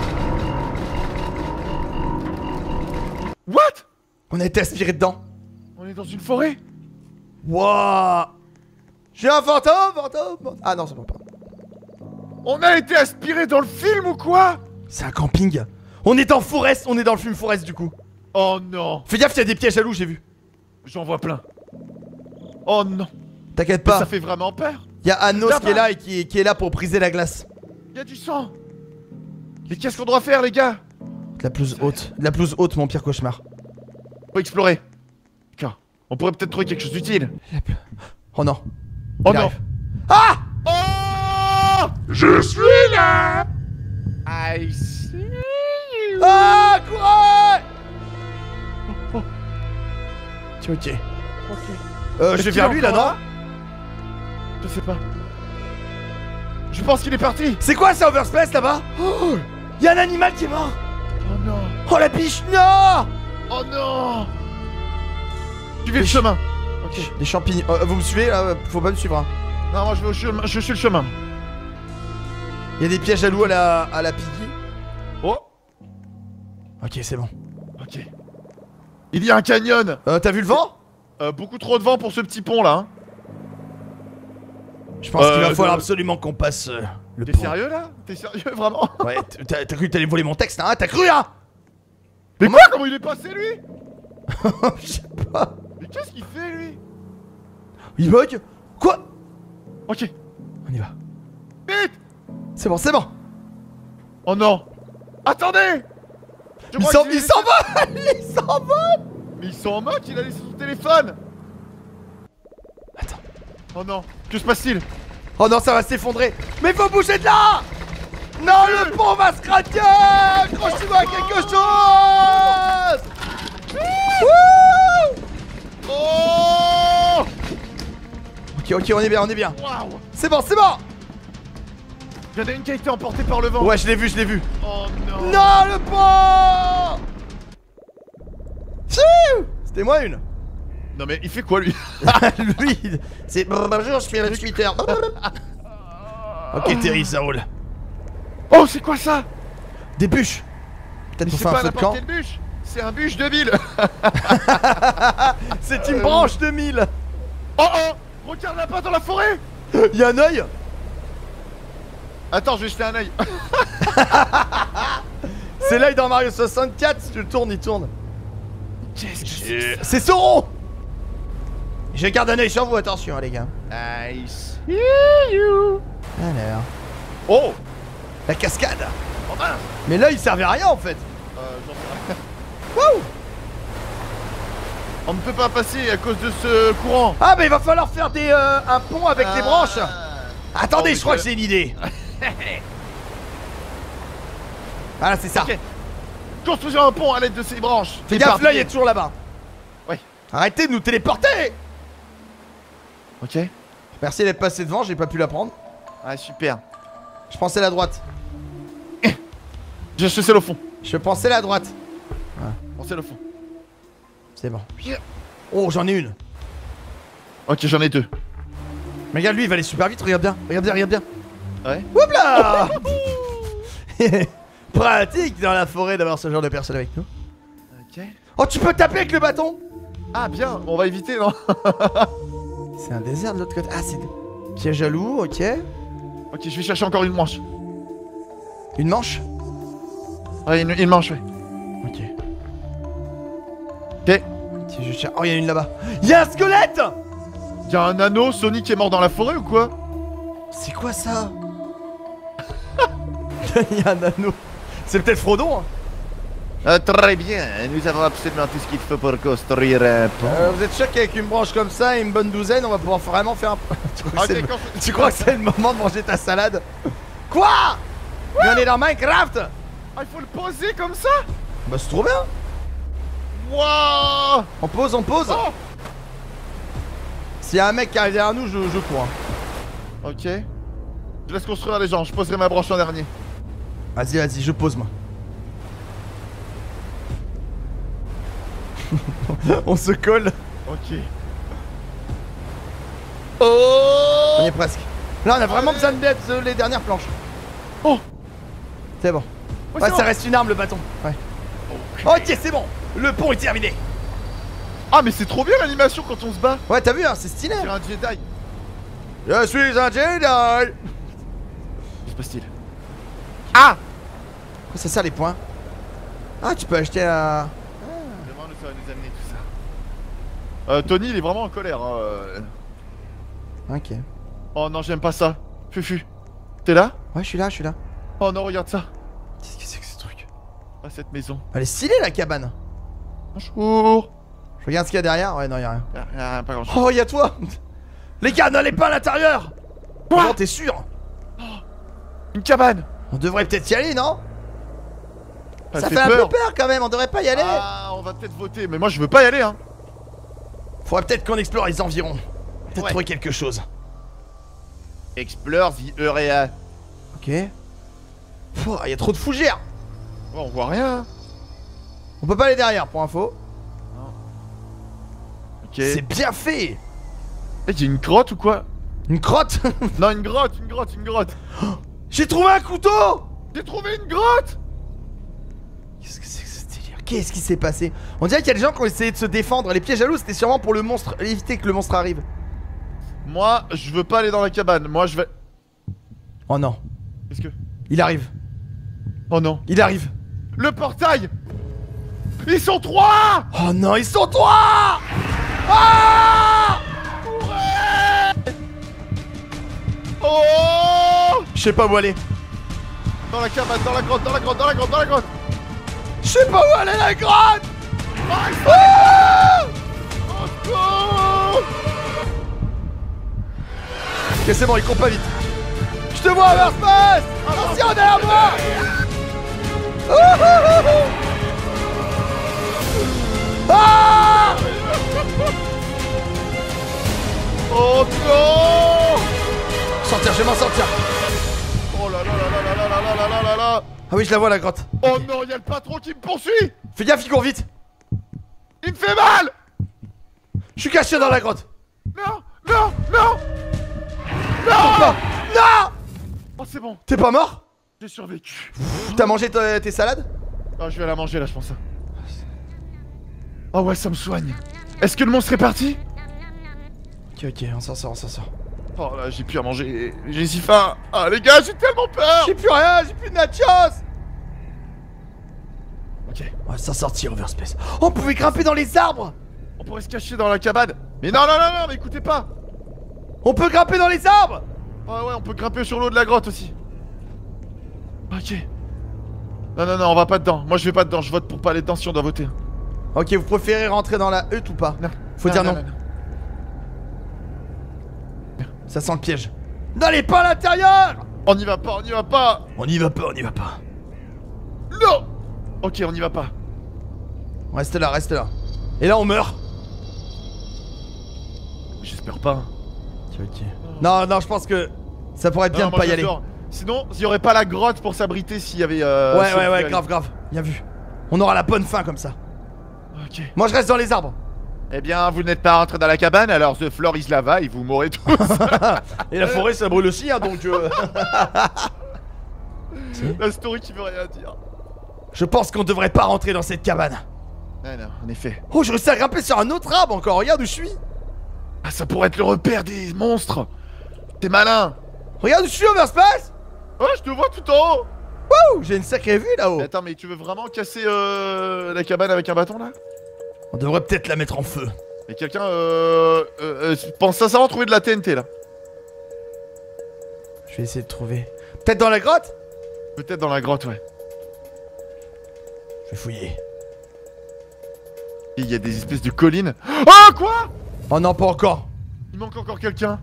What? On a été aspiré dedans. On est dans une forêt. Wouah! J'ai un fantôme, fantôme! Ah non, c'est bon pas. On a été aspiré dans le film ou quoi? C'est un camping. On est en forest, on est dans le film forest du coup. Oh non. Fais gaffe, il y a des pièges à loups, j'ai vu. J'en vois plein. Oh non. T'inquiète Mais pas. ça fait vraiment peur. Il y a Anos Là-bas. qui est là et qui est, qui est là pour briser la glace. Il y a du sang. Mais qu'est-ce qu'on doit faire les gars? De la pelouse haute. De la pelouse haute, mon pire cauchemar. Faut explorer. D'accord. On pourrait peut-être trouver quelque chose d'utile. Oh non. Oh Il non. arrive. Ah! Oh! Je suis là. I see you. Ah! Courage! Ok, ok. Ok. Euh, Est-ce je vais qu'il vers est lui là, encore non? là Je sais pas. Je pense qu'il est parti. C'est quoi ça, Overspace là-bas? Oh! Y'a un animal qui est mort! Oh non. Oh la biche, non! Oh non. Suivez le chemin. Ok. Les champignons. Euh, vous me suivez là? Faut pas me suivre. Hein. Non, moi je vais au chemin. Je suis le chemin. Il y a des pièges à loups à la, à la Piggy. Oh. Ok, c'est bon. Ok. Il y a un canyon. Euh, t'as vu le vent? Euh, beaucoup trop de vent pour ce petit pont là. Hein. Je pense Euh, qu'il va falloir de- absolument qu'on passe euh, le T'es pont. sérieux là? T'es sérieux vraiment? Ouais, t'as t'as cru que t'allais voler mon texte, hein? T'as cru, hein? Mais quoi? Comment il est passé lui? Je sais pas. Mais qu'est-ce qu'il fait lui? Il bug. Quoi? Ok. On y va. Vite. C'est bon, c'est bon. Oh non. Attendez. Je Il crois s'en qu'il a il laissé- s'envole. Il s'envole. Mais ils sont en mode, il a laissé son téléphone. Attends. Oh non. Que se passe-t-il? Oh non, ça va s'effondrer. Mais faut bouger de là. Non, le pont va se craquer. Accrochez-moi à quelque chose. Wouh. Oh. Ok, ok, on est bien, on est bien. Waouh. C'est bon, c'est bon. Il y en a une qui a été emportée par le vent. Ouais, je l'ai vu, je l'ai vu. Oh non. Non, le pont. Pfiou. C'était moi une. Non mais il fait quoi lui? Lui, c'est bonjour, je suis un Twitter. Ok, Terry, ça roule. Oh c'est quoi ça? Des bûches. Peut-être Mais pour c'est faire pas un feu de n'importe camp. quelle bûche. C'est un bûche de ville. C'est une branche de mille. Oh oh. Regarde là-bas dans la forêt. Il y a un œil. Attends, je vais jeter un œil. C'est l'œil dans Mario soixante-quatre. Si tu le tournes, il tourne. Qu'est-ce que c'est? C'est Sauron. Je garde un œil sur vous, attention les gars. Nice. Alors, Oh. la cascade. Oh mince. Mais l'œil il servait à rien en fait. Euh, j'en sais rien. Wouh. On ne peut pas passer à cause de ce courant. Ah mais il va falloir faire des euh, un pont avec les branches. Attendez, Oh, je crois mais que j'ai une idée. Voilà, c'est ça. Ok. Construisons un pont à l'aide de ces branches. Fais gaffe, l'œil Éparpillées. est toujours là-bas. Ouais. Arrêtez de nous téléporter. Ok. Merci d'être passé devant, j'ai pas pu la prendre. Ah super. Je pensais la droite. J'ai acheté celle au fond. Je pensais la droite. Bon, celle au fond. C'est bon. Oh, j'en ai une. Ok, j'en ai deux. Mais regarde, lui, il va aller super vite. Regarde bien, regarde bien, regarde bien. Ouais. Oups là. Pratique dans la forêt d'avoir ce genre de personnes avec nous. Ok. Oh, tu peux taper avec le bâton. Ah bien, on va éviter, non? C'est un désert de l'autre côté. Ah, c'est des pièges à loup, ok. Ok, je vais chercher encore une manche. Une manche. Ouais, une, une manche, ouais. Ok. Ok. Si je cherche. Oh, il y en a une là-bas. Il y a un squelette. Y'a un anneau, Sonic est mort dans la forêt ou quoi? C'est quoi ça? Il y a un anneau. C'est peut-être Frodon. Hein. Euh, très bien, nous avons absolument tout ce qu'il faut pour construire un pont. Euh, vous êtes sûr qu'avec une branche comme ça et une bonne douzaine, on va pouvoir vraiment faire un. tu crois, Ok, que c'est le... quand- tu crois que c'est le moment de manger ta salade? Quoi? Mais on est dans Minecraft. Ah, il faut le poser comme ça? Bah c'est trop bien. Wouah. On pose, on pose. Oh. S'il y a un mec qui arrive derrière nous, je, je cours. Hein. Ok. Je laisse construire les gens, je poserai ma branche en dernier. Vas-y, vas-y, je pose moi. On se colle. Ok. Oh. On y est presque. Là, on a vraiment Allez. besoin d'être euh, les dernières planches. Oh. C'est bon. Ouais, Ouais, c'est ça bon. reste une arme le bâton. Ouais. Ok, c'est bon. Le pont est terminé. Ah, mais c'est trop bien l'animation quand on se bat. Ouais, t'as vu, hein, c'est stylé. C'est un Jedi. Je suis un Jedi. Que se passe-t-il? Ah. Quoi, ça sert les points? Ah, tu peux acheter un. Demain, ça va nous amener tout ça. Euh, Tony, il est vraiment en colère. Hein. euh. Ok. Oh non, j'aime pas ça. Fufu. T'es là? Ouais, je suis là, je suis là. Oh non, regarde ça. Qu'est-ce que c'est que ce truc? Ah, cette maison. Elle est stylée la cabane. Bonjour. Je regarde ce qu'il y a derrière. Ouais, non, y'a rien. Y'a rien, pas grand chose. Oh, y'a toi. Les gars, n'allez pas à l'intérieur. Quoi? Non, t'es sûr? Une cabane. On devrait peut-être y aller, non? Ça, Ça fait fait un peu peur. peur quand même, on devrait pas y aller. Ah, on va peut-être voter, mais moi je veux pas y aller, hein. Faudrait peut-être qu'on explore les environs. Peut-être Ouais. trouver quelque chose. Explore the area. Ok. Il y a trop de fougères. Ouais, on voit rien. hein. On peut pas aller derrière pour info. Ok. C'est bien fait. Eh, y'a une grotte ou quoi? Une crotte. Non, une grotte, une grotte, une grotte. J'ai trouvé un couteau. J'ai trouvé une grotte. Qu'est-ce que c'est que ce délire? Qu'est-ce qui s'est passé? On dirait qu'il y a des gens qui ont essayé de se défendre. Les pièges à loup, c'était sûrement pour le monstre, éviter que le monstre arrive. Moi, je veux pas aller dans la cabane. Moi, je vais. Oh non. Qu'est-ce que? Il arrive. Oh non. Il arrive. Le portail. Ils sont trois. Oh non, ils sont trois. Ah! Oh! Je sais pas où aller. Dans la cabane, dans la grotte, dans la grotte, dans la grotte, dans la grotte. Je sais pas où aller la grotte. Ah! Oh! Ok, c'est bon, il court pas vite. Je te vois, Overspace. Attention derrière moi. Ah! Oh non! Sortir, je vais m'en sortir. Oh là là là là là là là là là là là. Ah oui, je la vois la grotte. Oh non, il y a le patron qui me poursuit. Fais gaffe, il court vite. Il me fait mal. Je suis caché dans la grotte. Non, non, non. Non! Non. Non! Oh c'est bon, T'es pas mort? j'ai survécu. T'as mangé te- tes salades? Ah je vais la manger là je pense. Oh ouais ça me soigne. Est-ce que le monstre est parti? Ok, ok, on s'en sort, on s'en sort. Oh là j'ai plus à manger, j'ai si faim. Ah les gars j'ai tellement peur. J'ai plus rien, j'ai plus de nachos. Ok, On va s'en sortir, Overspace. Oh, on pouvait grimper dans les arbres. on pourrait se cacher dans la cabane. Mais non non non non mais écoutez pas. On peut grimper dans les arbres. Ah ouais on peut grimper sur l'eau de la grotte aussi. Ok. Non non non on va pas dedans, moi je vais pas dedans, je vote pour pas aller dedans si on doit voter. Ok, vous préférez rentrer dans la hutte ou pas? Non. Faut dire non. non. Ça sent le piège. N'allez pas à l'intérieur. On y va pas, on y va pas. On y va pas, on y va pas. Non. Ok on y va pas. Reste là, reste là. Et là, on meurt. J'espère pas. Ok, ok. Non, non, je pense que ça pourrait être bien Non, de moi, pas y aller. j'adore. Sinon, il y aurait pas la grotte pour s'abriter s'il y avait. Euh, Ouais, si on ouais, pouvait ouais, aller. grave, grave. Bien vu. On aura la bonne fin comme ça. Ok. Moi, je reste dans les arbres. Eh bien, vous n'êtes pas rentré dans la cabane, alors The Floor is lava et vous mourrez tous. Et la forêt, ça brûle aussi, hein, donc. Euh... La story qui veut rien dire. Je pense qu'on devrait pas rentrer dans cette cabane. Non, non, en effet. Oh, je réussis à grimper sur un autre arbre encore. Regarde où je suis. Ah, ça pourrait être le repère des monstres. T'es malin. Regarde où je suis, Overspace. Oh, je te vois tout en haut. Ouh, j'ai une sacrée vue là-haut. Mais attends, mais tu veux vraiment casser euh, la cabane avec un bâton là? On devrait peut-être la mettre en feu. Et quelqu'un euh, euh, euh, pense sincèrement trouver de la T N T là? Je vais essayer de trouver. Peut-être dans la grotte. Peut-être dans la grotte, ouais. Je vais fouiller. Et il y a des espèces de collines. Oh, quoi? Oh non, pas encore. Il manque encore quelqu'un.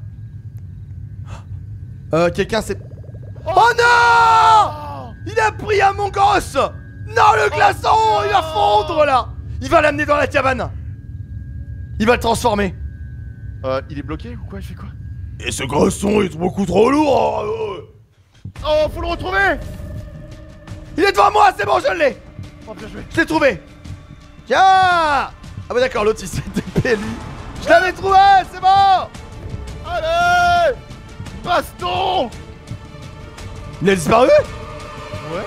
Euh, quelqu'un s'est... Oh, Oh non! Oh. Il a pris un mon gosse. Non, le glaçon, il va fondre là. Il va l'amener dans la cabane. Il va le transformer. Euh, il est bloqué ou quoi? Il fait quoi? Et ce glaçon est beaucoup trop lourd. Oh, faut le retrouver. Il est devant moi, c'est bon, je l'ai. Oh, bien joué. Je l'ai trouvé. Tiens. Ah bah d'accord, l'autre il s'est dépé lui. Je l'avais trouvé, c'est bon. Allez, baston. Il a disparu? Ouais.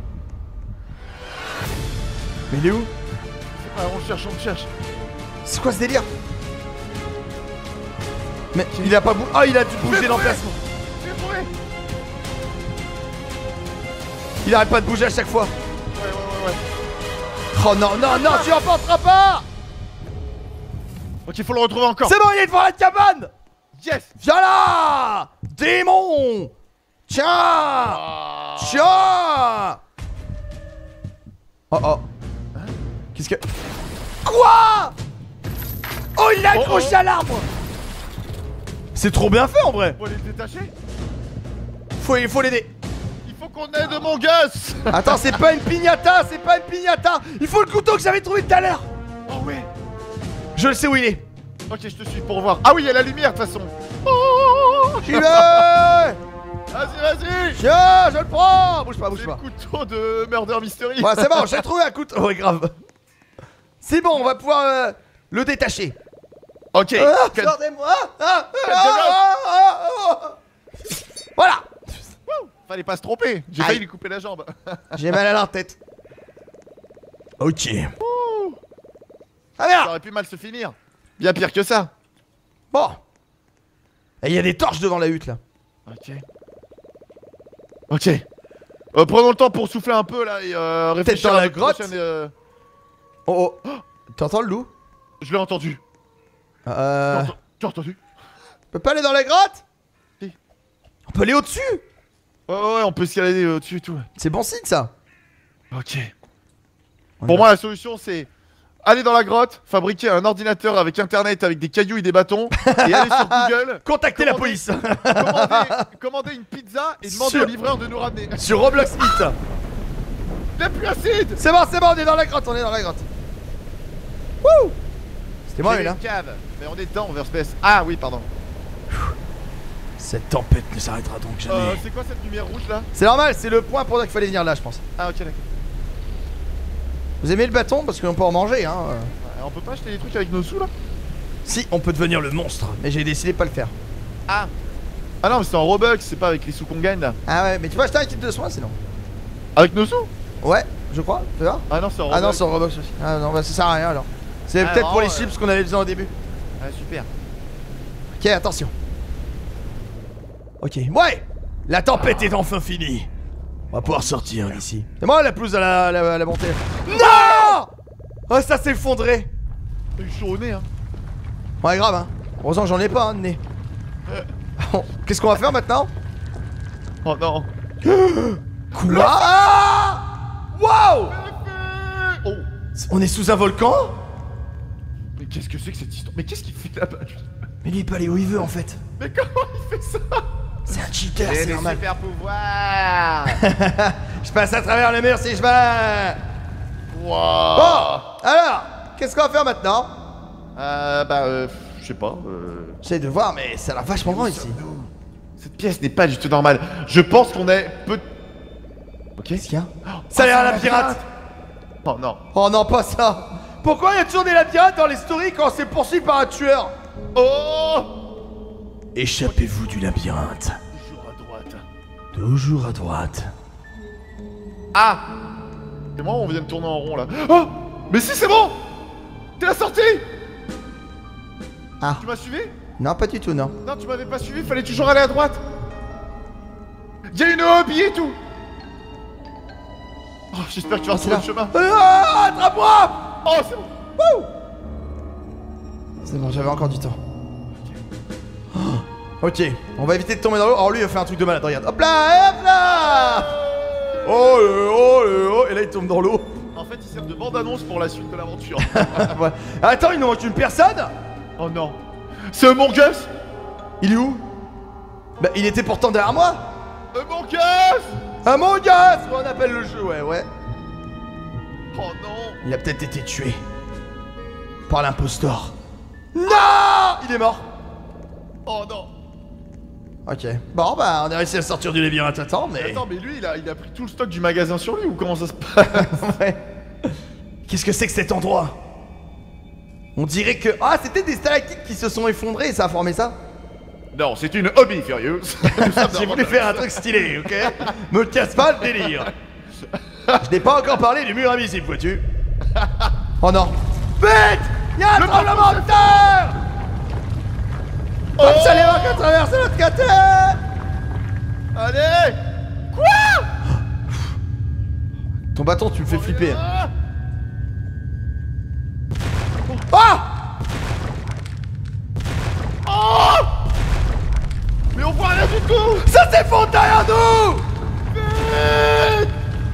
Mais il est où? Ah, on le cherche, on le cherche. C'est quoi ce délire? Mais il a pas bougé. Ah, il a dû bouger d'emplacement. J'ai trouvé. Il arrête pas de bouger à chaque fois. Ouais, ouais, ouais, ouais. Oh non, non, non, tu en penseras pas. Ok, faut le retrouver encore. C'est bon, il est devant la cabane. Yes. Viens là, démon. Tiens. Ah. Tiens. Oh oh. Qu'est-ce que... Quoi? Oh, il l'a Oh, accroché oh. à l'arbre. C'est trop bien fait en vrai. Faut les détacher. Faut, il faut l'aider. Il faut qu'on aide mon gosse. Attends, c'est pas une piñata, c'est pas une piñata. Il faut le couteau que j'avais trouvé tout à l'heure. Oh ouais. Je le sais où il est. Ok, je te suis pour voir. Ah oui, il y a la lumière de toute façon. Oh. J'y vais. Vas-y, vas-y. Tiens, je le prends. Bouge pas, bouge C'est pas. le couteau de Murder Mystery. Ouais, c'est bon, j'ai trouvé un couteau. Ouais, grave. C'est bon, on va pouvoir euh, le détacher. Ok. Ah, Quel- Sortez-moi. Ah, ah, ah, ah, ah. Voilà. Wouh, fallait pas se tromper. J'ai Aïe. failli lui couper la jambe. J'ai mal à la tête. Ok. Ouh. Ah Ça bien. aurait pu mal se finir. Bien pire que ça. Bon. Et il y a des torches devant la hutte là. Ok. Ok. Euh, prenons le temps pour souffler un peu là et euh, réfléchir dans à la notre grotte. prochaine, euh, Oh oh. T'entends le loup? Je l'ai entendu. Euh... Tu as entendu? On peut pas aller dans la grotte? Si. On peut aller au-dessus? Ouais, ouais, ouais, on peut escalader au-dessus et tout. C'est bon signe ça. Ok. On Pour y moi, la solution, c'est aller dans la grotte, fabriquer un ordinateur avec internet, avec des cailloux et des bâtons, et aller sur Google, contacter la commander- police. commander, commander une pizza et demander Sur- au livreur de nous ramener. Sur Roblox Meet. La pluie acide. C'est bon, c'est bon, on est dans la grotte, on est dans la grotte. Wouh! C'était moi, J'ai lui, là. une cave, mais on est dedans, Overspace. Ah oui, pardon. Cette tempête ne s'arrêtera donc jamais. Euh, c'est quoi cette lumière rouge là? C'est normal, c'est le point pour dire qu'il fallait venir là, je pense. Ah ok, d'accord. Vous aimez le bâton? Parce qu'on peut en manger, hein. euh. Ouais, on peut pas acheter des trucs avec nos sous là? Si, on peut devenir le monstre, mais j'ai décidé de pas le faire. Ah Ah non, mais c'est en Robux, c'est pas avec les sous qu'on gagne là. Ah ouais, mais tu peux acheter un kit de soins sinon. Avec nos sous? Ouais, je crois, tu vois. Ah non, c'est en Robux. Ah non, c'est en Roblox aussi. Ah non, bah ça sert à rien alors. C'est Ah, peut-être pour les vraiment, chips qu'on avait besoin au début. Ah super. Ok, attention. Ok, ouais! La tempête est enfin finie. On va pouvoir sortir d'ici. C'est moi la pelouse à la, la, à la montée. Non! Oh, ça s'est effondré. T'as eu chaud au nez, hein. Ouais, grave, hein. Heureusement que j'en ai pas, hein, de nez. Bon, qu'est-ce qu'on va faire maintenant? Oh non. Quoi? Ah! Wow! Oh. On est sous un volcan? Mais qu'est-ce que c'est que cette histoire? Mais qu'est-ce qu'il fait là-bas? Mais lui, il peut aller où il veut en fait. Mais comment il fait ça? C'est un cheater, Et c'est les normal. super pouvoirs. Je passe à travers le mur si je veux. Wow. Bon, alors, qu'est-ce qu'on va faire maintenant? Euh, bah, euh, je sais pas. Euh... J'essaie de voir, mais ça a l'air vachement grand ici. Cette pièce n'est pas du tout normale. Je pense qu'on est peu. Ok. Qu'est-ce qu'il y a? Ça a l'air un labyrinthe. Oh non. Oh non, pas ça. Pourquoi il y a toujours des labyrinthes dans les stories quand on s'est poursuivi par un tueur? Oh. Échappez-vous du labyrinthe. Toujours à droite. Toujours à droite. Ah. C'est moi ou on vient de tourner en rond là? Oh. Mais si, c'est bon. T'es la sortie. Ah, Tu m'as suivi? non, pas du tout, non. Non, tu m'avais pas suivi, fallait toujours aller à droite. Y'a une hobby et tout. Oh, j'espère que tu vas C'est retrouver là. le chemin. Ah, attrape-moi! Oh, c'est bon. Wouh! C'est bon, j'avais encore du temps. Oh, ok, on va éviter de tomber dans l'eau. Alors lui, il va faire un truc de malade, regarde. Hop là, hop là! Oh, le, oh, le, oh, et là, il tombe dans l'eau. En fait, il sert de bande-annonce pour la suite de l'aventure. Ouais. Attends, il nous manque une personne? Oh non. C'est Among Us. Il est où? Bah, il était pourtant derrière moi. Among Us. Among Us, on appelle le jeu, ouais, ouais. Oh non. Il a peut-être été tué par l'imposteur. Non! Il est mort. Oh non. Ok. Bon, bah, on a réussi à sortir du labyrinthe à temps, mais... Attends, mais lui, il a, il a pris tout le stock du magasin sur lui ou comment ça se passe? Ouais. Qu'est-ce que c'est que cet endroit? On dirait que... Ah, c'était des stalactites qui se sont effondrées et ça a formé ça? Non, c'est une hobby, Furious. J'ai voulu faire un truc stylé, ok? Me casse pas le délire. Je n'ai pas encore parlé du mur invisible, vois-tu? Oh non. Vite! Y'a un tremblement de terre! Oh, ça les va qu'à traverser l'autre côté! Allez. Quoi? Ton bâton, tu me fais flipper. Ah. Ah! Oh. Mais on voit rien du tout. Ça s'effondre derrière nous! Vite.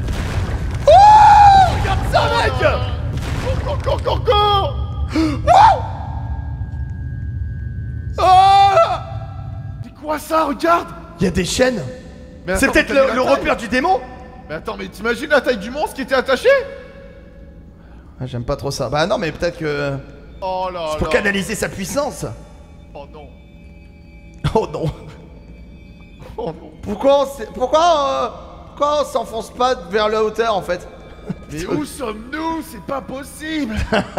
Oh! Regarde ça, mec! Encore, encore, encore, encore. Wow! Oh! C'est quoi ça? Regarde. Il y a des chaînes. Mais C'est attends, peut-être mais t'as le, vu le la taille? repère du démon? Mais attends, mais t'imagines la taille du monstre qui était attaché? Ah, j'aime pas trop ça. Bah non, mais peut-être que... Oh là C'est pour là. canaliser sa puissance. Oh non. Oh non. Oh non. Pourquoi on s'est- Pourquoi, euh, pourquoi on s'enfonce pas vers la hauteur en fait? Mais où sommes-nous? C'est pas possible.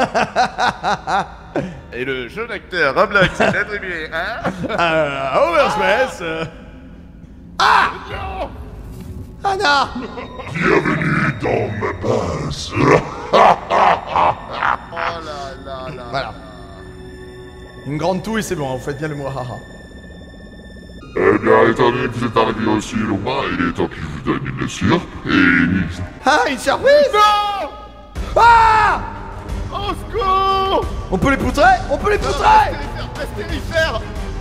Et le jeune acteur Roblox est attribué, hein? Euh, Overspace. euh. Ah! Non. Ah non! Bienvenue dans ma base. Oh là là là. Voilà. Une grande touille, c'est bon, vous faites bien le mot haha. Eh bien, étant donné que vous êtes arrivé aussi loin, il est temps que je vous donne une surprise. Ah, une surprise! Non. Ah! Au secours! On peut les poutrer? On peut les poutrer! Restez les faire!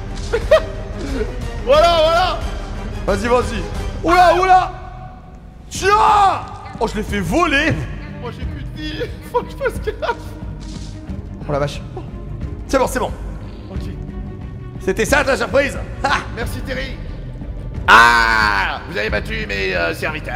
Voilà, voilà! Vas-y, vas-y. Oula, oula! Tiens! Oh, je l'ai fait voler! Moi j'ai plus de vie! Faut que je fasse gaffe! Oh la vache. C'est bon, c'est bon. Ok. C'était ça ta surprise? Ha! Merci Terry! Ah! Vous avez battu mes euh, serviteurs!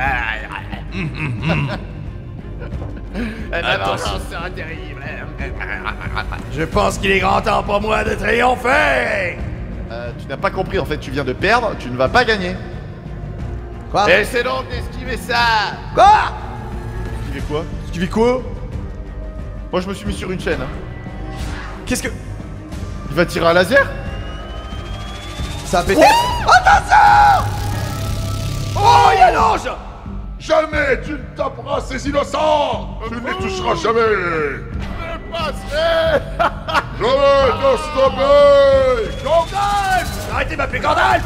Attention. Ça sera terrible! Je pense qu'il est grand temps pour moi de triompher! Euh, tu n'as pas compris en fait, tu viens de perdre, tu ne vas pas gagner. Quoi? Essaie donc d'esquiver ça! Quoi? Esquiver quoi? Tu vis quoi? Moi je me suis mis sur une chaîne. Hein. Qu'est-ce que... Il va tirer un laser? Ça a pété? Oh attention! Oh, y'a l'ange! Jamais tu ne taperas ces innocents. Tu ne les toucheras jamais. Passez! Jamais te stopper. Gandalf! Arrêtez de m'appeler Gandalf!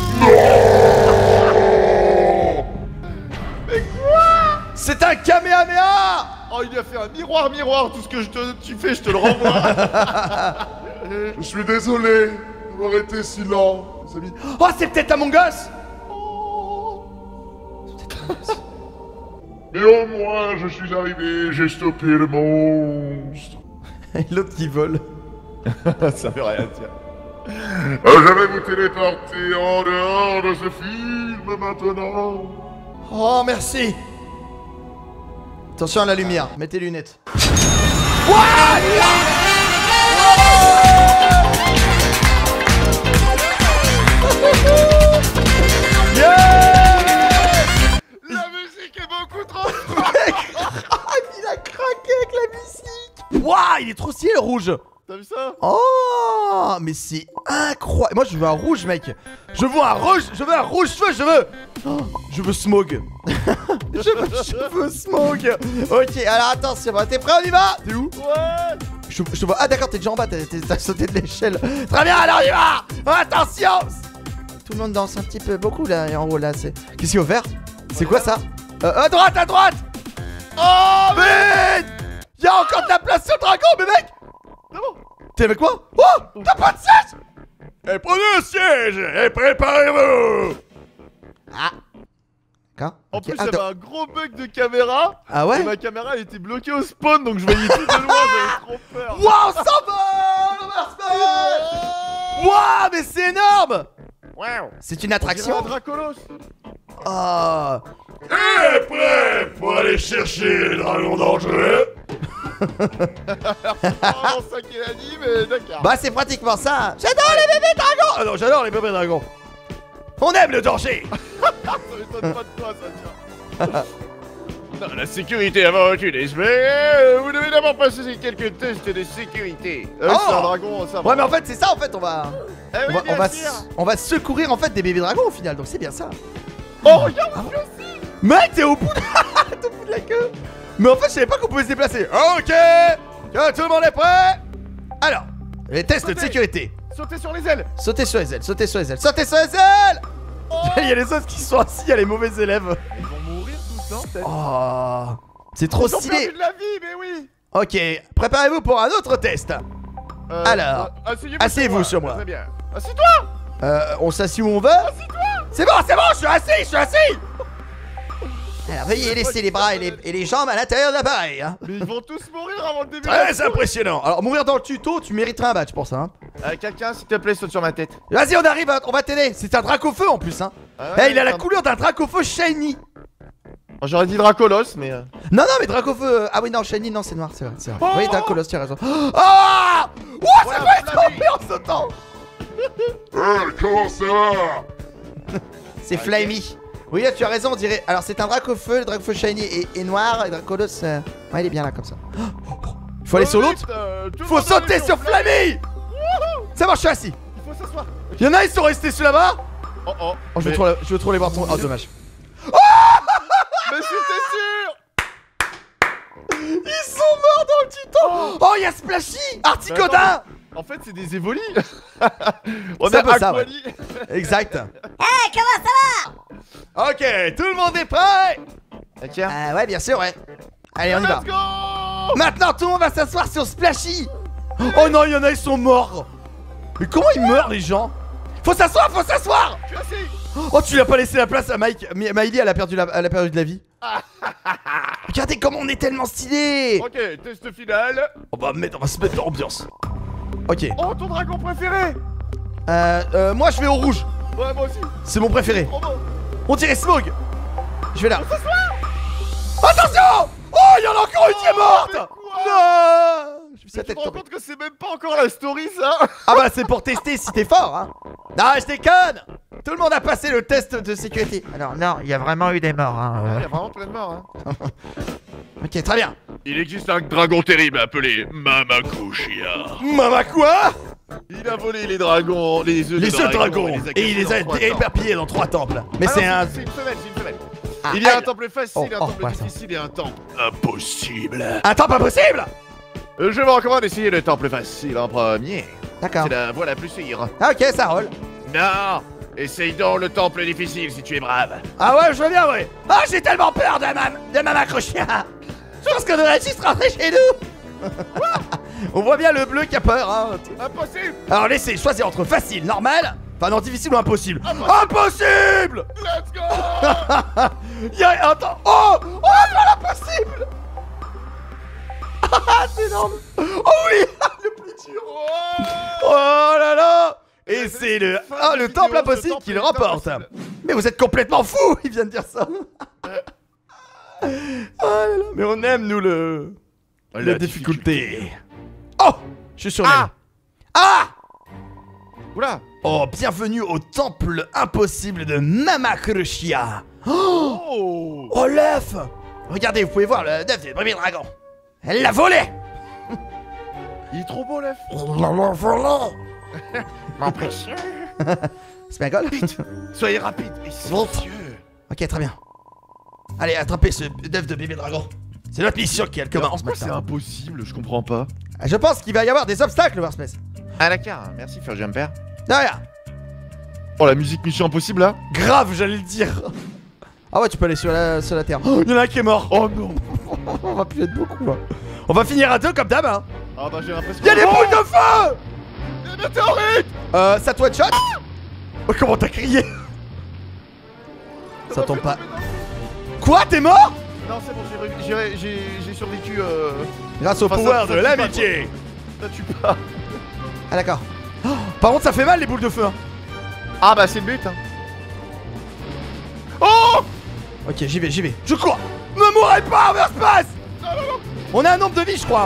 Mais quoi? C'est un Kamehameha! Oh, il a fait un miroir, miroir, tout ce que je te, tu fais, je te le renvoie. Je suis désolé d'avoir été si lent, mes amis. Oh, c'est peut-être Among Us! Mais au moins, je suis arrivé, j'ai stoppé le monstre. Et l'autre qui vole. Ça veut rien dire. Euh, je vais vous téléporter en dehors de ce film maintenant. Oh, merci! Attention à la lumière, mets tes lunettes. La musique est beaucoup trop. Il a craqué avec la musique! Waouh, il est trop stylé le rouge! T'as vu ça? Oh, mais c'est incroyable! Moi je veux un rouge, mec! Je veux un rouge! Je veux un rouge cheveux! Je veux! Oh, je veux Smog! je, veux, je veux Smog! Ok, alors attention, t'es prêt? On y va? T'es où? Ouais! Je, je te vois. Ah, d'accord, t'es déjà en bas, t'as sauté de l'échelle. Très bien, alors on y va! Attention! Tout le monde danse un petit peu, beaucoup là, en haut là. C'est. Qu'est-ce qu'il faut faire? C'est quoi ça? euh, À droite, à droite! Oh, mais il y a encore de la place sur le dragon, mais mec! T'es avec quoi? Oh! T'as pas de siège! Et prenez le siège et préparez-vous. Ah! D'accord. En Ok. plus, Ah, j'avais un gros bug de caméra. ah Et ouais? ma caméra elle était bloquée au spawn, donc je voyais tout de loin, j'avais trop peur. Waouh, ça va! Le Waouh, mais c'est énorme! Wow. C'est une attraction? Un Dracolos. Oh! Et prêt pour aller chercher le dragon dangereux. Oh, ça qu'il a dit, mais d'accord. Bah, c'est pratiquement ça! J'adore les bébés dragons! Ah non, j'adore les bébés dragons! On aime le danger! Ça m'étonne pas de toi, ça tient. Non, la sécurité avant aucune espèce. Euh, vous devez d'abord passer quelques tests de sécurité. Euh, Oh. c'est un dragon, ça va. Ouais, mais en fait, c'est ça, en fait, on va. Eh On oui, va, bien on, va sûr. on va secourir en fait des bébés dragons au final, donc c'est bien ça. Oh, regarde, Ah. lui aussi. Mec, t'es au bout de... t'es au bout de la queue. Mais en fait, je savais pas qu'on pouvait se déplacer. Ok, que tout le monde est prêt. Alors, les tests de Sautez. sécurité. Sautez sur les ailes. Sautez sur les ailes, sautez sur les ailes, sautez sur les ailes. Il y a les autres qui sont assis, il y a les mauvais élèves. Ils vont mourir tous, non peut-être. Oh, c'est trop Ils ont stylé. perdu de la vie, mais oui. Ok, préparez-vous pour un autre test. Euh, Alors, euh, asseyez-vous asseyez-vous sur moi. Très bien. Assieds-toi. Euh, on s'assied où on veut. C'est bon, c'est bon, je suis assis, je suis assis. Alors, veuillez laisser les bras et les, et les jambes à l'intérieur de l'appareil. Hein. Mais ils vont tous mourir avant le début. de Très la soirée. impressionnant. Alors, mourir dans le tuto, tu mériterais un badge pour ça. Hein. Euh, Quelqu'un, s'il te plaît, saute sur ma tête. Vas-y, on arrive, on va t'aider. C'est un dracofeu en plus. Hein. Ah Eh, ouais, il a la ça- couleur d'un dracofeu shiny. Oh, j'aurais dit Dracolos, mais. euh, Non, non, mais dracofeu. Ah oui, non, shiny, non, c'est noir, c'est vrai. c'est vrai. Oh. Oui, dracolos, tu as raison. Ah oh, ça Voilà, va être Flavie. tombé en sautant. Euh, comment ça va? C'est Flamey. Oui, là, tu as raison, on dirait. Alors, c'est un dracofeu, le dracofeu shiny est, est noir, et dracolos. euh, Ouais, il est bien là, comme ça. Il faut aller sur l'autre. euh, tout le Faut monde doit sauter aller sur Flavie. Flamey. C'est bon, je suis assis. Il faut s'asseoir. Y'en a, ils sont restés sous là-bas. Oh oh. Oh, je veux Mais- trop, la- je veux trop les voir tomber. Oh, dommage. Mais c'était sûr. Ils sont morts dans le tuto. Oh, il y a Splashy, Articodin. En fait, c'est des évolis. On C'est un a peu ça, ouais. Aquali. Exact. Hey, comment ça Ok, tout le monde est prêt? Ah, tiens. Euh, ouais, bien sûr, ouais. Allez, on y va. Let's go. Maintenant tout le monde va s'asseoir sur Splashy. Oh non, il y en a, ils sont morts. Mais comment ils meurent les gens? Faut s'asseoir, faut s'asseoir. Je suis assis. Oh, tu lui as pas laissé la place à Mike. Mi- Miley, elle a perdu la, elle a perdu de la vie. Regardez comment on est tellement stylé. Ok, test final. On va, mettre, on va se mettre dans l'ambiance. Ok. Oh, ton dragon préféré. Euh, euh, moi je vais au rouge. Ouais, moi aussi. C'est mon préféré. Trop beau. On dirait Smog. Je vais là. Attention. Oh, il y en a encore une qui est morte. mais quoi? Non. Je me suis Mais la tu tête te rends tombée. compte que c'est même pas encore la story, ça? Ah bah c'est pour tester si t'es fort, hein. Non, je déconne. Tout le monde a passé le test de sécurité. Alors non, il y a vraiment eu des morts. Hein. Il y a vraiment plein de morts, hein. Ok, très bien. Il existe un dragon terrible appelé Mamakushia. Maman quoi? Il a volé les dragons, les œufs Les de œufs dragon, dragons. et Et il les a cachés dans trois temples. éparpillés dans trois temples. Mais Ah c'est non, un... C'est une femelle, c'est une femelle. Ah, Il y a un elle. temple facile, Oh, un oh, temple ouais, ça. difficile et un temple impossible. Un temple impossible. Euh, Je vous recommande d'essayer le temple facile en premier. D'accord. C'est la voie la plus sûre. Ah ok, ça roule. Non, essaye donc le temple difficile si tu es brave. Ah ouais, je veux bien, ouais. Ah, j'ai tellement peur de ma, de ma macrochia. Je pense qu'on devrait juste rentrer chez nous. On voit bien le bleu qui a peur, hein. Impossible. Alors laissez choisir entre facile, normal, enfin non, difficile ou impossible. Impossible. Impossible. Let's go. Y'a... Attends. Oh. Oh, voilà, impossible. Ah, c'est énorme. Oh oui. Le plus dur. Oh. Oh là là. Et Mais c'est le... fin Ah, de le vidéo, temple ce impossible temple qui le est remporte. impossible. Mais vous êtes complètement fous. Il vient de dire ça. Oh là là. Mais on aime, nous, le... La, difficulté. Oh. Je suis sur Ah. Ah. Oula. Oh, bienvenue au temple impossible de Mamakushia. Oh, Oh. oh l'œuf. Regardez, vous pouvez voir le œuf du premier dragon. Elle l'a volé. Il est trop beau, l'œuf. Elle l'a volé. Mon précieux. C'est ma gueule. Soyez rapide et silencieux. Ok, très bien. Allez, attrapez ce œuf de bébé dragon. C'est notre mission qui elle commence Pourquoi c'est maintenant. impossible? Je comprends pas. Je pense qu'il va y avoir des obstacles, Warspace. Ah d'accord, merci Fur Jumper. Derrière. Oh, la musique Mission Impossible là. Grave, j'allais le dire. Ah ouais, tu peux aller sur la, sur la terre. Oh, il y en a un qui est mort. Oh non. On va plus être beaucoup là. On va finir à deux comme d'hab, hein. Ah bah j'ai l'impression. Il y a des boules de feu. Des météorites. Euh, ça te one shot. Oh, comment t'as crié? Ça tombe pas. Quoi, t'es mort? Non, c'est bon, j'ai revu- j'ai ré- j'ai j'ai survécu. Euh... Grâce au Enfin, ça- pouvoir ça de tue pas, l'amitié. Ça tue pas. Ah d'accord. Oh, par contre, ça fait mal les boules de feu. Hein. Ah bah c'est le but. Hein. Oh. Ok, j'y vais, j'y vais. Je cours. Ne mourrez pas, Overspace. On a un nombre de vies, je crois.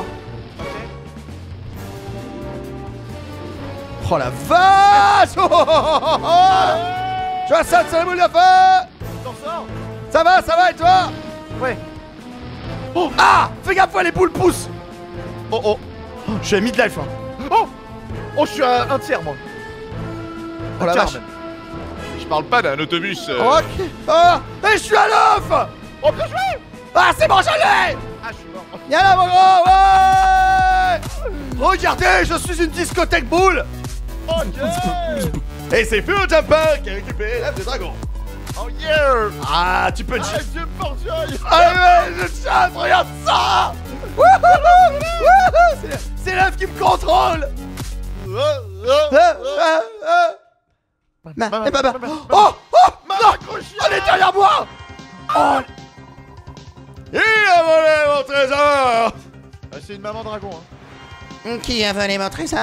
Oh la vache. Oh, oh, oh, oh, oh. Je saute sur les boules de feu. T'en sors. Ça va, ça va et toi? Ouais. Oh. Ah, fais gaffe, ouais, les boules poussent. Oh oh. Je suis à midlife. Hein. Oh. Oh, je suis à un tiers moi. Oh la Tiers, vache. même. Je parle pas d'un autobus. euh. Ok. Ah, et je suis à l'œuf. Oh bien joué. Ah, c'est bon, je l'ai. Ah je suis mort. Viens là, mon gros, ouais. Regardez, je suis une discothèque boule. Ok. Et c'est Fur Jumper qui a récupéré l'œuf de dragon. Oh yeah. Ah, tu peux... Ah Dieu porte joie. Ah ouais, je chatte, regarde ça. Wouhou, wouhou. C'est l'œuf- C'est l'œuf qui me contrôle. Ah, ah, ah. Ma- eh, bah, bah. Oh, oh, non. Elle est derrière moi. Oh. Il a volé mon trésor. Ah, c'est une maman dragon hein. Qui a volé mon trésor?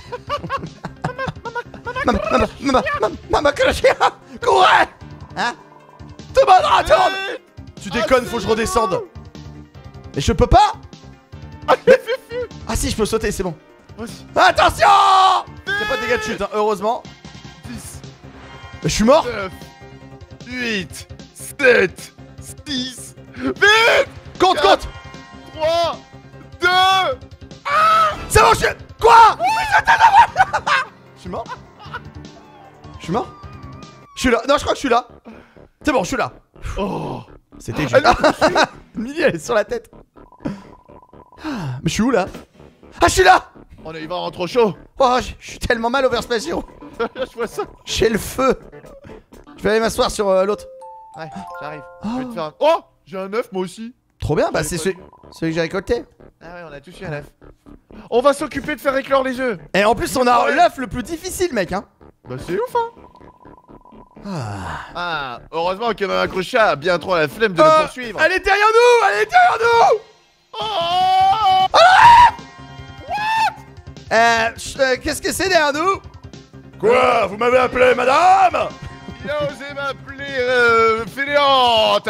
Maman, maman, maman, maman, maman, que le chien! Courez! Hein? Te battra, tourne! Tu déconnes, faut que je redescende. Mais je peux pas? Mais- Ah si, je peux sauter, c'est bon. Moi aussi. Attention! Y'a pas de dégâts de chute, hein, heureusement. dix, Mais je suis mort? neuf, huit, sept, six, huit, Compte, compte! trois, deux. C'est bon, je suis... Quoi? Je suis mort? Je suis mort? Je suis là. Non, je crois que je suis là. C'est bon, je suis là. Oh. C'était juste. Millie, elle est sur la tête. Ah, mais je suis où là? Ah, je suis là! On est, il va rentrer trop chaud. Oh, je je suis tellement mal Overspace Zero. Je vois ça. J'ai le feu. Je vais aller m'asseoir sur euh, l'autre. Ouais, j'arrive. Je vais te faire un... Oh, j'ai un œuf moi aussi. Trop bien, bah c'est celui, celui que j'ai récolté. Ah ouais, on a touché à l'œuf. On va s'occuper de faire éclore les œufs. Et en plus, on a l'œuf le plus difficile, mec, hein. Bah c'est ouf, hein. Ah, Ah, heureusement que ma crochat a bien trop la flemme de Euh, le poursuivre. elle est derrière nous, elle est derrière nous. Oh Euh, ch- euh, qu'est-ce que c'est derrière nous? Quoi? Vous m'avez appelé, madame? Il a osé m'appeler euh, fainéante.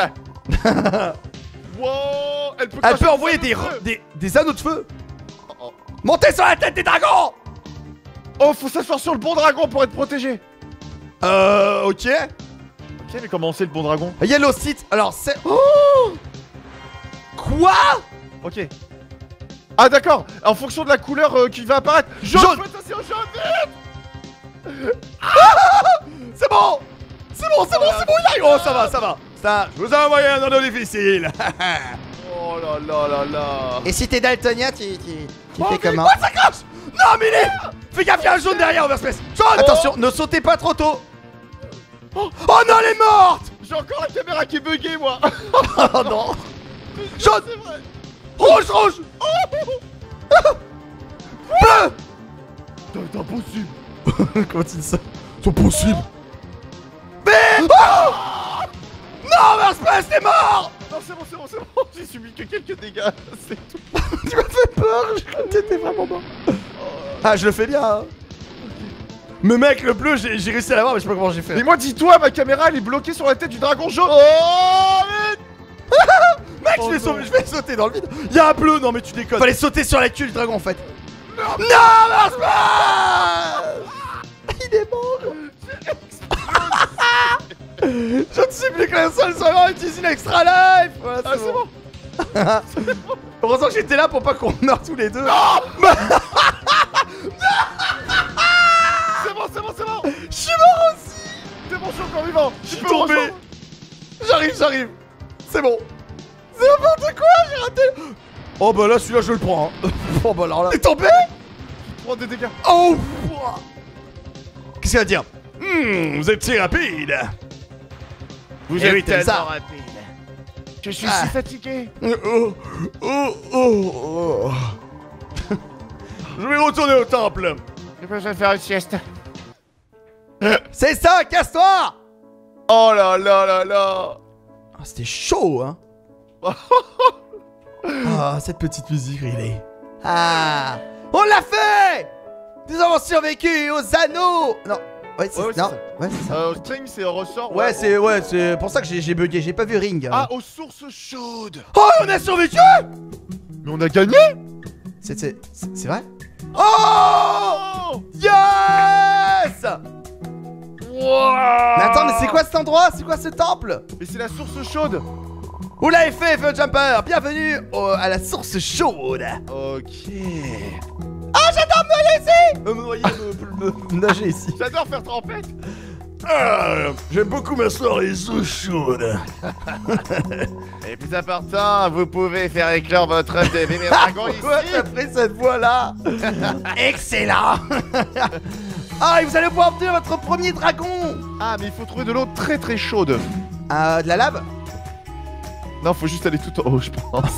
Wow, elle peut, Elle cracher peut envoyer des des, anneaux de feu. des, des anneaux de feu. Oh, oh. Montez sur la tête des dragons. Oh, faut s'asseoir sur le bon dragon pour être protégé. Euh, ok. Ok, mais comment on sait le bon dragon? Yellow Seat, alors c'est... Oh, quoi? Ok. Ah d'accord, en fonction de la couleur euh, qui va apparaître. Jaune, Jaune. attention, jaune, vite. C'est bon. C'est bon, c'est bon, c'est bon, il arrive. Oh, ça va, ça va. Ça, je vous ai envoyé un anneau difficile. Oh là là là là. Et si t'es daltonien, tu, tu, tu Oh, fais mais comment? quoi, ça crache. Non, mais il est... Fais gaffe, il y a un jaune derrière, Overspace. Jaune. Attention, ne sautez pas trop tôt. Oh, oh non, elle est morte. J'ai encore la caméra qui est buggée, moi. Oh non. Jaune. C'est vrai. Rouge, rouge. Bleu. C'est impossible. Comment tu dis ça? C'est possible. Vert. Oh non, Overspace, t'es mort. Non, c'est bon, c'est bon, c'est bon. J'ai subi que quelques dégâts, c'est tout. Tu m'as fait peur, je crois que t'étais vraiment mort. Ah, je le fais bien, hein. Mais mec, le bleu, j'ai j'ai réussi à l'avoir, mais je sais pas comment j'ai fait. Mais moi, dis-toi, ma caméra, elle est bloquée sur la tête du dragon jaune. Oh, vite. Mec, Oh je, vais non. sauver, je vais sauter dans le vide. Y'a un bleu, non mais tu déconnes. Fallait sauter sur la queue du dragon en fait. Non, non, marche pas. Il est mort. Je ne suis plus que la seule savoir utiliser une extra life. Voilà, Ah, c'est bon. Heureusement que j'étais là pour pas qu'on meure tous les deux. C'est bon, c'est bon, c'est bon. Je suis mort aussi. C'est bon, je suis encore vivant. Je suis peux tombé. rejoindre. J'arrive, j'arrive. C'est bon. C'est n'importe quoi, j'ai raté. Oh bah là, celui-là, je le prends. Hein. Oh bah alors là. T'es tombé? Prends des dégâts. Oh. Qu'est-ce qu'il va dire? Hmm, vous êtes si rapide. Vous Eh êtes oui, t'aimes tellement ça. rapide. Je suis Ah. si fatigué. Oh, oh, oh, oh. Je vais retourner au temple. Je peux faire une sieste. C'est ça, casse-toi. Oh là là là là. Ah, c'était chaud, hein. Ah, cette petite musique, est. Ah, on l'a fait. Nous avons survécu aux anneaux. Non, ouais, c'est Ouais, ouais, c'est non, ça. ouais, c'est ça. Euh, string, c'est un ressort. Ouais, c'est ouais, c'est pour ça que j'ai j'ai bugué. J'ai pas vu Ring. Ah, aux sources chaudes. Oh, on a survécu. Mais on a gagné. C'est c'est c'est c'est vrai. Oh, yes. Wow. Mais attends, mais c'est quoi cet endroit? C'est quoi ce temple? Mais c'est la source chaude. Vous l'avez fait, Feu Jumper. Bienvenue au- à la source chaude. Ok. Ah, j'adore me noyer ici. Euh, me noyer, me, me- me nager ici. J'adore faire trempette. Ah, j'aime beaucoup m'asseoir les eaux chaudes. Et plus important, vous pouvez faire éclore votre œuf de bébé dragon Pourquoi ici. t'as pris cette voie-là? Excellent. Ah, et vous allez pouvoir obtenir votre premier dragon. Ah, mais il faut trouver de l'eau très très chaude. Euh, de la lave? Non, faut juste aller tout en haut, je pense.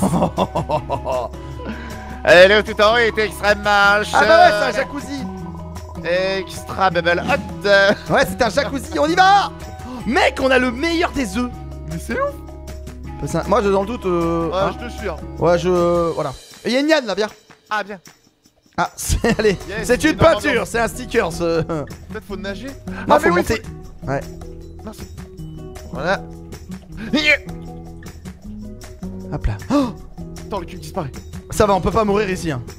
Et l'eau tout en haut est extrêmement chaude. Ah bah ouais, c'est un jacuzzi. Extra bubble hot. Ouais, c'est un jacuzzi, on y va. Mec, on a le meilleur des œufs. Mais c'est ouf. Bah, c'est un- Moi, je dans le doute. Euh... Ouais, hein. je te suis. Hein. Ouais, je. Voilà. Et y'a une Yann là, viens. Ah, bien. Ah, c'est. Allez, Yes, c'est une énorme peinture, ambiance. c'est un sticker. Ce... Peut-être faut nager. Ah, mais faut oui, monter. Ouais. Merci. Voilà. Hop là. Oh, Attends, le cul disparaît. ça va, on peut pas mourir ici. Hein.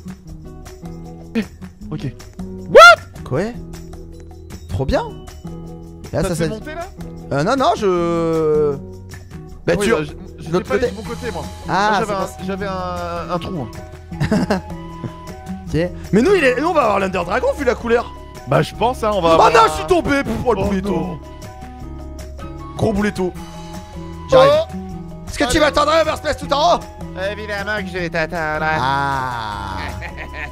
Ok. Quoi? Trop bien. Là, T'as ça, fait ça. monter là? Euh, non, non, je. Bah, Oui, tu. bah, j- J'étais l'autre pas allé côté. du bon côté, moi. Ah, Moi, c'est j'avais pas un, j'avais un, un trou. Hein. Ok. Mais nous, il est... nous, on va avoir l'Under Dragon vu la couleur. Bah, je pense, hein, on va Oh avoir non, un- je suis tombé. Pff, oh, le Oh, bouletto. non. Gros bouletto. J'arrive. Oh. Est-ce que tu m'attendrais Overspace tout en haut? Évidemment que je vais t'attendre. Ah.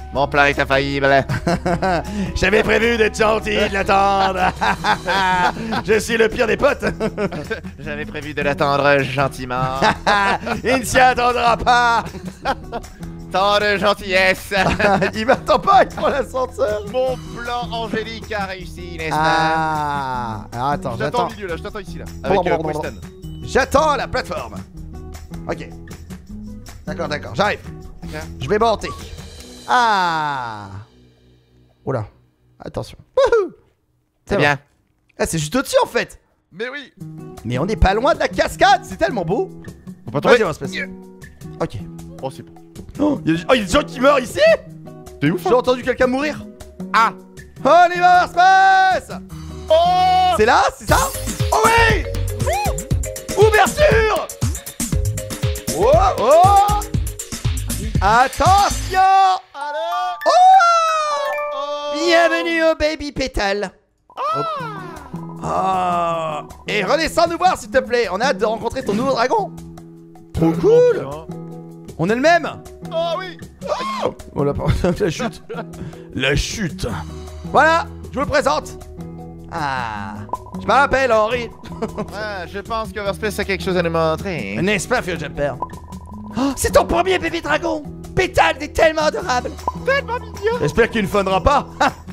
Mon plan est infaillible. J'avais prévu d'être gentil, de l'attendre. Je suis le pire des potes. J'avais prévu de l'attendre gentiment. Il ne s'y attendra pas. Tant de gentillesse. Il m'attend pas, il prend l'ascenseur. Mon plan angélique a réussi, n'est-ce pas? Ah, alors attends, Je t'attends j'attends. au milieu là, je t'attends ici là. Avec euh, Winston. J'attends la plateforme. Ok. D'accord, d'accord, j'arrive. Ok. Je vais monter. Ah. Oula. Attention. Wouhou. C'est bien. Ah, c'est juste au-dessus en fait. Mais oui. Mais on n'est pas loin de la cascade, c'est tellement beau. Faut pas Vas-y, tomber. on va se passer. Ok. Oh, c'est bon. Oh, il y, a... oh, y a des gens qui meurent ici. T'es ouf. J'ai entendu quelqu'un mourir. Ah. Oliver Space. Oh. C'est là, c'est ça? Oh oui. Ouverture. Oh, oh. Attention. Oh. Bienvenue au Baby Pétale. Oh. Oh. Et redescends nous voir s'il te plaît. On a hâte de rencontrer ton nouveau dragon. Trop cool. On est le même. Oh oui. Oh la, la chute. La chute. Voilà, je vous le présente. Ah, je m'appelle Henri. Ouais, je pense que Overspace a quelque chose à nous montrer. N'est-ce pas, Phil Jumper? Oh, c'est ton premier bébé dragon. Pétale, t'es tellement adorable. Tellement mignon. J'espère qu'il ne faudra pas.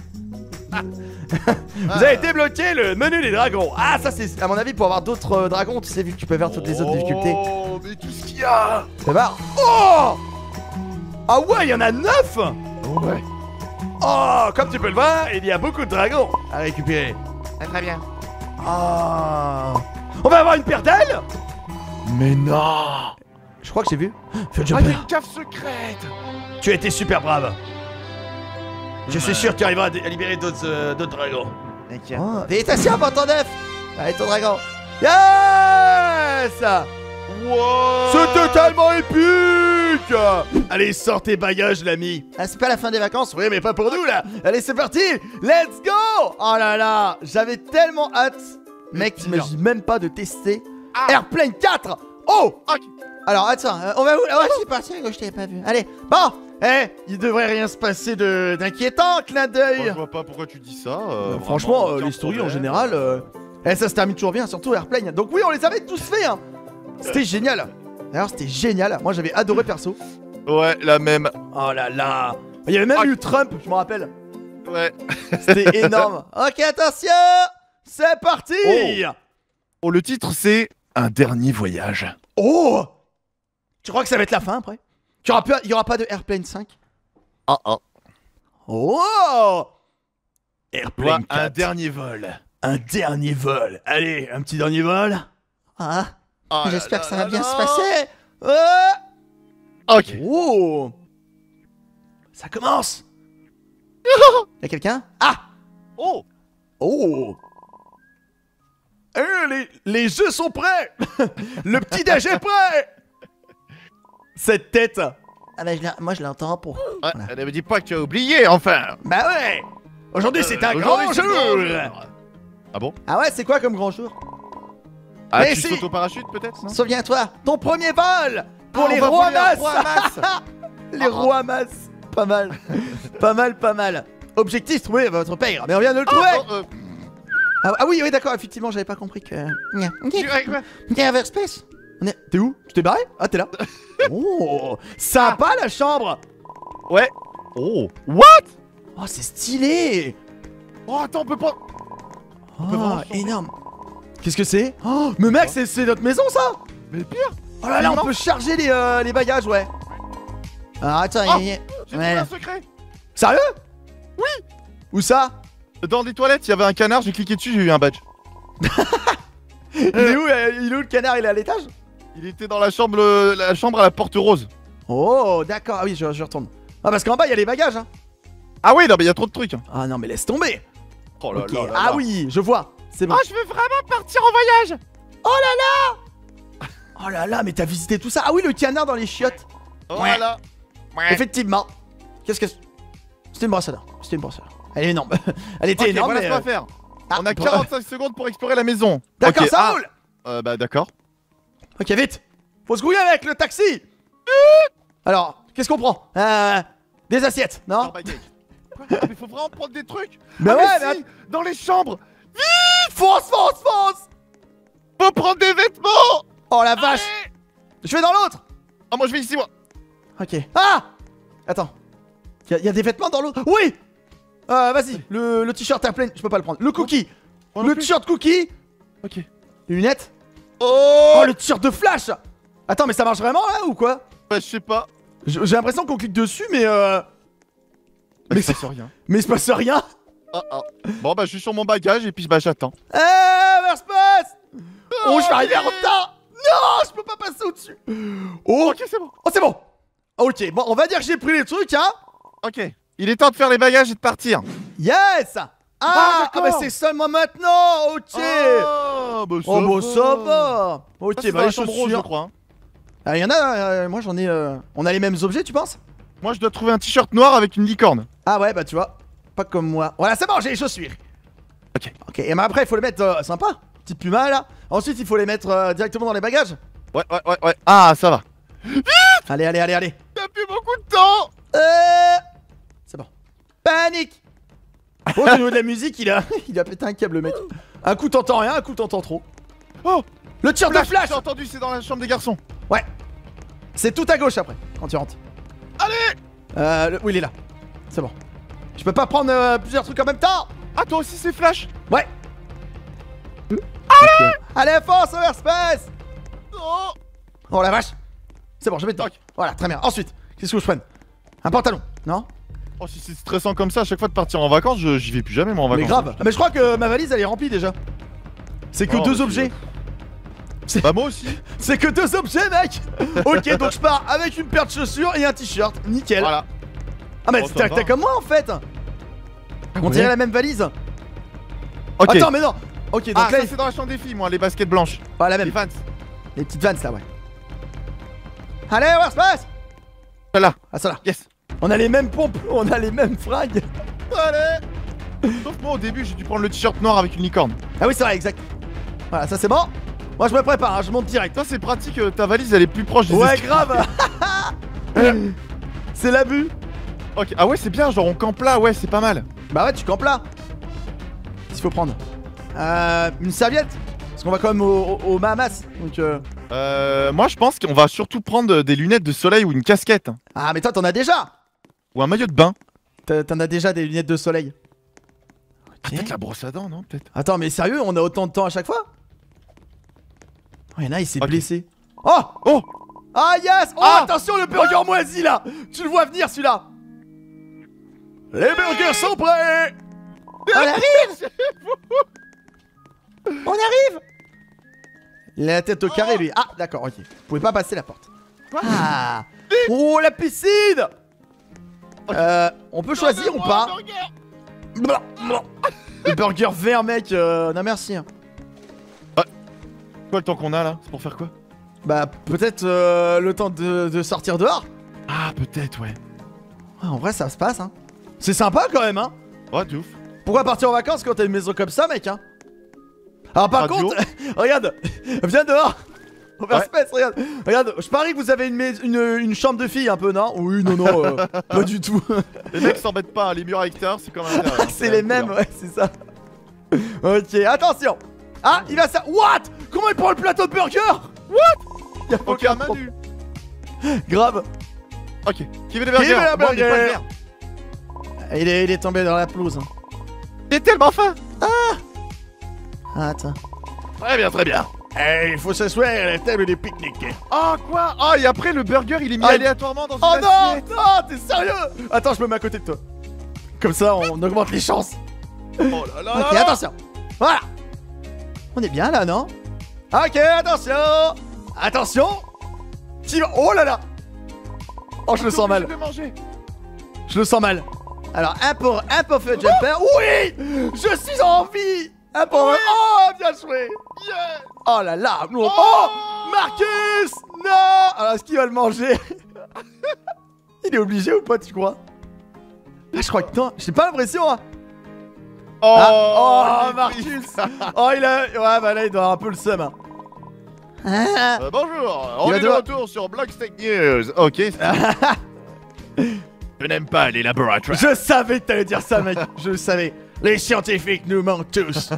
Vous avez débloqué le menu des dragons. Ah, ça c'est à mon avis pour avoir d'autres euh, dragons. Tu sais, vu que tu peux faire toutes les autres difficultés. Oh, mais tout ce qu'il y a. C'est voir. Oh. Ah ouais, il y en a neuf. Ouais. Oh, comme tu peux le voir, il y a beaucoup de dragons à récupérer. Ah, très bien. Ah. On va avoir une paire d'ailes. Mais non. Je crois que j'ai vu. Phil Ah, il y Jumper, a une cave secrète. tu as été super brave. Je suis sûr que tu arriveras à, à libérer d'autres euh, d'autres dragons. Ok. Oh, félicitations pour ton œuf. Allez, ton dragon. Yes. Wow. C'est totalement épique. Allez, sors tes bagages, l'ami. Ah, c'est pas la fin des vacances? Oui, mais pas pour nous, là. Allez, c'est parti. Let's go. Oh là là, j'avais tellement hâte. Mec, t'imagines même pas de tester Ah. Airplane quatre. Oh. Ok. Alors, attends, euh, on va où? Ah ouais, c'est parti, je t'avais pas vu. Allez, bon. Eh, il devrait rien se passer de d'inquiétant, clin Moi, d'œil. je vois pas pourquoi tu dis ça. euh, Euh, franchement, vraiment, euh, aucun les stories en problème. général, euh, eh, ça se termine toujours bien, surtout Airplane. Donc oui, on les avait tous fait, hein. C'était génial. D'ailleurs, c'était génial. Moi, j'avais adoré perso. Ouais, la même. Oh là là. Il y avait même Ah. eu Trump, je me rappelle. Ouais. C'était énorme. Ok, attention. C'est parti. Oh, le titre, c'est Un dernier voyage. Oh. Tu crois que ça va être la fin après? Il y aura pas, il y aura pas de Airplane cinq? Ah ah. Oh. Airplane Un quatre. dernier vol. Un dernier vol. Allez, un petit dernier vol. Ah. Oh là J'espère là que ça va là bien là. se passer. Oh. Ok. Oh. Ça commence. Y'a quelqu'un? Ah. Oh. Oh. Euh, les, les jeux sont prêts. Le petit déj est prêt. Cette tête. Ah bah je la- moi je l'entends pour... Ouais, ne me dis pas que tu as oublié, enfin. Bah ouais. Aujourd'hui c'est un Euh, grand aujourd'hui, c'est jour. le grand jour. Ah bon? Ah ouais, c'est quoi comme grand jour? Ah, Mais tu si. sautes au parachute peut-être, non? Souviens-toi, ton premier vol pour Ah, les on va rois voler un masses. roi masse. Les Ah. rois masses. Pas mal. Pas mal, pas mal. Objectif, trouver votre père. Mais on vient de le trouver. Oh, euh, Ah, ah oui, oui, d'accord, effectivement, j'avais pas compris que... tu règles quoi? Viens vers Space. On est... T'es où? Tu t'es barré? Ah, t'es là. Oh, sympa la chambre. Ouais. Oh. What? Oh, c'est stylé. Oh, attends, on peut pas. Oh, vraiment changer. énorme. Qu'est-ce que c'est? Oh, mais mec, c'est c'est notre maison, ça. Mais pire. Oh là là, on Non. peut charger les, euh, les bagages, ouais. Alors, attends, Oh, il y a- J'ai Ouais. trouvé un secret. Sérieux? Oui. Où ça? Dans les toilettes, il y avait un canard, j'ai cliqué dessus, j'ai eu un badge. Il est où? euh, Il est où le canard? Il est à l'étage? Il était dans la chambre, euh, la chambre à la porte rose. Oh, d'accord. Ah oui, je, je retourne. Ah, parce qu'en bas, il y a les bagages, hein. Ah oui, non, mais il y a trop de trucs. hein. Ah non, mais laisse tomber. Oh là Ok. là là Ah là. oui, je vois. C'est bon. Oh, je veux vraiment partir en voyage. Oh là là, mais t'as visité tout ça? Ah oui, le canard dans les chiottes. Voilà. Effectivement. Qu'est-ce que... C'était une brosse à dents. C'était une brosse à dents. Elle est énorme. Elle était Ok, énorme, voilà mais... ce qu'on va euh, faire. ah, On a bon. quarante-cinq secondes pour explorer la maison. D'accord, Ok, ça ah, roule. euh, Bah d'accord. Ok, vite. Faut se grouiller avec le taxi. Alors, qu'est-ce qu'on prend? Euh... Des assiettes, non? Quoi? Mais faut vraiment prendre des trucs. Bah Ah, ouais, mais mais si, dans les chambres. Fonce, fonce, fonce! Faut prendre des vêtements. Oh la vache! Allez. Je vais dans l'autre! Ah, moi je vais ici, moi. Ok. Ah! Attends. Y'a y a des vêtements dans l'autre? Oui! Euh, vas-y, le, le t-shirt airplane, je peux pas le prendre. Le cookie! Moi non Le plus. t-shirt cookie! Ok. Les lunettes? Oh, Oh, le t-shirt de Flash! Attends, mais ça marche vraiment là ou quoi? Bah, je sais pas. J'ai j'ai l'impression qu'on clique dessus, mais euh. Mais Mais ça c'est- sert rien. Mais il se passe rien! Ah, ah. Bon, bah, je suis sur mon bagage et puis bah, j'attends. Eh, Verspace! Oh, je vais arriver en retard! Non, je peux pas passer au-dessus! Oh, Ok, c'est bon. oh c'est bon! Ok, bon, on va dire que j'ai pris les trucs, hein? Ok. Il est temps de faire les bagages et de partir. Yes! Ah, Ah, ah, d'accord. bah c'est seulement maintenant! Ok! Ah, bah, ça Oh, bah va. ça va! Ok, Ça, c'est bah dans les la chambre rose, je chaussures. crois. hein. Ah, y'en a, euh, moi j'en ai. euh, On a les mêmes objets, tu penses? Moi, je dois trouver un t-shirt noir avec une licorne. Ah, ouais, bah tu vois. Pas comme moi. Voilà, c'est bon, j'ai les chaussures. Ok. Ok, et mais après, il faut les mettre euh, sympa. Petite puma là. Ensuite, il faut les mettre euh, directement dans les bagages. Ouais, ouais, ouais, ouais. Ah, ça va. Allez, allez, allez, allez. T'as plus beaucoup de temps. Euh... C'est bon. Panique. Oh, au niveau de la musique, il a, il a pété un câble, le mec. Un coup t'entends rien, un coup t'entends trop. Oh, Le tir de Flash, flash. j'ai entendu, c'est dans la chambre des garçons. Ouais. C'est tout à gauche après, quand tu rentres. Allez. Euh, le- oui, il est là. C'est bon. Je peux pas prendre euh, plusieurs trucs en même temps. Ah, toi aussi, c'est Flash. Ouais. Allez. Allez, force, Overspace. Oh. Oh la vache. C'est bon, je mets dedans. Toc. Voilà, très bien. Ensuite, qu'est-ce que je prenne? Un pantalon, non? Oh, si c'est stressant comme ça, à chaque fois de partir en vacances, je- j'y vais plus jamais, moi, en Mais vacances. grave. Ah, mais je crois que ma valise elle est remplie déjà. C'est que Oh, deux bah, objets. Bah, moi aussi. C'est que deux objets, mec. Ok, donc je pars avec une paire de chaussures et un t-shirt. Nickel. Voilà. Ah, mais Oh, ça t'as va. t'as comme moi en fait. On ouais. dirait la même valise. Ok. Attends, mais non. Ok, donc Ah, là, ça, il c'est dans la chambre des filles, moi, les baskets blanches. pas la Les même. Vans. Les petites vannes là, ouais. Allez, où ça se passe? Celle-là. Ah, ça là. Yes. On a les mêmes pompes, on a les mêmes fringues. Allez. Sauf moi, au début, j'ai dû prendre le t-shirt noir avec une licorne. Ah oui, c'est vrai, exact. Voilà, ça c'est bon. Moi je me prépare, hein, je monte direct. Ça, c'est pratique, euh, ta valise, elle est plus proche des Ouais, escaliers. grave. C'est l'abus. Ok. Ah ouais, c'est bien, genre on campe là, ouais, c'est pas mal. Bah ouais, tu campes là. Qu'est-ce qu'il faut prendre? Euh, une serviette. Parce qu'on va quand même au, au, au Bahamas. Donc euh... Euh, moi, je pense qu'on va surtout prendre des lunettes de soleil ou une casquette. Ah, mais toi t'en as déjà. Ou un maillot de bain. T'as- T'en as déjà des lunettes de soleil. Ah, peut-être la brosse à dents, non? Peut-être. Attends, mais sérieux, on a autant de temps à chaque fois? Oh, y'en a, il s'est Ok. blessé. Oh! Oh! Ah yes! Oh, Ah! attention, le burger moisi là! Tu le vois venir celui-là! Les burgers sont prêts! On arrive! On arrive! Il a la tête au carré lui. Ah, d'accord, ok. Vous pouvez pas passer la porte. Ah! Oh, la piscine! Euh, on peut choisir ou pas? Blah, blah. Le burger vert, mec, euh, non merci. hein. Quoi le temps qu'on a là? C'est pour faire quoi? Bah, peut-être euh, le temps de, de sortir dehors. Ah, peut-être, ouais. Ouais, en vrai, ça se passe, hein. C'est sympa quand même, hein. Ouais, de ouf. Pourquoi partir en vacances quand t'as une maison comme ça, mec, hein? Alors, par Radio. contre, regarde, viens dehors. Overspace, regarde, regarde, je parie que vous avez une, mais- une, une chambre de fille un peu, non? Oui, non, non, euh, pas du tout. Les mecs s'embêtent pas, les murs à l'extérieur, c'est comme un intérieur, hein, C'est la les même mêmes, couleur. ouais, c'est ça. Ok, attention. Ah, il va ça. What? Comment il prend le plateau de burger? What? Y'a Ok, aucun à main problème. nue. Grave. Ok. Qui veut des burgers? Qui veut un Moi, on est pas burger? le vert. Il est, il est tombé dans la pelouse. J'ai tellement faim. Ah, attends. Très bien, très bien. Eh, il faut s'asseoir à la table des pique-niques. Ah, quoi? Ah, et après, le burger, il est mis Ah, aléatoirement dans une Oh non, assiette. non, t'es sérieux? Attends, je me mets à côté de toi. Comme ça, on augmente les chances. Oh là là Ok, là là. attention. Voilà. On est bien là, non? Ok, attention. Attention. T'y vas- Oh là là. Oh, je le sens mal. Je vais manger. Je le sens mal. Alors, un pour un pour feu jumper. Oui. Je suis en vie. Un pour Oui. Oh, bien joué. Yeah. Oh là là. Oh, Marcus. Non. Alors, est-ce qu'il va le manger? Il est obligé ou pas, tu crois? Ah, je crois que non. J'ai pas l'impression, hein. Oh, Ah, oh, il est Marcus. triste. Oh, il a. Ouais, bah là, il doit avoir un peu le seum. hein. Euh, bonjour, on Il va est de devoir- retour sur Blockstack News. Ok. Je n'aime pas les laboratoires. Je savais que t'allais dire ça, mec. Je le savais. Les scientifiques nous mentent tous.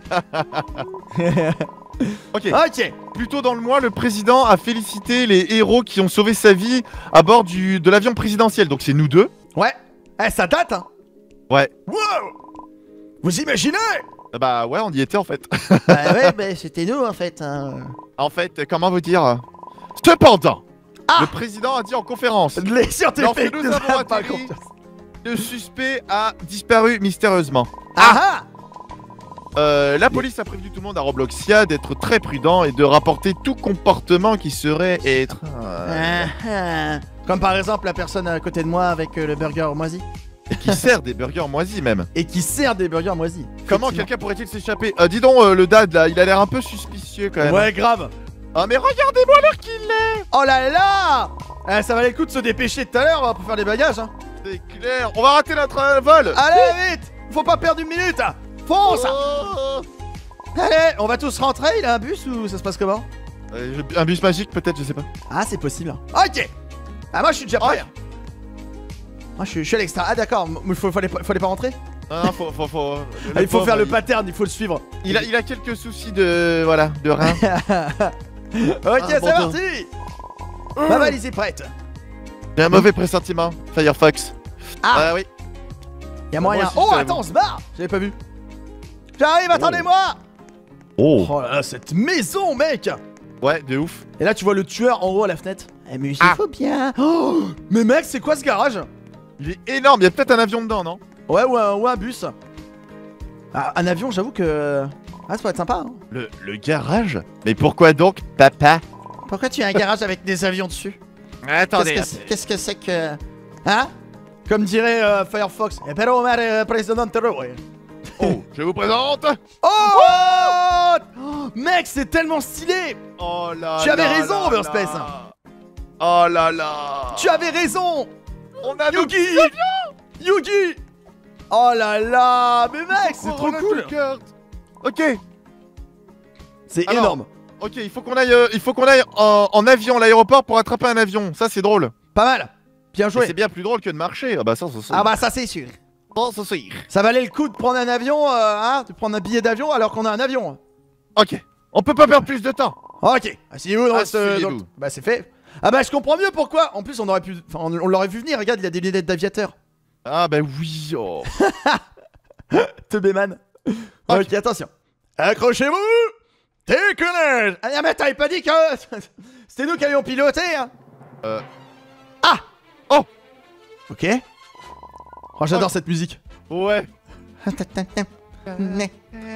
Ok. Ok. Plutôt dans le mois, le président a félicité les héros qui ont sauvé sa vie à bord du, de l'avion présidentiel. Donc c'est nous deux. Ouais. Eh, ça date, hein. Ouais. Wow. Vous imaginez? Bah ouais, on y était en fait. Bah ouais, bah c'était nous en fait. Hein. En fait, comment vous dire? Cependant, Ah le président a dit en conférence. Les scientifiques Lorsque nous nous avons ont pas atterri, confiance. le suspect a disparu mystérieusement. Ah Euh, la police a prévenu tout le monde à Robloxia d'être très prudent et de rapporter tout comportement qui serait être... Ah, ah. Comme par exemple la personne à côté de moi avec euh, le burger moisi. Et qui sert des burgers moisis même. Et qui sert des burgers moisis. Comment Effectivement. quelqu'un pourrait-il s'échapper? euh, Dis donc, euh, le dad là, il a l'air un peu suspicieux quand même. Ouais, grave. Ah mais regardez-moi l'heure qu'il est. Oh là là. Eh, ça valait le coup de se dépêcher tout à l'heure pour faire les bagages, hein. C'est clair, on va rater notre euh, vol. Allez, vite. Faut pas perdre une minute. Fonce. Oh. Allez, on va tous rentrer. Il a un bus ou ça se passe comment? Euh, je- Un bus magique peut-être, je sais pas. Ah, c'est possible. Ok. Ah, moi je suis déjà prêt. Moi je suis, je suis à l'extra. Ah, d'accord. Il faut, fallait, pas- fallait pas rentrer. Non, non, faut... faut, faut Ah, il faut faire le pas. pattern, il faut le suivre. Il a, il a quelques soucis de... Voilà, de rein. Ok, Ah, c'est bon, parti. Ma valise est prête. J'ai un mauvais pressentiment, Firefox. Ah. Ah oui. Y'a moyen. aussi, Oh, je savais. attends, on se barre. J'avais pas vu. J'arrive, attendez-moi. Oh. Oh là là, cette maison, mec. Ouais, de ouf. Et là, tu vois le tueur en haut à la fenêtre. Eh, mais il Ah. faut bien. Oh, mais mec, c'est quoi ce garage? Il est énorme, il y a peut-être un avion dedans, non? Ouais, ou un, ou un bus. Ah, un avion, j'avoue que. Ah, ça pourrait être sympa. Hein. Le, le garage? Mais pourquoi donc, papa? Pourquoi tu as un garage avec des avions dessus? Attendez. Qu'est-ce que c'est- Qu'est-ce que c'est que. Hein? Comme dirait euh, Firefox. Eh, pero mare presidente, ouais. Oh, je vous présente. Oh, oh mec, c'est tellement stylé. Oh là Tu avais là raison, là Overspace. là. Oh là là. Tu avais raison. On a nos Yugi. Yugi. Oh là là. Mais mec, c'est trop Ronald cool. Duckert. Ok, C'est Alors, énorme. ok, il faut qu'on aille, euh, il faut qu'on aille en, en avion à l'aéroport pour attraper un avion. Ça, c'est drôle. Pas mal. Bien Mais joué. c'est bien plus drôle que de marcher. Ah bah ça, ça, ça. Ah bah ça c'est sûr. bon, ça, c'est. Ça valait le coup de prendre un avion, euh, hein, de prendre un billet d'avion alors qu'on a un avion. Ok, on peut pas perdre plus de temps. Ok, asseyez-vous dans ce... Asseyez-vous. dans le- Bah c'est fait. Ah bah je comprends mieux pourquoi. En plus on aurait pu... Enfin on, on l'aurait vu venir, regarde il a des lunettes d'aviateur. Ah bah oui. Oh. Teubé man. Ok, attention. Accrochez-vous. Décollage. Ah mais t'avais pas dit que... C'était nous qui avions piloté hein. Euh. Ah. Oh. Ok. Oh j'adore Oh. cette musique. Ouais. Ah mais...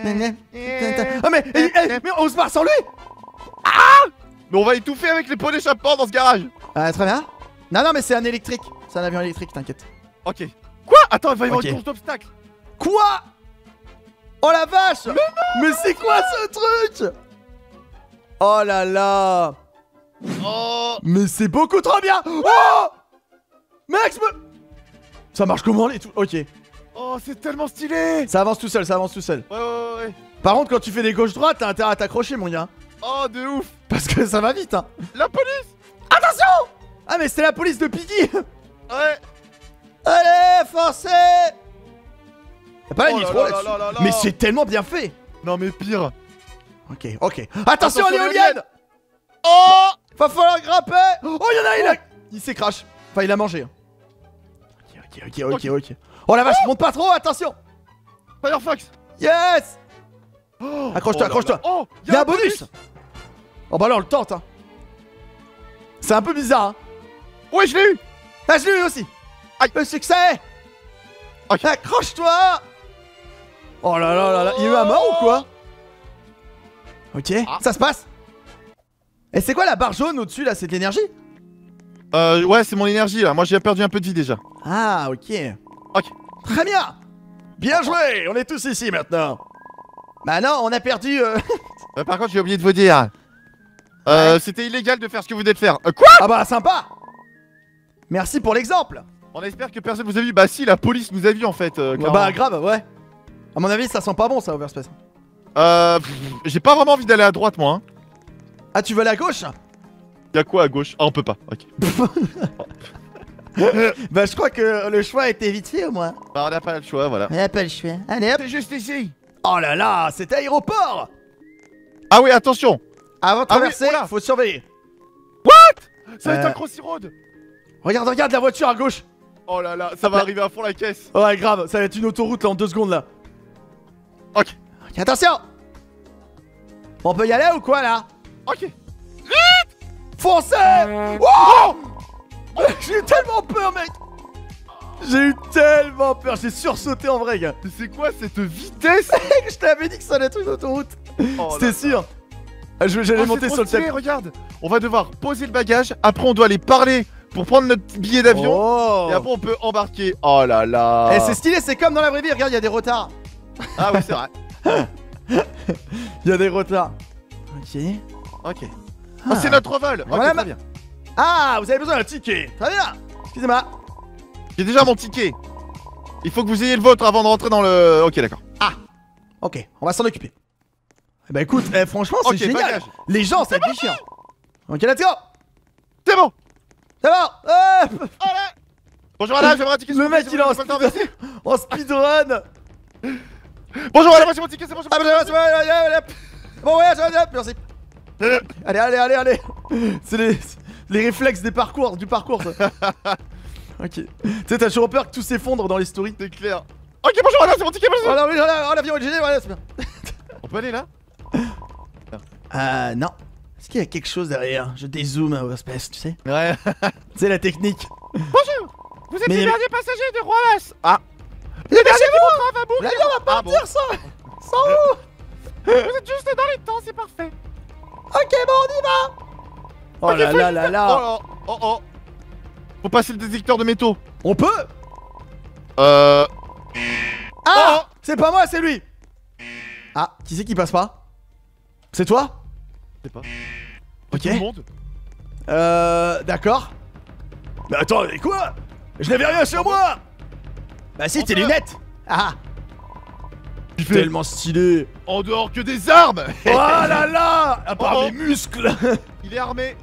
eh, eh, mais on se barre sans lui. Mais on va étouffer avec les pots d'échappement dans ce garage. Ah très bien. Non non mais c'est un électrique. C'est un avion électrique, t'inquiète. Ok. Quoi? Attends, il va y avoir Ok. une course d'obstacles. Quoi? Oh la vache! Mais, c'est quoi ce truc? Oh là là! Oh. Mais c'est beaucoup trop bien! Oh! Max me... Ça marche comment les tout? Ok. Oh, c'est tellement stylé. Ça avance tout seul, ça avance tout seul. Ouais, ouais, ouais. Par contre quand tu fais des gauches-droites, t'as intérêt à t'accrocher mon gars. Oh, de ouf. Parce que ça va vite hein. La police. Attention! Ah mais c'est la police de Piggy! Ouais. Allez, forcez! Y'a pas la Oh là nitro là là-dessus. là là là. Mais c'est tellement bien fait! Non, mais pire. Ok, ok. Attention, Attention, l'éolienne! Oh. Va falloir grimper! Oh, y'en a, il a... Il s'est crash. Enfin, il a mangé. Ok, ok, ok, ok, ok. Oh la vache, monte pas trop, attention! Firefox. Yes! Oh. Accroche-toi, Oh là accroche-toi. là. Oh, Y'a un bonus! Oh bah là, on le tente, hein. C'est un peu bizarre, hein. Ouais, je l'ai eu. Ah, je l'ai eu aussi! Aïe. Le succès! Ok. Accroche-toi! Oh là là là là, il y a eu un mort ou quoi? Ok, Ah. ça se passe. Et c'est quoi la barre jaune au-dessus là? C'est de l'énergie? Euh, ouais, c'est mon énergie là. Moi, j'ai perdu un peu de vie déjà. Ah, ok. Ok. Très bien! Bien joué! On est tous ici maintenant. Bah non, on a perdu... Euh... Euh, par contre, j'ai oublié de vous dire. Euh, c'était illégal de faire ce que vous venez de faire. Euh, quoi? Ah bah sympa! Merci pour l'exemple! On espère que personne vous a vu. Bah si, la police nous a vu en fait. Euh, Ouais, clairement. bah grave, ouais. À mon avis, ça sent pas bon ça, Overspace. Euh, pff, j'ai pas vraiment envie d'aller à droite moi. Hein. Ah, tu veux aller à gauche? Y'a quoi à gauche? Ah, on peut pas. Ok. Bah je crois que le choix a été vite fait au moins. Bah, on n'a pas le choix, voilà. On n'a pas le choix. Allez hop. C'est juste ici. Oh là là, c'est aéroport. Ah oui, attention. Avant de Ah oui, traverser, oula. faut surveiller. Ça va être Euh. un crossy road. Regarde, regarde la voiture à gauche. Oh là là, ça va arriver à fond la caisse. Ouais, grave, ça va être une autoroute là en deux secondes là. Ok, Ok, attention. On peut y aller ou quoi là? ok. Foncez. Wow. J'ai eu tellement peur, mec. J'ai eu tellement peur, j'ai sursauté en vrai, gars. Mais c'est quoi cette vitesse? Je t'avais dit que ça allait être une autoroute. Oh C'était là sûr. Ah, je- J'allais Oh, monter c'est sur trop le stylé, thème. regarde. On va devoir poser le bagage, après on doit aller parler pour prendre notre billet d'avion. Oh. Et après on peut embarquer. Oh là là. Eh, c'est stylé, c'est comme dans la vraie vie, regarde, il y a des retards. Ah oui, c'est vrai. Il y a des retards. Ok. Ok. Ah. Oh, c'est notre vol. Ok, Voilà, très ma- bien. Ah, vous avez besoin d'un ticket. Très bien. Excusez-moi. J'ai déjà mon ticket. Il faut que vous ayez le vôtre avant de rentrer dans le... Ok, d'accord. Ok, on va s'en occuper. Eh bah écoute, eh, franchement, c'est Ok, génial. bagage. Les gens, ça déchire. Ok, let's go. C'est bon. C'est bon. Hop. Bonjour madame, j'aimerais un ticket. Le s'il vous plaît, mec, il est en s'il vous plaît, speed... en speedrun. Bonjour madame, c'est mon ticket, c'est bon. Ah, bah, c'est bon, allez, allez, hop. Bon, ouais, hop, hop, merci. Allez, allez, allez, allez. C'est les... les réflexes des parcours, du parcours, ça. Ok. Tu sais, t'as toujours peur que tout s'effondre dans les stories. C'est clair. Ok, bonjour madame, c'est mon ticket, Oh bonjour. là, oui, oh là, oh, l'avion est gêné, voilà, c'est bien. On peut aller là? Euh, non. Est-ce qu'il y a quelque chose derrière? Je dézoome au space, tu sais. Ouais. C'est la technique. Bonjour. Vous êtes Mais- les derniers passagers de Roalas. Ah. Les Dernier qui vont train va mourir. L'avion va Ah bon. partir sans... sans nous. Vous êtes juste dans les temps, c'est parfait. Ok, bon, on y va. Oh Ok, là faut là juste- là là. Oh oh oh oh. Faut passer le détecteur de métaux. On peut. Euh. Ah, Oh. c'est pas moi, c'est lui. Ah, qui c'est qui passe pas? C'est toi? Je sais pas. Ok. Tout le monde. Euh, d'accord. Mais attends, mais quoi? Je n'avais rien sur moi. Bah si, tes Enfin. lunettes. Ah, Il fait tellement stylé. en dehors que des armes. Oh là là. À part Oh. mes muscles. Il est armé.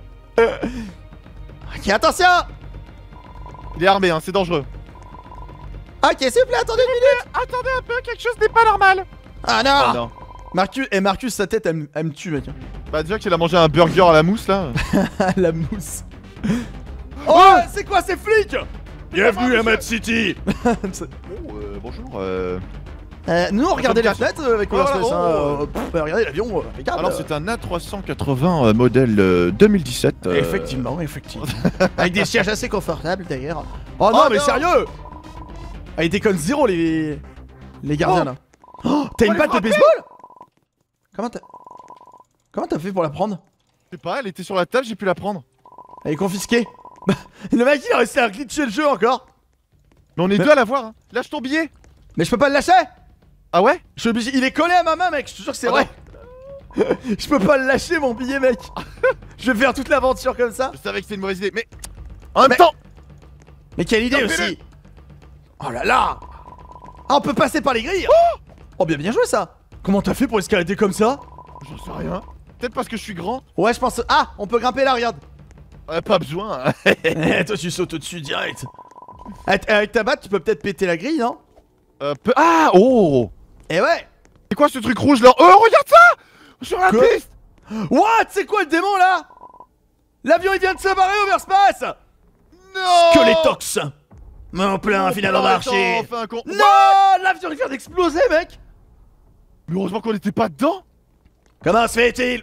Ok, attention. Il est armé, hein, c'est dangereux. Ok, s'il vous plaît, attendez une minute. Attendez un peu, quelque chose n'est pas normal. Ah non. Ah non. Marcus, et Marcus, sa tête, elle, me- elle me tue, mec. Bah déjà qu'il a mangé un burger à la mousse là. La mousse. Oh, c'est quoi ces flics? Bienvenue à Mad City. Oh, euh, bonjour. Euh... Euh, nous on regardait les cache. fenêtres euh, avec Voilà, Overspace, hein, oh. euh, pff, bah, regardez l'avion, euh, impeccable. Alors c'est un A trois cent quatre-vingts euh, modèle euh, deux mille dix-sept. euh, Effectivement, effectivement. Avec des sièges assez confortables d'ailleurs. Oh non, Oh mais non. sérieux. Ah, ils déconnent zéro les les gardiens Oh. là. Oh, t'as une les batte de frapper. baseball? Comment t'as Comment t'as fait pour la prendre? Je sais pas, elle était sur la table, j'ai pu la prendre. Elle est confisquée. Bah, le mec il a réussi à glitcher le jeu encore. Mais on est Mais- deux à l'avoir. Hein. Lâche ton billet. Mais je peux pas le lâcher. Ah ouais? Je suis obligé. Il est collé à ma main, mec. Je te jure que c'est Ah vrai. Je peux pas le lâcher, mon billet, mec. Je vais faire toute l'aventure comme ça. Je savais que c'était une mauvaise idée, mais en même Mais- temps. Mais quelle idée Non, aussi. fais-le. Oh là là. Ah, on peut passer par les grilles. Oh, bien bien joué ça. Comment t'as fait pour escalader comme ça? J'en sais rien. Peut-être parce que je suis grand. Ouais, je pense. Ah, on peut grimper là, regarde. Ouais, pas besoin. Eh, toi, tu sautes au-dessus direct. Avec avec ta batte, tu peux peut-être péter la grille, non? euh, peu- Ah oh. Eh ouais. C'est quoi ce truc rouge là? Oh regarde ça. Sur la Quoi? piste. What? C'est quoi le démon là? L'avion il vient de se barrer, Overspace. Non. Skelétox. Mon plein Mon final au plan marché. est enfin con- Non, l'avion il vient d'exploser, mec. Mais heureusement qu'on était pas dedans. Comment se fait-il?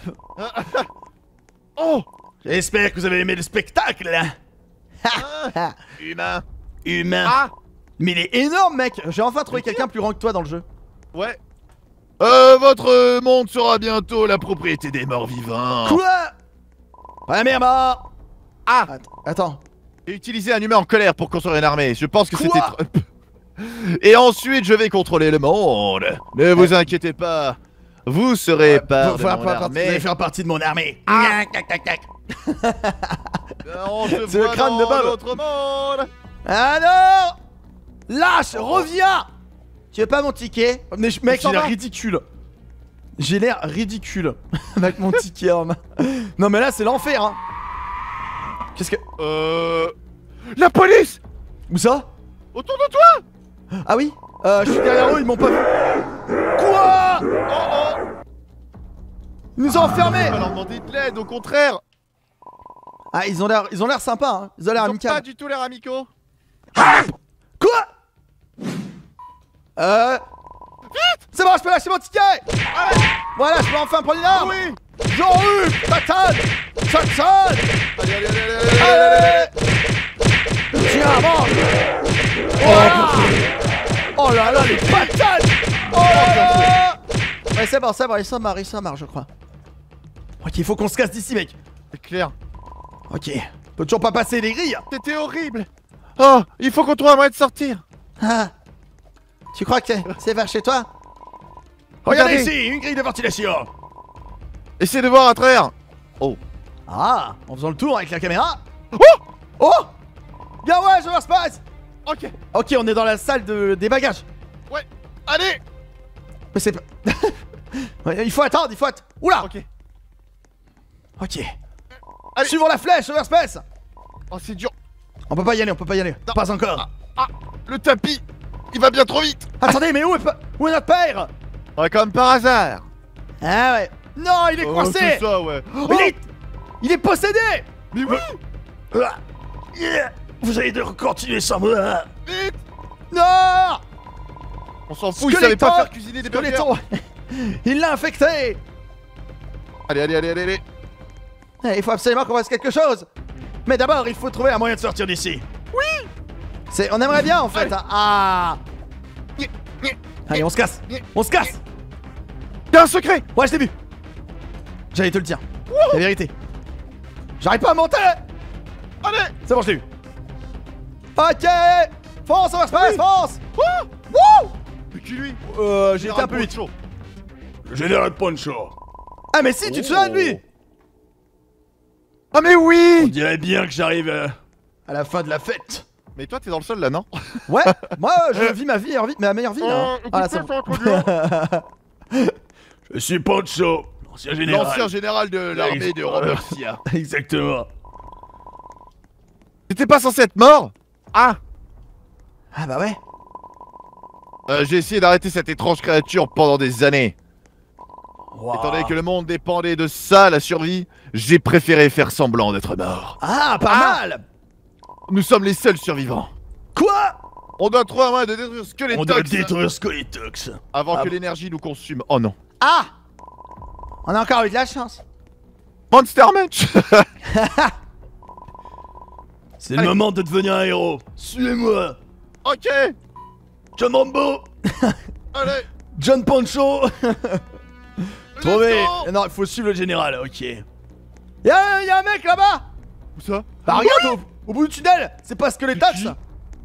Oh. J'espère que vous avez aimé le spectacle. Ah. Humain. Humain. Ah. Mais il est énorme, mec. J'ai enfin trouvé quelqu'un plus grand que toi dans le jeu. Ouais. Euh, votre monde sera bientôt la propriété des morts vivants. Quoi? Premièrement. Ah. Att- Attends. J'ai utilisé un humain en colère pour construire une armée. Je pense que Quoi? c'était trop... Et ensuite, je vais contrôler le monde. Ne vous inquiétez pas. Vous serez part Vous de faire mon pas partie- vous allez armée. faire partie de mon armée. Ah. Tac, tac, tac. Euh, On se C'est le voit crâne dans de Bob. l'autre monde. Alors, lâche, reviens. Tu veux pas mon ticket? Mais je- mec, s'en j'ai l'air va. ridicule. J'ai l'air ridicule avec mon ticket en main. Non mais là c'est l'enfer hein. Qu'est-ce que... Euh... La police! Où ça? Autour de toi! Ah oui? Euh, je suis derrière eux, ils m'ont pas vu. Quoi? Oh oh! Ils nous ont enfermés! On va leur demander de l'aide, au contraire! Ah, ils ont l'air ils ont l'air sympas, hein. Ils ont l'air Ils ont amicaux. pas du tout l'air amicaux! Quoi? Euh. Vite! C'est bon, je peux lâcher mon ticket! Allez! Voilà, je peux enfin prendre une arme! Oui! Jean-Hugues! Tatane! Tatane! Allez, allez, allez, allez, allez, Allez! Tiens, mange! Voilà! Oh là là, les patates! Oh là là! Ouais, c'est bon, c'est bon, ils sont morts, ils sont morts, je crois. Ok, il faut qu'on se casse d'ici, mec. C'est clair. Ok. On peut toujours pas passer les grilles. C'était horrible! Oh! Il faut qu'on trouve un moyen de sortir! Ah. Tu crois que c'est vers chez toi? Regardez Regardez. ici, une grille de ventilation. Essayez de voir à travers! Oh! Ah, en faisant le tour avec la caméra. Oh! Oh! Bien ouais, je vois ce passe. Ok! Ok, on est dans la salle de, des bagages. Ouais! Allez! Mais c'est pas... Ouais, il faut attendre, il faut attendre. Oula! Ok. Ok. Allez. Suivons la flèche, Overspace. Oh, c'est dur! On peut pas y aller, on peut pas y aller. Non. Pas encore. Ah! Le tapis! Il va bien trop vite! Attendez, mais où est, pa- où est notre père? Ouais, comme par hasard! Ah ouais. Non, il est Oh, coincé. c'est ça, ouais! Il est... Il est possédé. Mais oui! Ah. Yeah. Vous allez devoir continuer sans moi. Vite! Non. On s'en fout, il savait pas faire cuisiner des burgers! Squeletton. Il l'a infecté. Allez, allez, allez, allez, allez! Eh, il faut absolument qu'on fasse quelque chose. Mais d'abord, il faut trouver un moyen de sortir d'ici. Oui! C'est, on aimerait bien en fait. Allez. hein. Ah. Nyeh, nyeh, Allez, on se casse. nyeh, On se casse. Y'a un secret! Ouais, je l'ai vu. J'allais te le dire. La vérité. J'arrive pas à monter. Allez! C'est bon, je l'ai eu. Ok. Fonce, on va se passer, fonce. Oh! Wouh. Mais qui lui? Euh, j'ai été un peu vite. chaud. Le général Poncho. Ah, mais si, tu te souviens de lui? Ah, mais On oui! dirait bien que j'arrive euh, À la fin de la fête. Mais toi, t'es dans le sol là, non? Ouais, moi je vis ma vie, ma meilleure vie là. Euh, Voilà, écoutez, c'est bon. Je suis Poncho, l'ancien général. L'ancien général de l'armée de Robloxia. Exactement. T'étais pas censé être mort? Ah! Ah bah ouais. Euh, j'ai essayé d'arrêter cette étrange créature pendant des années. Wow. Étant donné que le monde dépendait de ça, la survie, j'ai préféré faire semblant d'être mort. Ah, pas Ah. mal. Nous sommes les seuls survivants. Quoi? On doit trouver un moyen de détruire ce que les On doit tox détruire Skeletox. avant Ah que bon. l'énergie nous consume. Oh non. Ah. On a encore eu de la chance. Monster Munch. C'est le Allez. moment de devenir un héros. Suivez-moi. Ok. John Rambo. Allez. John Poncho. Trouvez. Let's go. Non, il faut suivre le général, ok. Y'a y a un mec là-bas. Où ça? Bah regarde au, au bout du tunnel. C'est pas Skeletox. qui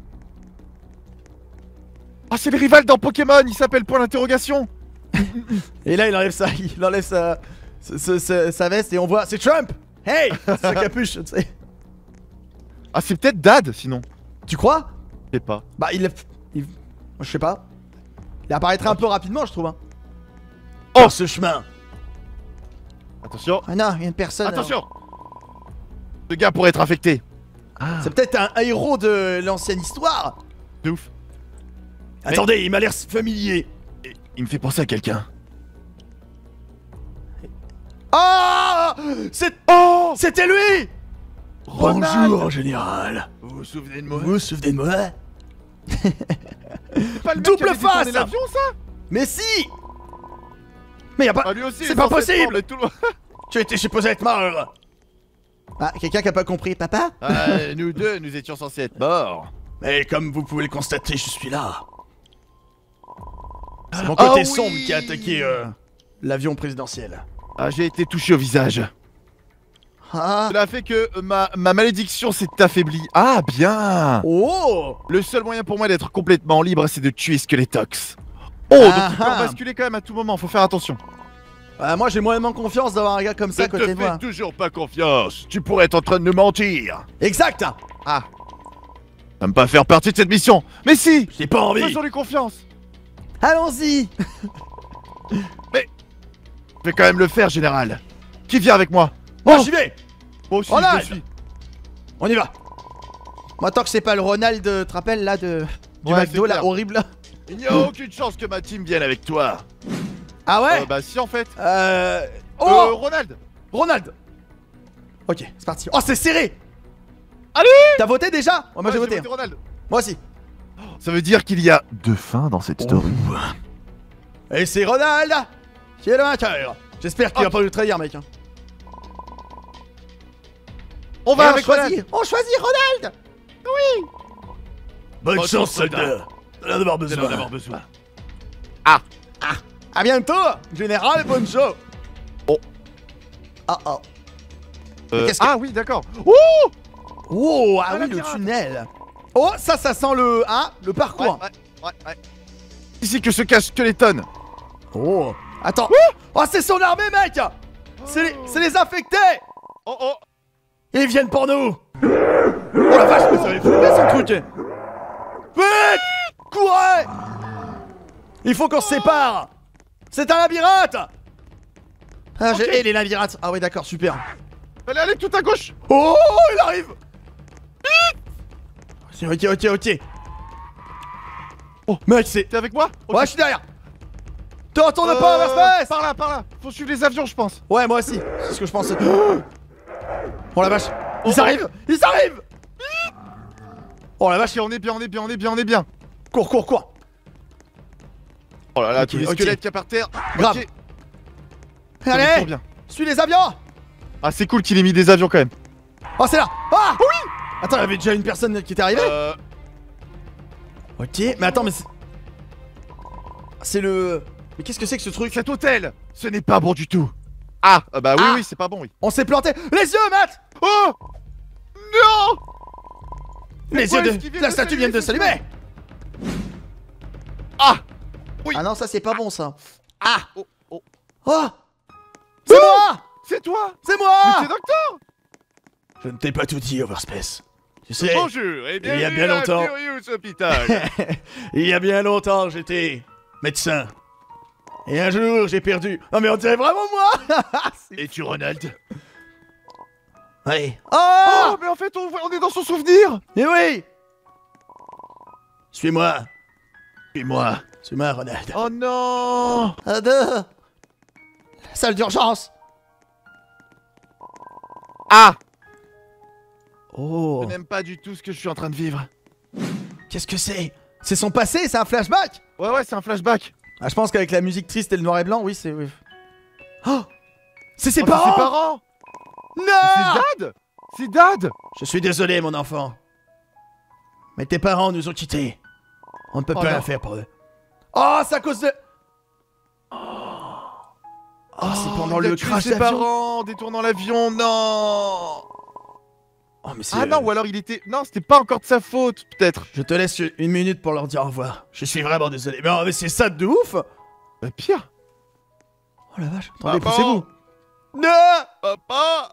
Ah, c'est le rival dans Pokémon, il s'appelle point d'interrogation. Et là il enlève sa, il enlève sa, sa, sa- sa- sa veste et on voit, c'est Trump. Hey, sa capuche, tu sais. Ah, c'est peut-être Dad, sinon. Tu crois? Je sais pas. Bah il, il, je sais pas. Il apparaîtrait un peu rapidement, je trouve. Hein. Oh, ce chemin. Attention. Ah non, il y a une personne. Attention. Ce gars pourrait être infecté. C'est peut-être un, un héros de l'ancienne histoire. De ouf. Attendez, il m'a l'air familier. Il me fait penser à quelqu'un. Ah, c'est, Oh! c'était lui. Bonjour, général. Vous vous souvenez de moi? Vous vous souvenez de moi? C'est pas le mec Double qui avait détourné face. l'avion, ça? Mais si. Mais y a pas. Ah, lui aussi, C'est il est pas censé être possible. mort, mais tout le- Tu étais supposé être mort. Ah, quelqu'un qui a pas compris, papa? Ah, nous deux, nous étions censés être morts. Mais comme vous pouvez le constater, je suis là. C'est mon Ah côté oui. sombre qui a attaqué euh, l'avion présidentiel. Ah, j'ai été touché au visage. Ah, Cela a fait que euh, ma, ma malédiction s'est affaiblie. Ah, bien. Oh. Le seul moyen pour moi d'être complètement libre, c'est de tuer Skeletox. Oh, Ah, donc il peut ah. basculer quand même à tout moment, faut faire attention. Euh, moi j'ai moyennement confiance d'avoir un gars comme ça à Je côté te de moi. fais toujours pas confiance. Tu pourrais être en train de nous mentir. Exact. Ah. Ça me pas faire partie de cette mission. Mais si. J'ai pas envie. Faisons-lui confiance. Allons-y. Je vais quand même le faire, général. Qui vient avec moi? Moi j'y vais. Moi aussi, On je arrive. suis. On y va. Moi, tant que c'est pas le Ronald, tu te rappelles là de... du Ouais, McDo c'est là, clair. horrible là. Il n'y a aucune chance que ma team vienne avec toi. Ah ouais Euh, bah si en fait. Euh... Oh Euh, Ronald. Ronald. Ok, c'est parti. Oh, c'est serré. Allez. T'as voté déjà? Oh, moi Ouais, j'ai voté. Ronald. Moi aussi. Ça veut dire qu'il y a deux fins dans cette story. Et c'est Ronald qui est le vainqueur. J'espère qu'il Oh. va pas nous trahir, mec. Hein. On Et va on avec choisit. Ronald. On choisit Ronald. Bonne Bonne chance, chance, soldat. T'en as d'avoir Nous besoin. allons en avoir besoin. À bientôt, général Bonjo. Oh. Ah ah. Euh, qu'est-ce que- Ah oui, d'accord. Oh, ah Ah, oui, la le pirate. tunnel. Oh, ça, ça sent le, hein, le Ouais, parcours. ouais, ouais, ouais. Ici que se cache Skeleton. Oh. Attends. Oh, c'est son armée, mec. C'est les, c'est les infectés. Oh oh. Ils viennent pour nous. Oh la vache, mais ça avait flippé ce truc. Vite, courez. Il faut qu'on se sépare. C'est un labyrinthe. Ah, j'ai... Ok. Et les labyrinthes. Ah ouais, d'accord, super. Allez, allez, tout à gauche. Oh, il arrive. Ok, ok, ok, ok. Oh, mec, c'est... T'es avec moi? Ok. Ouais, je suis derrière. Te retourne Euh, pas, Overspace. Par là, par là. Faut suivre les avions, je pense. Ouais, moi aussi. C'est ce que je pensais. Oh la vache. Ils Oh, arrivent. Ils arrivent. Oh la vache. Ok, on est bien, on est bien, on est bien, on est bien. Cours, cours, cours. Oh là là, Ok, tous les ok. squelettes qu'il y a par terre. Grave. Ok, ça va Allez, trop bien. suis les avions. Ah, c'est cool qu'il ait mis des avions quand même. Oh, c'est là. Ah oui. Attends, il y avait déjà une personne qui était arrivée. Euh. Ok, mais attends, mais c'est... C'est le... Mais qu'est-ce que c'est que ce truc? Cet hôtel, ce n'est pas bon du tout. Ah, euh, bah oui, Ah. oui, c'est pas bon, oui. On s'est planté. Les yeux, Matt. Oh non. Les Pourquoi yeux est-ce qu'ils de... viennent La de statue s'allumer, vient de ces s'allumer. Ah. Oui. Ah non, ça c'est pas bon, ça. Ah. Oh, oh. Oh. C'est moi. C'est toi. C'est Mais moi. t'es docteur. Je ne t'ai pas tout dit, Overspace. Tu sais, Bonjour et bienvenue Il y a bien à longtemps. Furious Hospital. il y a bien longtemps, j'étais médecin. Et un jour, j'ai perdu... Non mais on dirait vraiment moi. Et tu Ronald? Oui. Oh, Oh, mais en fait, on, on est dans son souvenir. mais oui. Suis-moi. Suis-moi. Suis-moi, Ronald. Oh non. Un, deux. La salle d'urgence. Ah. Oh. Je n'aime pas du tout ce que je suis en train de vivre. Qu'est-ce que c'est? C'est son passé, c'est un flashback? Ouais, ouais, c'est un flashback. Ah, je pense qu'avec la musique triste et le noir et blanc, oui, c'est... oui. Oh. C'est ses Oh, c'est parents. ses parents. Non. C'est Dad. C'est Dad. Je suis désolé, mon enfant. Mais tes parents nous ont quittés. On ne peut Oh plus rien non. faire pour eux. Oh, c'est à cause de... Oh, c'est pendant il a le tué crash ses d'avion. parents en détournant l'avion, non. Oh, mais c'est... Ah non, ou alors il était... Non, c'était pas encore de sa faute, peut-être. Je te laisse une minute pour leur dire au revoir. Je suis vraiment désolé. Mais, oh, mais c'est ça de ouf. Bah pire. Oh la vache. Attendez, Papa. poussez-vous. Non. Papa.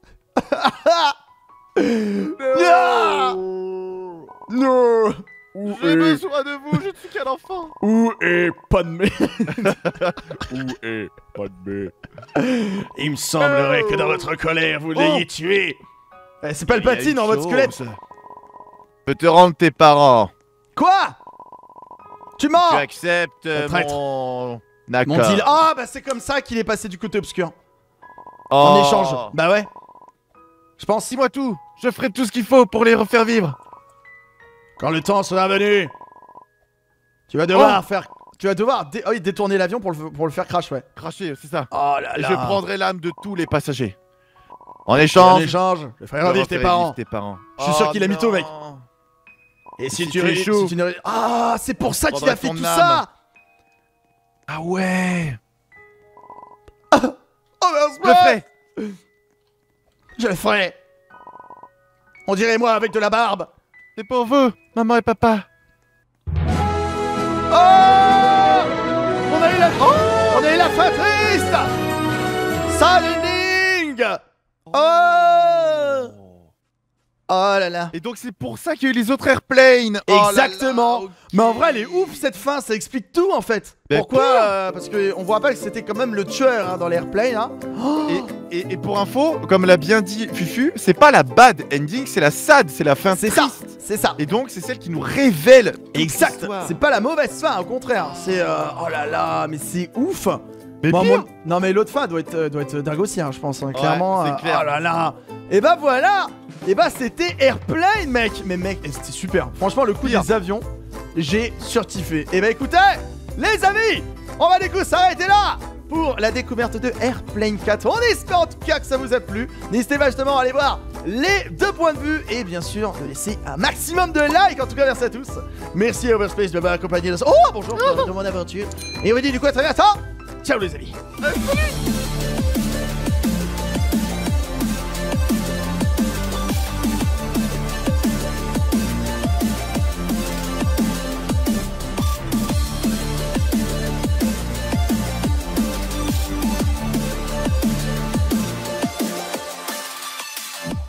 Non. Non. Où J'ai est... besoin de vous, je ne suis qu'un enfant. Où est Padmé? Où est Padmé? Il me semblerait que dans votre colère, vous l'ayez tué. Eh, c'est pas le patine en mode squelette. Je peux te rendre tes parents. Quoi? Tu mens? Tu acceptes euh, traître. mon... D'accord. Mon deal. Ah, bah c'est comme ça qu'il est passé du côté obscur. Oh. En échange. Bah ouais. Je pense. Dis-moi tout. Je ferai tout ce qu'il faut pour les refaire vivre. Quand le temps sera venu, tu vas devoir Oh. faire. Tu vas devoir dé... oh, oui, détourner l'avion pour le... pour le faire crash, ouais. Cracher, c'est ça. Oh là Et là. je prendrai l'âme de tous les passagers. En En échange, échange, je ferai je revivre tes referai parents. vivre tes parents. Je suis sûr Oh qu'il a mytho, non. mec. Et si Si tu tu ré- échoues, si tu ne ré- Ah, c'est pour ça qu'il prendrai a fait ton tout âme. ça. Ah ouais. Oh, Je le ferai. Je le ferai. On dirait moi avec de la barbe. C'est pour vous, maman et papa. Oh, on a eu la... Oh, on a eu la fin triste. Salning. Oh. Oh là là. Et donc c'est pour ça qu'il y a eu les autres airplanes. Oh là là, Exactement. ok. Mais en vrai, elle est ouf cette fin, ça explique tout en fait. Mais Pourquoi pire. euh, Parce que on vous rappelle que c'était quand même le tueur hein, dans l'airplane. Hein. Oh, Et Et, et pour info, comme l'a bien dit Fufu, c'est pas la bad ending, c'est la sad, c'est la fin C'est ça, triste. c'est ça. Et donc c'est celle qui nous révèle. toute Exact. l'histoire. C'est pas la mauvaise fin, au contraire. C'est euh, oh là là, mais c'est ouf. Mais Bon, pire. mon- Non mais l'autre fin doit être euh, doit être dingue aussi, hein, je pense. hein, clairement. c'est euh, clair. Oh là là. Et bah voilà. Et bah c'était Airplane, mec. Mais mec, eh, c'était super. Franchement, le coup Pire. des avions, j'ai surkiffé. Et bah écoutez, les amis, on va du coup s'arrêter là pour la découverte de Airplane quatre. On espère en tout cas que ça vous a plu. N'hésitez pas justement à aller voir les deux points de vue et bien sûr de laisser un maximum de likes. En tout cas, merci à tous. Merci à Overspace de m'avoir accompagné dans ce... Oh bonjour, de mon aventure. Et on vous dit du coup à très bientôt. Ciao les amis.